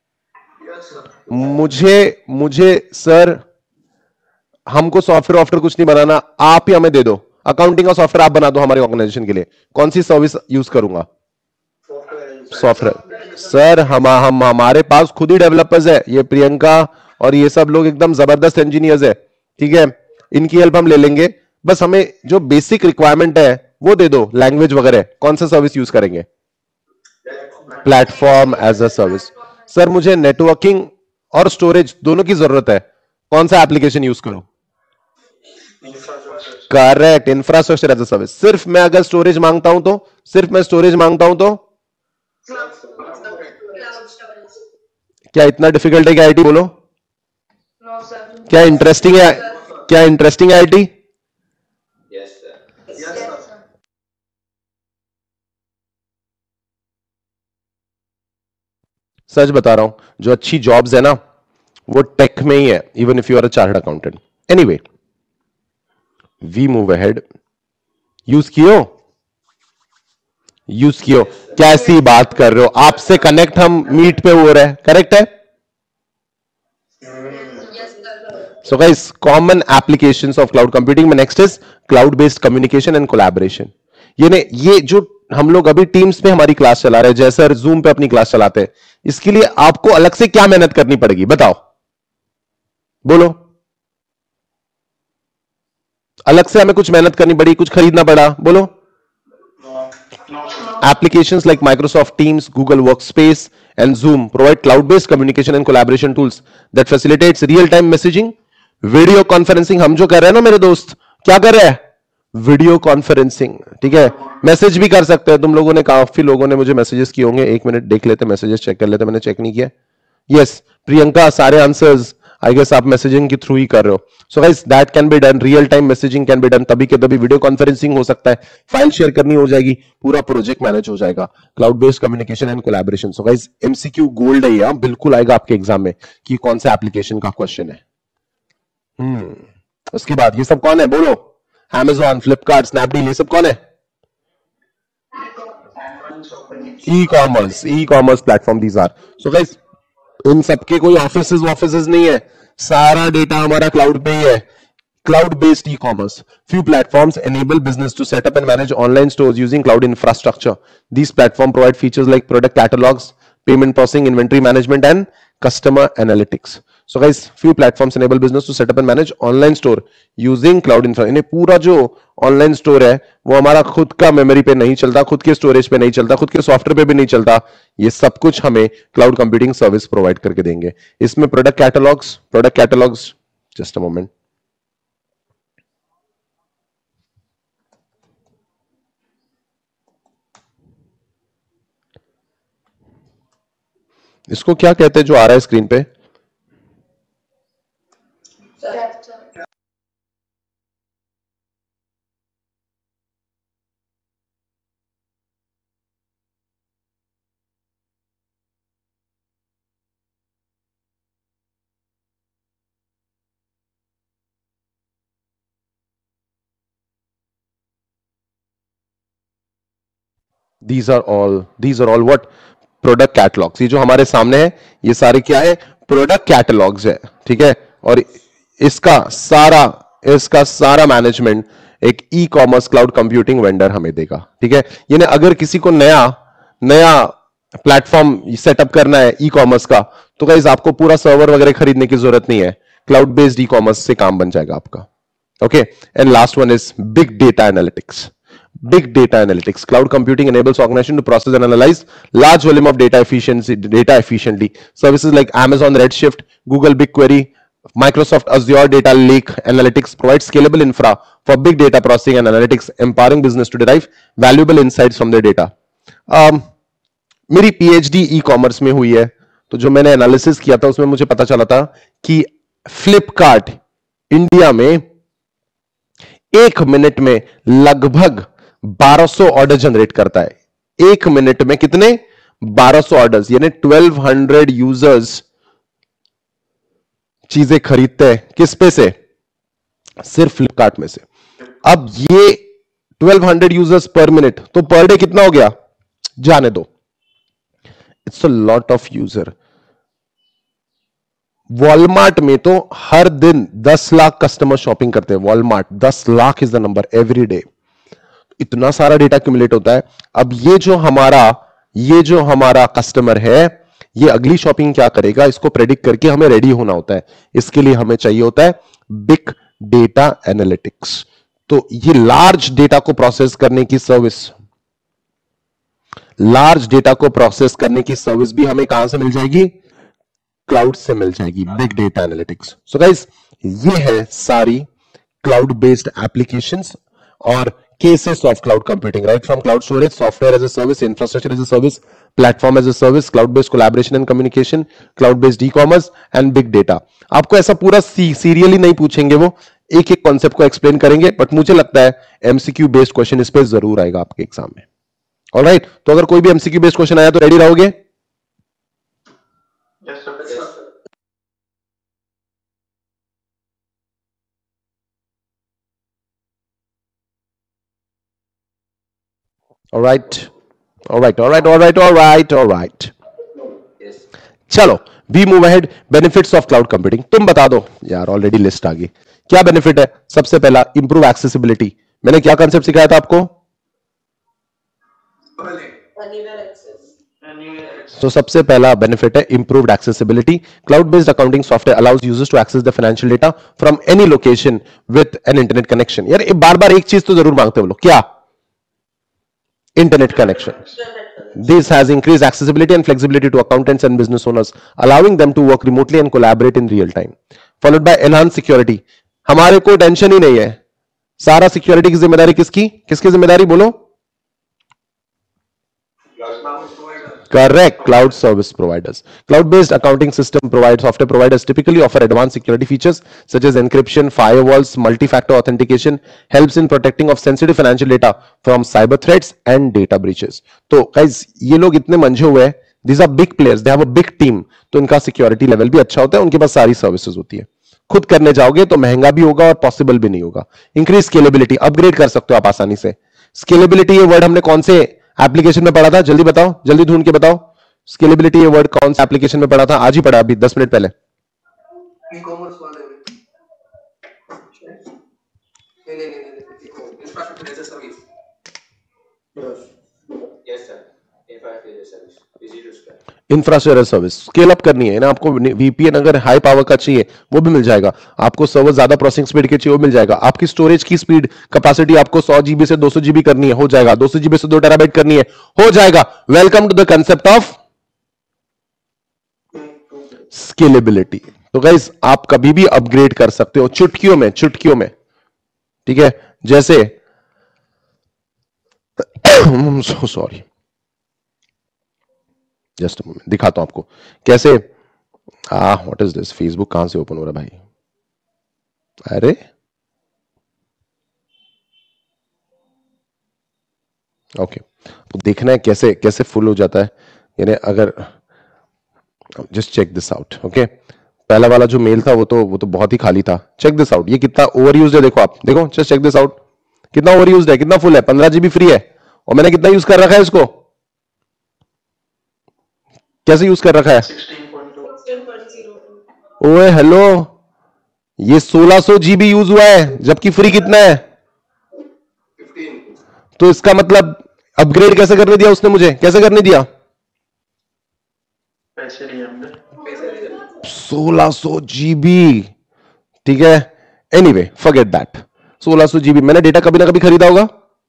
मुझे मुझे सर हमको सॉफ्टवेयर ऑफ्टवेयर कुछ नहीं बनाना, आप ही हमें दे दो। अकाउंटिंग का सॉफ्टवेयर आप बना दो हमारी ऑर्गेनाइजेशन के लिए। कौन सी सर्विस यूज करूंगा? सॉफ्टवेयर। सर हम हम हमारे पास खुद ही डेवलपर्स है, ये प्रियंका और ये सब लोग एकदम जबरदस्त इंजीनियर्स है, ठीक है। इनकी हेल्प हम ले लेंगे, बस हमें जो बेसिक रिक्वायरमेंट है वो दे दो, लैंग्वेज वगैरह। कौन सा सर्विस यूज करेंगे? Platform as a service. Sir मुझे नेटवर्किंग और स्टोरेज दोनों की जरूरत है, कौन सा एप्लीकेशन यूज करूं? Correct, infrastructure as a service. सिर्फ मैं अगर स्टोरेज मांगता हूं तो सिर्फ मैं स्टोरेज मांगता हूं तो क्या इतना डिफिकल्ट है क्या आईटी? बोलो। No, sir. क्या इंटरेस्टिंग है? क्या इंटरेस्टिंग है IT? Yes, sir. Yes, sir. सच बता रहा हूं, जो अच्छी जॉब्स है ना वो टेक में ही है, even if you are a chartered accountant. Anyway, we move ahead. Use कियो यूज कियो कैसी बात कर रहे हो? आपसे कनेक्ट हम मीट पे हो रहे हैं, करेक्ट है? Yes, sir. So guys, common applications of cloud computing में next is cloud based communication and collaboration. ये ने ये जो हम लोग अभी टीम्स पे हमारी क्लास चला रहे हैं, जैसे जूम पे अपनी क्लास चलाते हैं, इसके लिए आपको अलग से क्या मेहनत करनी पड़ेगी बताओ? बोलो। अलग से हमें कुछ मेहनत करनी पड़ी, कुछ खरीदना पड़ा? बोलो। Applications like Microsoft Teams, Google Workspace, and Zoom provide cloud-based communication and collaboration tools that facilitates real-time messaging, video conferencing. हम जो कर रहे हैं ना मेरे दोस्त, क्या कर रहे हैं? वीडियो कॉन्फ्रेंसिंग, ठीक है? मैसेज भी कर सकते हैं। तुम लोगों ने, काफी लोगों ने मुझे मैसेजेस किए होंगे। एक मिनट देख लेते, मैसेजेस चेक कर लेते। मैंने चेक नहीं किया। यस, प्रियंका, सारे आंसर्स आई गेस आप मैसेजिंग के थ्रू ही कर रहे हो। So guys, that can be done, real time messaging can be done. तभी के तभी वीडियो कॉन्फ्रेंसिंग हो सकता है, फाइल शेयर करनी हो जाएगी, पूरा प्रोजेक्ट मैनेज हो जाएगा। Cloud based communication and collaboration. So guys, MCQ gold है ये, बिल्कुल आएगा आपके एग्जाम में कि कौन सा एप्लीकेशन का क्वेश्चन है। हम्म उसके बाद ये सब कौन है? बोलो। Amazon, फ्लिपकार्ट, स्नैपडील, ये सब कौन है? E commerce, e commerce platform these are. So guys, इन सबके कोई ऑफिसेज ऑफिसेज नहीं है, सारा डेटा हमारा क्लाउड पे ही है। Cloud based e commerce. Few platforms enable business to set up and manage online stores using cloud infrastructure. These platforms provide features like product catalogs, payment processing, inventory management, and customer analytics. So guys, few platforms enable business to set up and manage online store using cloud infra. इन्हें पूरा जो ऑनलाइन स्टोर है वो हमारा खुद का मेमोरी पे नहीं चलता, खुद के स्टोरेज पे नहीं चलता, खुद के सॉफ्टवेयर पे भी नहीं चलता। ये सब कुछ हमें क्लाउड कंप्यूटिंग सर्विस प्रोवाइड करके देंगे। इसमें product catalogues product catalogues just a moment. इसको क्या कहते हैं जो आ रहा है स्क्रीन पे? These are all these are all what? Product catalogues. ये जो हमारे सामने है ये सारे क्या है? प्रोडक्ट कैटलॉग्स है, ठीक है? और इसका सारा इसका सारा मैनेजमेंट एक e commerce cloud computing vendor हमें देगा, ठीक है? यानी अगर किसी को नया नया प्लेटफॉर्म सेटअप करना है ई कॉमर्स का, तो गाइस आपको पूरा सर्वर वगैरह खरीदने की जरूरत नहीं है, क्लाउड बेस्ड ई कॉमर्स से काम बन जाएगा आपका। Okay, and last one is big data analytics. Big data analytics. Cloud computing enables organization to process and analyze large volume of data efficiency, data efficiently. Services like Amazon Redshift, Google BigQuery, Microsoft Azure Data Lake Analytics provide scalable infra for big data processing and analytics, empowering business to derive valuable insights from their data. Um, मेरी पीएचडी ई कॉमर्स में हुई है, तो जो मैंने एनालिसिस किया था उसमें मुझे पता चला था कि फ्लिपकार्ट इंडिया में एक मिनट में लगभग बारह सौ ऑर्डर जनरेट करता है। एक मिनट में कितने? बारह सौ ऑर्डर्स, यानी बारह सौ यूजर्स चीजें खरीदते हैं। किस पे से? सिर्फ फ्लिपकार्ट में से। अब ये बारह सौ यूजर्स पर मिनट, तो पर डे कितना हो गया? जाने दो, it's a lot of user. Walmart में तो हर दिन दस लाख कस्टमर शॉपिंग करते हैं। वॉलमार्ट, दस lakh is the number every day. इतना सारा डेटा एक्यूमुलेट होता है। अब ये जो हमारा ये जो हमारा कस्टमर है, ये अगली शॉपिंग क्या करेगा इसको प्रेडिक्ट करके हमें रेडी होना होता है। इसके लिए हमें चाहिए होता है बिग डेटा एनालिटिक्स। तो ये लार्ज डेटा को प्रोसेस करने की सर्विस लार्ज डेटा को प्रोसेस करने की सर्विस भी हमें कहां से मिल जाएगी? क्लाउड से मिल जाएगी, big data analytics. So guys, ये है सारी cloud based applications or cases of cloud computing, right from cloud storage, software as a service, infrastructure as a service, platform as a service, cloud based collaboration and communication, cloud based e-commerce and big data. आपको ऐसा पूरा सीरियली नहीं पूछेंगे, वो एक एक कॉन्सेप्ट को एक्सप्लेन करेंगे, बट मुझे लगता है एमसीक्यू बेस्ड क्वेश्चन इस पे जरूर आएगा आपके एग्जाम में. ऑलराइट, तो अगर कोई भी एमसीक्यू बेस्ड क्वेश्चन आया तो रेडी रहोगे? Yes, sir. Yes, sir. All right, all right, all right, all right, all right, all right. Yes. चलो, we move ahead. Benefits of cloud computing. तुम बता दो यार, ऑलरेडी लिस्ट आ गई. क्या बेनिफिट है? सबसे पहला इंप्रूव एक्सेसिबिलिटी. मैंने क्या कॉन्सेप्ट सिखाया था आपको? Anywhere access. Anywhere access. तो सबसे पहला बेनिफिट है improved accessibility. Cloud based accounting software allows users to access the financial data from any location with an internet connection. यार बार बार एक चीज तो जरूर मांगते हो लोग, क्या? Internet connection. This has increased accessibility and flexibility to accountants and business owners, allowing them to work remotely and collaborate in real time. Followed by enhanced security. हमारे को टेंशन ही नहीं है. सारा सिक्योरिटी की जिम्मेदारी किसकी? किसकी जिम्मेदारी बोलो? Correct. Cloud service providers. Cloud-based accounting system provides software providers typically offer advanced security features such as encryption, firewalls, multi-factor authentication, helps in protecting of sensitive financial data from cyber threats and data breaches. तो guys ये लोग इतने मंझे हुए हैं. These are big players. They have a big team. तो इनका security level भी अच्छा होता है. उनके पास सारी services होती है. खुद करने जाओगे तो महंगा भी होगा और पॉसिबल भी नहीं होगा. इंक्रीज स्केलेबिलिटी, अपग्रेड कर सकते हो आप आसानी से. स्केलेबिलिटी ये वर्ड हमने कौन से एप्लीकेशन में पढ़ा था? जल्दी बताओ, जल्दी ढूंढ के बताओ. स्केलेबिलिटी ये वर्ड कौन से एप्लीकेशन में पढ़ा था? आज ही पढ़ा, अभी दस मिनट पहले. ई-कॉमर्स वाले नहीं नहीं नहीं infrastructure as a service. Yes, sir. Infrastructure as a service. Easy to spell. Infrastructure service scale up करनी है ना आपको. वीपीएन अगर हाई पावर का चाहिए वो भी मिल जाएगा आपको. सर्वर ज्यादा प्रोसेसिंग स्पीड के चाहिए वो मिल जाएगा. आपकी स्टोरेज की स्पीड कैपेसिटी आपको सौ जीबी से दो सौ जीबी करनी है, हो जाएगा. दो सौ जीबी से दो टेराबाइट करनी है, हो जाएगा. Welcome to the concept of scalability. तो गाइस आप कभी भी अपग्रेड कर सकते हो चुटकियों में, चुटकियों में. ठीक है, जैसे सो सॉरी, जस्ट मोमेंट दिखाता हूं आपको कैसे. Uh what is this? Facebook कहां से ओपन हो रहा है भाई? अरे ओके, तो देखना है कैसे कैसे फुल हो जाता है. यानी अगर just check this out. Okay, पहला वाला जो मेल था वो तो वो तो बहुत ही खाली था. Check this out. ये कितना ओवर यूज्ड है देखो आप. देखो जस्ट चेक दिस आउट. कितना ओवर यूज्ड है, कितना फुल है. पंद्रह जीबी फ्री है और मैंने कितना यूज कर रखा है इसको? कैसे यूज कर रखा है? sixteen point two. sixteen point zero two. ओए हेलो, ये सोलह सौ जीबी यूज हुआ है जबकि फ्री कितना है? फिफ्टीन. तो इसका मतलब अपग्रेड कैसे करने दिया उसने मुझे? कैसे करने दिया? पैसे लिए हमने. पैसे दे दे. सोलह सौ जीबी. ठीक है, एनीवे फॉरगेट दैट. सोलह सौ जीबी मैंने डेटा कभी ना कभी खरीदा होगा,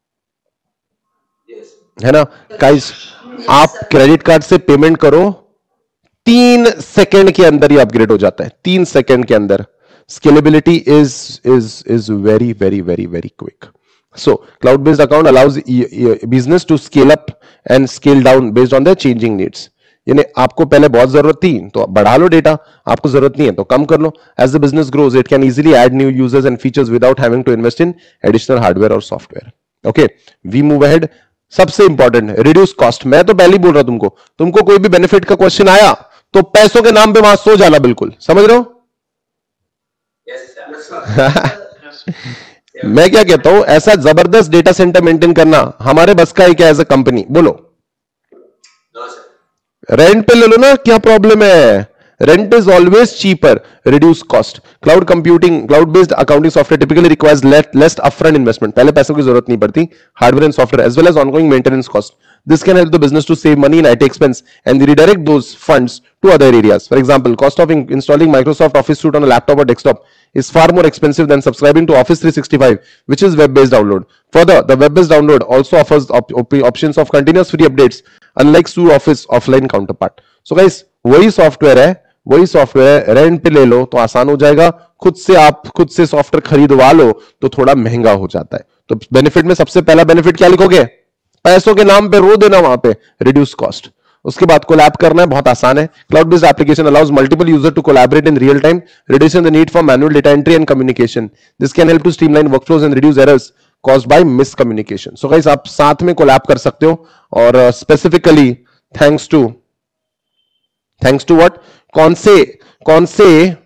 Yes. है ना गाइस. आप क्रेडिट कार्ड से पेमेंट करो, तीन सेकंड के अंदर ही अपग्रेड हो जाता है. तीन सेकंड के अंदर. Scalability is is is very very very very quick. So cloud based account allows business to scale up and scale down based on the changing needs. यानी आपको पहले बहुत जरूरत थी तो बढ़ा लो डेटा, आपको जरूरत नहीं है तो कम कर लो. As the business grows it can easily add new users and features without having to invest in additional hardware और software. Okay, we move ahead. सबसे इंपॉर्टेंट रिड्यूस कॉस्ट. मैं तो पहले ही बोल रहा हूं तुमको, तुमको कोई भी बेनिफिट का क्वेश्चन आया तो पैसों के नाम पे वहां सो जाना. बिल्कुल समझ रहे हो? Yes, sir. Yes, sir. Yes. मैं क्या कहता हूं, ऐसा जबरदस्त डेटा सेंटर मेंटेन करना हमारे बस का है क्या एज अ कंपनी? बोलो. No, sir. रेंट पे ले लो ना, क्या प्रॉब्लम है? Rent is always cheaper. Reduce cost. Cloud computing, cloud based accounting software typically requires less upfront investment. पहले पैसों की जरूरत नहीं पड़ती. Hardware and software as well as ongoing maintenance cost. This can help the business to save money in I T expense and redirect those funds to other areas. For example, cost of in installing Microsoft Office Suite on a laptop or desktop is far more expensive than subscribing to Office three sixty-five, which is web-based download. Further, the web-based download also offers op op options of continuous free updates, unlike Suite Office offline counterpart. So guys, वही सॉफ्टवेयर है, वही सॉफ्टवेयर रेंट पे ले लो तो आसान हो जाएगा, खुद से आप खुद से सॉफ्टवेयर खरीदवा लो तो थोड़ा महंगा हो जाता है। तो बेनिफिट में सबसे पहला बेनिफिट क्या लिखोगे? पैसों के नाम पे रो देना वहां पे, रिड्यूस कॉस्ट। उसके बाद कोलैब करना है, बहुत आसान है। Cloud based application allows multiple user to collaborate in real time, reducing the need for manual data entry and communication. This can help to streamline workflows and reduce errors caused by miscommunication. So guys आप साथ में कोलैब कर सकते हो, और specifically thanks to thanks to what, कौन से कौन से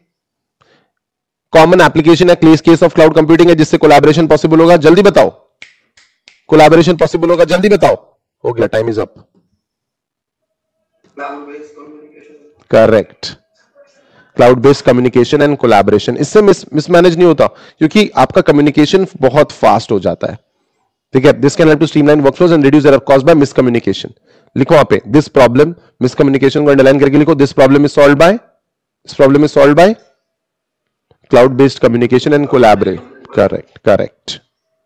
कॉमन एप्लीकेशन है केस ऑफ क्लाउड कंप्यूटिंग है जिससे कोलैबोरेशन पॉसिबल होगा? जल्दी बताओ, कोलैबोरेशन पॉसिबल होगा, जल्दी बताओ। हो गया, time is up. Cloud based communication. Correct, cloud based communication and collaboration. इससे मिस मिसमैनेज नहीं होता क्योंकि आपका कम्युनिकेशन बहुत फास्ट हो जाता है, ठीक है। This can help to streamline workflows and reduce error caused by miscommunication. लिखो वहां पे दिस प्रॉब्लम, मिसकम्युनिकेशन को अंडरलाइन करके लिखो, this problem is solved by this problem is solved by cloud based communication and collaborate. Correct correct.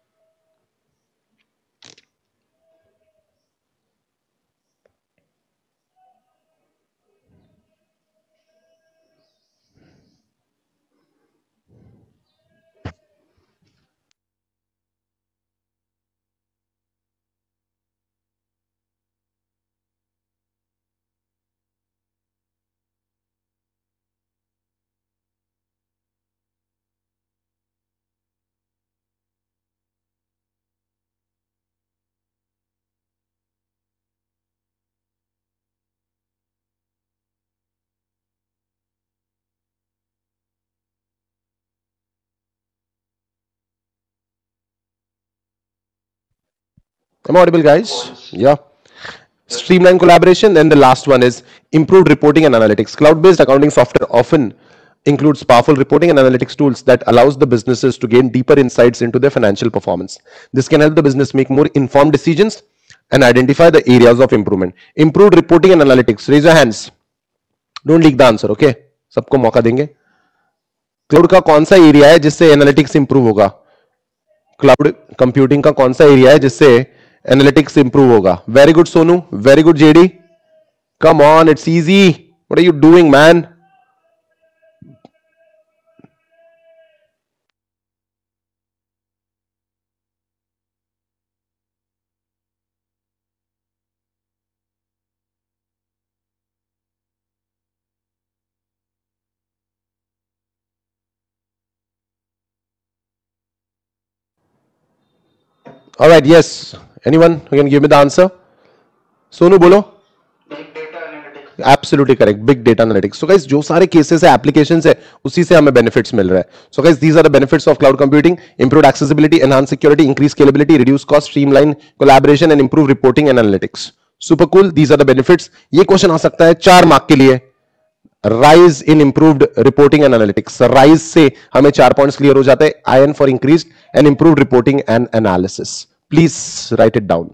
Am I audible, guys? Yeah. Streamline collaboration. Then the last one is improved reporting and analytics. Cloud-based accounting software often includes powerful reporting and analytics tools that allows the businesses to gain deeper insights into their financial performance. This can help the business make more informed decisions and identify the areas of improvement. Improved reporting and analytics. Raise your hands. Don't leak the answer, okay? सबको मौका देंगे। क्लाउड का कौन सा एरिया है जिससे एनालिटिक्स इंप्रूव होगा? क्लाउड कंप्यूटिंग का कौन सा एरिया है जिससे एनालिटिक्स इंप्रूव होगा? Very good Sonu, very good JD, come on, it's easy, what are you doing man? All right, yes. Anyone who can give me the answer? Sonu बोलो। Big data analytics. Absolutely correct. Big data analytics. So guys, जो सारे cases है, applications है, उसी से हमें benefits मिल रहा है. So guys, these are the benefits of cloud computing: improved accessibility, enhanced security, increased scalability, reduced cost, streamline collaboration, and improved reporting and analytics. Super cool. These are the benefits. ये question आ सकता है चार मार्क के लिए. Rise in improved reporting and analytics. Rise से हमें चार पॉइंट्स क्लियर हो जाते हैं. I N for increased and improved reporting and analysis. Please write it down.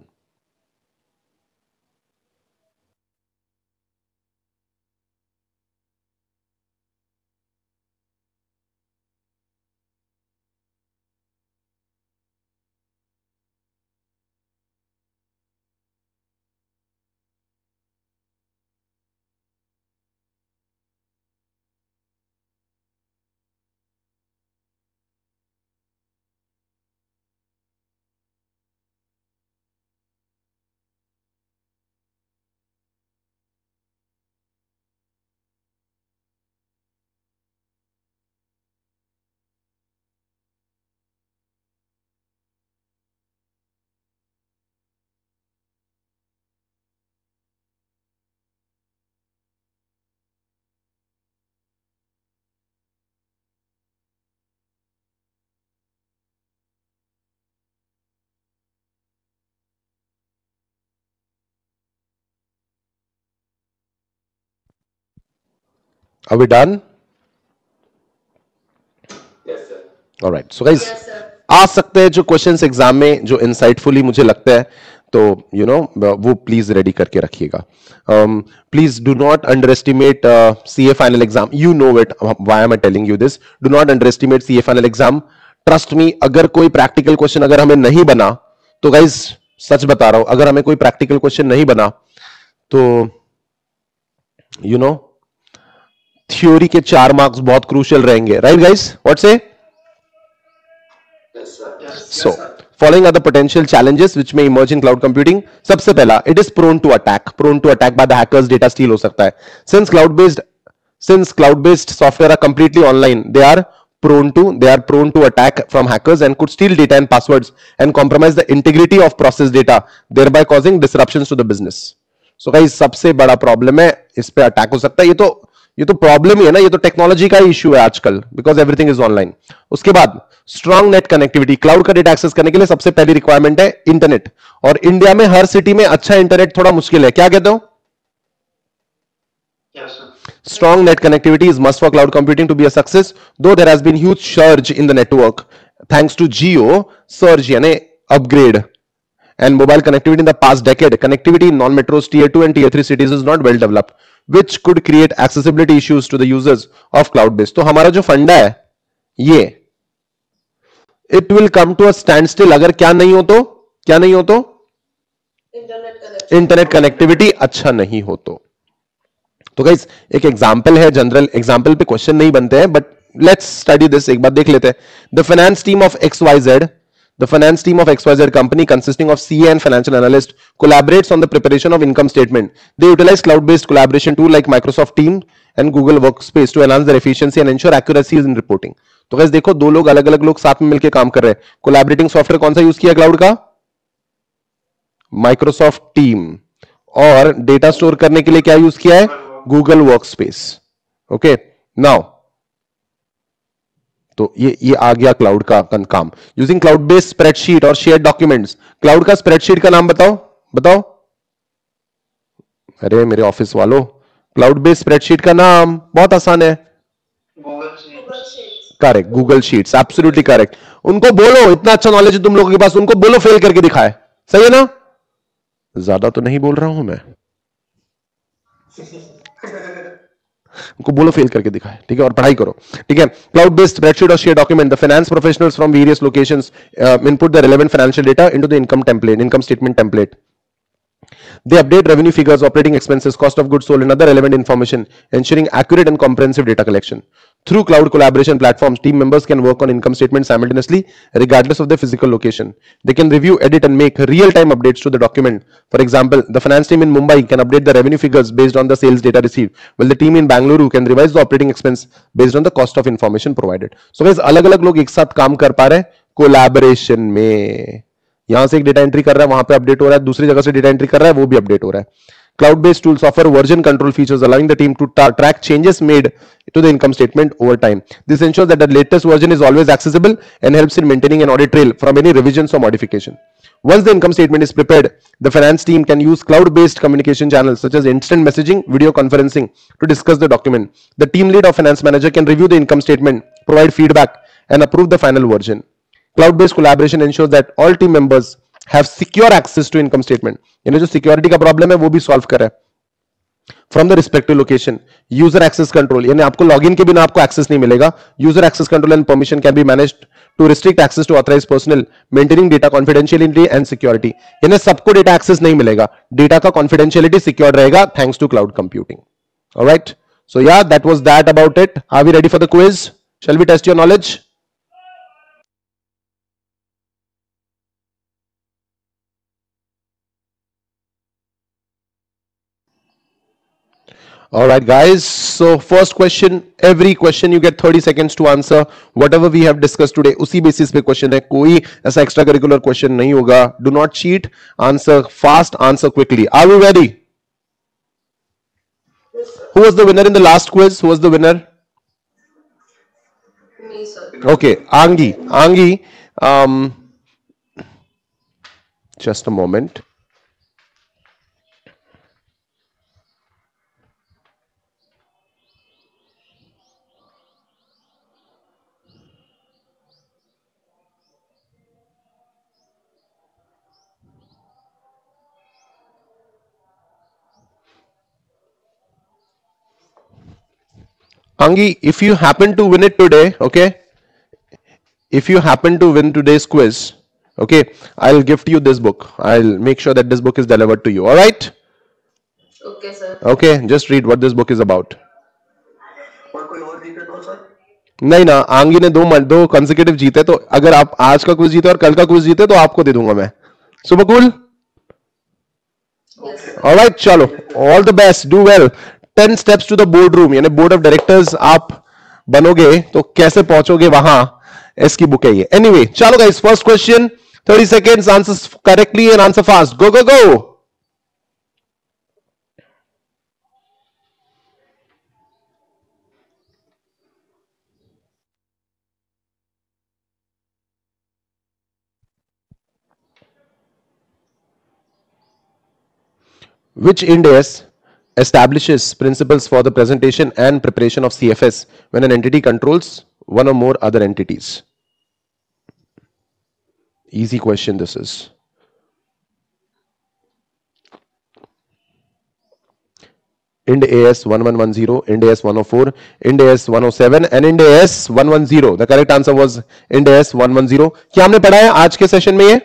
Are we done? Yes, sir. All right. So guys, Yes, sir. आ सकते हैं जो क्वेश्चंस एग्जाम में जो इंसाइटफुली मुझे लगता है, तो यू नो वो प्लीज रेडी करके रखिएगा. Please do not underestimate C A final exam. You know it, why am I telling you this. Do not underestimate C A final exam. Trust me, अगर कोई प्रैक्टिकल क्वेश्चन अगर हमें नहीं बना तो गाइज सच बता रहा हूं, अगर हमें कोई प्रैक्टिकल क्वेश्चन नहीं बना तो यू नो थ्योरी के चार मार्क्स बहुत क्रूशियल रहेंगे, right guys? What say? Yes, sir. So, following are the potential challenges which may emerge in cloud computing. सबसे पहला, it is prone to attack. Prone to attack by the hackers. Data steal हो सकता है. Since cloud-based, since cloud-based software are completely online, they are prone to, they are prone to attack from hackers and could steal data and passwords and compromise the integrity of processed data, thereby causing disruptions to the business. So guys, सबसे बड़ा problem है, इस पे अटैक हो सकता है. ये तो ये तो प्रॉब्लम ही है ना, ये तो टेक्नोलॉजी का इशू है आजकल, बिकॉज एवरीथिंग इज ऑनलाइन. उसके बाद स्ट्रॉन्ग नेट कनेक्टिविटी. क्लाउड का डेटा एक्सेस करने के लिए सबसे पहली रिक्वायरमेंट है इंटरनेट, और इंडिया में हर सिटी में अच्छा इंटरनेट थोड़ा मुश्किल है. क्या कहते हो? Yes, sir. Strong net connectivity is must for cloud computing to be a success, though there has been huge surge in the network thanks to Jio surge यानी upgrade and mobile connectivity in the past decade. Connectivity in non-metros tier two and tier three cities is not well developed, which could create accessibility issues to the users of cloud-based. तो हमारा जो फंडा है ये it will come to a standstill अगर क्या नहीं हो तो, क्या नहीं हो तो, इंटरनेट कनेक्टिविटी अच्छा नहीं हो तो. तो गाइस एक एग्जांपल है, जनरल एग्जांपल पे क्वेश्चन नहीं बनते हैं, बट लेट्स स्टडी दिस. एक बार देख लेते हैं. The finance team of X Y Z The finance team of X Y Z company consisting of C A and financial analyst collaborates on the preparation of income statement. They utilize cloud-based collaboration tool like Microsoft Teams and Google Workspace to enhance their efficiency and ensure accuracy in reporting. तो guys देखो, दो लोग अलग अलग लोग साथ में मिलकर काम कर रहे हैं. कोलैबोरेटिंग सॉफ्टवेयर कौन सा यूज किया क्लाउड का? Microsoft team. और डेटा स्टोर करने के लिए क्या यूज किया है? Google workspace. ओके, नाउ तो ये ये आ गया क्लाउड का काम. यूजिंग क्लाउड बेस्ड स्प्रेडशीट और शेयर डॉक्यूमेंट्स. क्लाउड का स्प्रेडशीट का नाम बताओ, बताओ. अरे मेरे ऑफिस वालों, क्लाउड बेस्ड स्प्रेडशीट का नाम बहुत आसान है. Google Sheets. Correct, Google Sheets. Absolutely correct. उनको बोलो, इतना अच्छा नॉलेज है तुम लोगों के पास, उनको बोलो फेल करके दिखाए. सही है ना? ज्यादा तो नहीं बोल रहा हूं मैं, उनको बोलो फेल करके दिखाए. ठीक है, और पढ़ाई करो. ठीक है. क्लाउड बेस्ड स्प्रेडशीट और share document. The finance professionals from various locations input the relevant financial data into the income template, income statement template. They update revenue figures, operating expenses, cost of goods sold, and other relevant information, ensuring accurate and comprehensive data collection. Through cloud collaboration platforms, team members can work on income statements simultaneously, regardless of their physical location. They can review, edit, and make real-time updates to the document. For example, the finance team in Mumbai can update the revenue figures based on the sales data received, while the team in Bangalore can revise the operating expense based on the cost of information provided. So guys, अलग-अलग लोग एक साथ काम कर पा रहे हैं कोलैबोरेशन में. यहां से एक डेटा एंट्री कर रहा है, वहां पे अपडेट हो रहा है, दूसरी जगह से डेटा एंट्री कर रहा है, वो भी अपडेट हो रहा है. Cloud based tools offer version control features, allowing the team to track changes made to the income statement over time. This ensures that the latest version is always accessible and helps in maintaining an audit trail from any revisions or modification. Once the income statement is prepared, the finance team can use cloud based communication channels such as instant messaging, video conferencing to discuss the document. The team lead or finance manager can review the income statement, provide feedback, and approve the final version. Cloud-based collaboration ensures that all team members have secure access to income statement. यानी जो सिक्योरिटी का प्रॉब्लम है वो भी सॉल्व करे. From the respective location, user access control, यानी आपको लॉगिन के बिना आपको एक्सेस नहीं मिलेगा. User access control and permission can be managed to restrict access to authorized personnel, maintaining data confidentiality and security. यानी सबको डेटा एक्सेस नहीं मिलेगा, डेटा का confidentiality सिक्योर रहेगा thanks to cloud computing. All right. So yeah, that was that about it. Are we ready for the quiz? Shall we test your knowledge? All right, guys. So first question, every question you get thirty seconds to answer. Whatever we have discussed today, उसी basis पे question है. कोई ऐसा extra curricular question नहीं होगा. Do not cheat. Answer fast. Answer quickly. Are we ready? Who was the winner in the last quiz? Who was the winner? Me, sir. Okay, Angi. Angi. Um, just a moment. Angi, if you happen to win it today, okay, if you happen to win today's quiz, okay, I'll gift you this book. I'll make sure that this book is delivered to you. All right? Okay, sir. Okay, just read what this book is about. नहीं ना, आंगी ने दो दो कंसेक्यूटिव जीते, तो अगर आप आज का क्विज जीते और कल का क्विज जीते तो आपको दे दूंगा मैं। सुपर कूल, ऑलराइट, चलो, all the best, do well. Ten steps to the boardroom, यानी बोर्ड ऑफ डायरेक्टर्स आप बनोगे तो कैसे पहुंचोगे वहां, इसकी बुक है ये। एनीवे, चलो guys, first question, thirty seconds, answer correctly and answer fast, go go go. Which Ind AS establishes principles for the presentation and preparation of C F S when an entity controls one or more other entities? Easy question this is. Ind AS eleven ten, Ind AS one oh four, Ind AS one oh seven and Ind AS one ten. The correct answer was Ind AS one ten. क्या हमने पढ़ा है आज के सेशन में ये?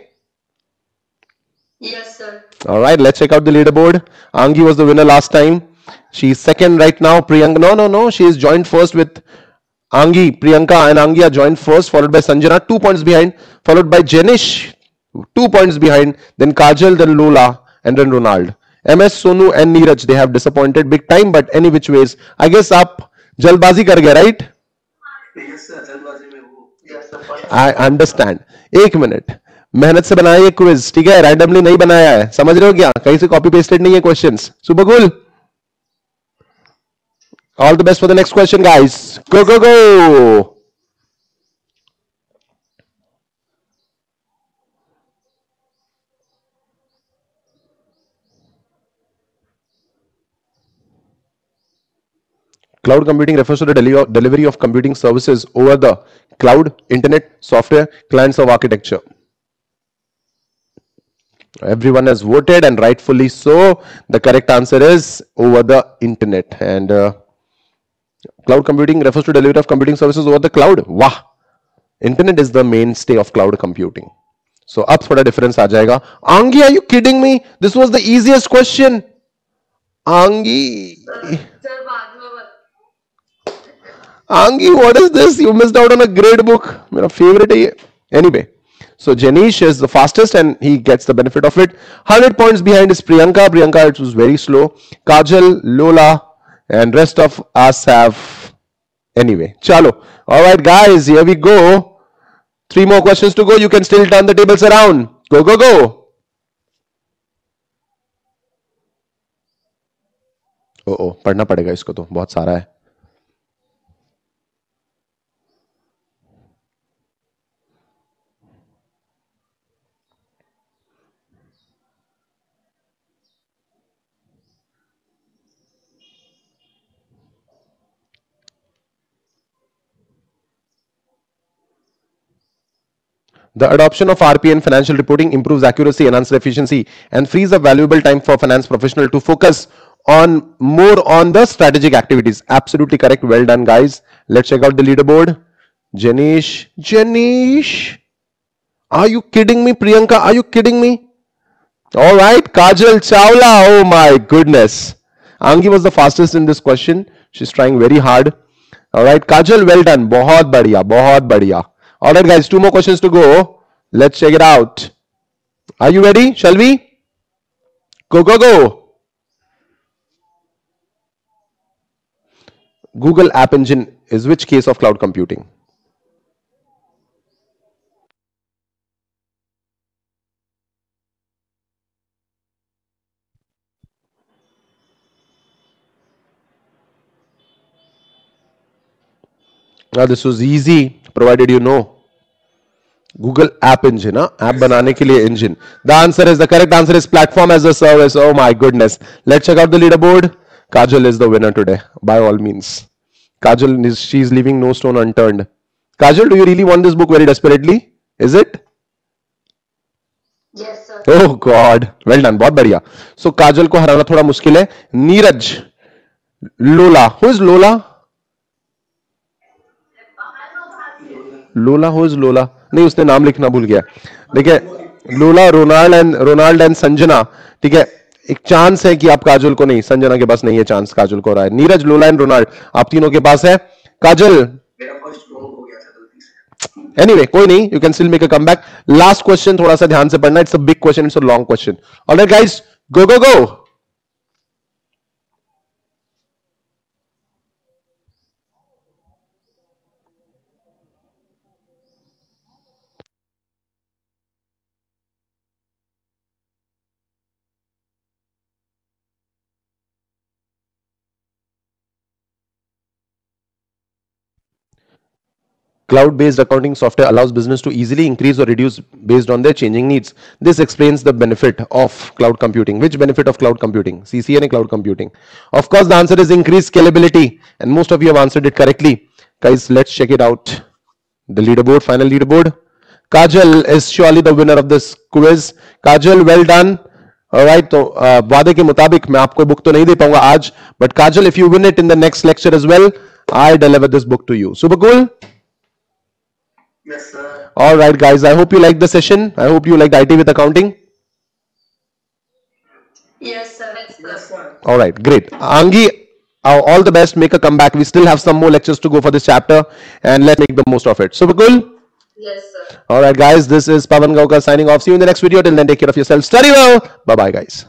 Yes, sir. All right, let's check out the leaderboard. Angi was the winner last time. She's second right now. Priyanka, no, no, no. She is joined first with Angi. Priyanka and Angi are joined first, followed by Sanjana, two points behind, followed by Jenish, two points behind, then Kajal, then Lola, and then Ronald. M S, Sonu, and Neeraj, they have disappointed big time, but any which ways, I guess आप जल्दबाजी कर गए, right? Yes, sir. जल्दबाजी में वो. Yes, sir. I understand. एक मिनट, मेहनत से बनाया ये क्विज, ठीक है, रैंडमली नहीं बनाया है, समझ रहे हो क्या? कहीं से कॉपी पेस्टेड नहीं है questions. Super cool, all the best for the next question guys, go go go. Cloud computing refers to the deli- delivery of computing services over the cloud, internet, software, clients of architecture. Everyone has voted and rightfully so. The correct answer is over the internet. And uh, cloud computing refers to delivery of computing services over the cloud. Wow! Internet is the mainstay of cloud computing. So up थोड़ा difference आ जाएगा. Angi, are you kidding me? This was the easiest question. Angi. Sir, बाद में बता. Angi, what is this? You missed out on a great book. मेरा favorite है ये. Anyway, so Jenish is the fastest and he gets the benefit of it. one hundred points behind is Priyanka. Priyanka, it was very slow. Kajal, Lola, and rest of us have. Anyway, chalo. All right, guys, here we go. Three more questions to go. You can still turn the tables around. Go, go, go. Oh, oh, पढ़ना पड़ेगा इसको तो बहुत सारा है. The adoption of R P A in financial reporting improves accuracy, enhances efficiency, and frees up valuable time for finance professional to focus on more on the strategic activities. Absolutely correct. Well done, guys. Let's check out the leaderboard. Jenish, Jenish, are you kidding me? Priyanka, are you kidding me? All right, Kajal Chawla. Oh my goodness. Angi was the fastest in this question. She's trying very hard. All right, Kajal, well done. बहुत बढ़िया, बहुत बढ़िया. All right, guys, two more questions to go. Let's check it out. Are you ready? Shall we? Go, go, go. Google App Engine is which case of cloud computing? Now this was easy, provided you know. Google App Engine, huh? App बनाने के लिए engine. The answer is, the correct answer is platform as a service. Oh my goodness. Let's check out the leaderboard. Kajal is the winner today, by all means. Kajal is, she's leaving no stone unturned. Kajal, do you really want this book very desperately? Is it? Yes, sir. Oh God. Well done. बहुत बढ़िया. So Kajal को हराना थोड़ा मुश्किल है. Neeraj, Lola. Who is Lola? Lola, who is Lola? नहीं, उसने नाम लिखना भूल गया. देखिए, Lola, Ronald and Ronald and Sanjana. ठीक है, एक चांस है कि आप काजल को नहीं, संजना के पास नहीं है चांस, काजल को रहा है. नीरज, लोला एंड रोनाल्ड, आप तीनों के पास है. काजल, मेरा फर्स्ट Anyway, कोई नहीं, you can still make a comeback. Last question, थोड़ा सा ध्यान से पढ़ना. It's a big question. It's a long question. All right, guys, go go go. Cloud-based accounting software allows business to easily increase or reduce based on their changing needs. This explains the benefit of cloud computing. Which benefit of cloud computing? C C N and cloud computing. Of course, the answer is increased scalability, and most of you have answered it correctly. Guys, let's check it out. The leaderboard, final leaderboard. Kajal is surely the winner of this quiz. Kajal, well done. Alright, तो uh, वादे के मुताबिक मैं आपको बुक तो नहीं दे पाऊंगा आज, but Kajal, if you win it in the next lecture as well, I deliver this book to you. Super cool. Yes, sir. All right, guys. I hope you liked the session. I hope you liked I T with accounting. Yes, sir. Yes, sir. All right, great. Angi, uh, all the best. Make a comeback. We still have some more lectures to go for this chapter, and let's make the most of it. Super cool. Yes, sir. All right, guys. This is Pavan Gaukar signing off. See you in the next video. Till then, take care of yourself. Study well. Bye, bye, guys.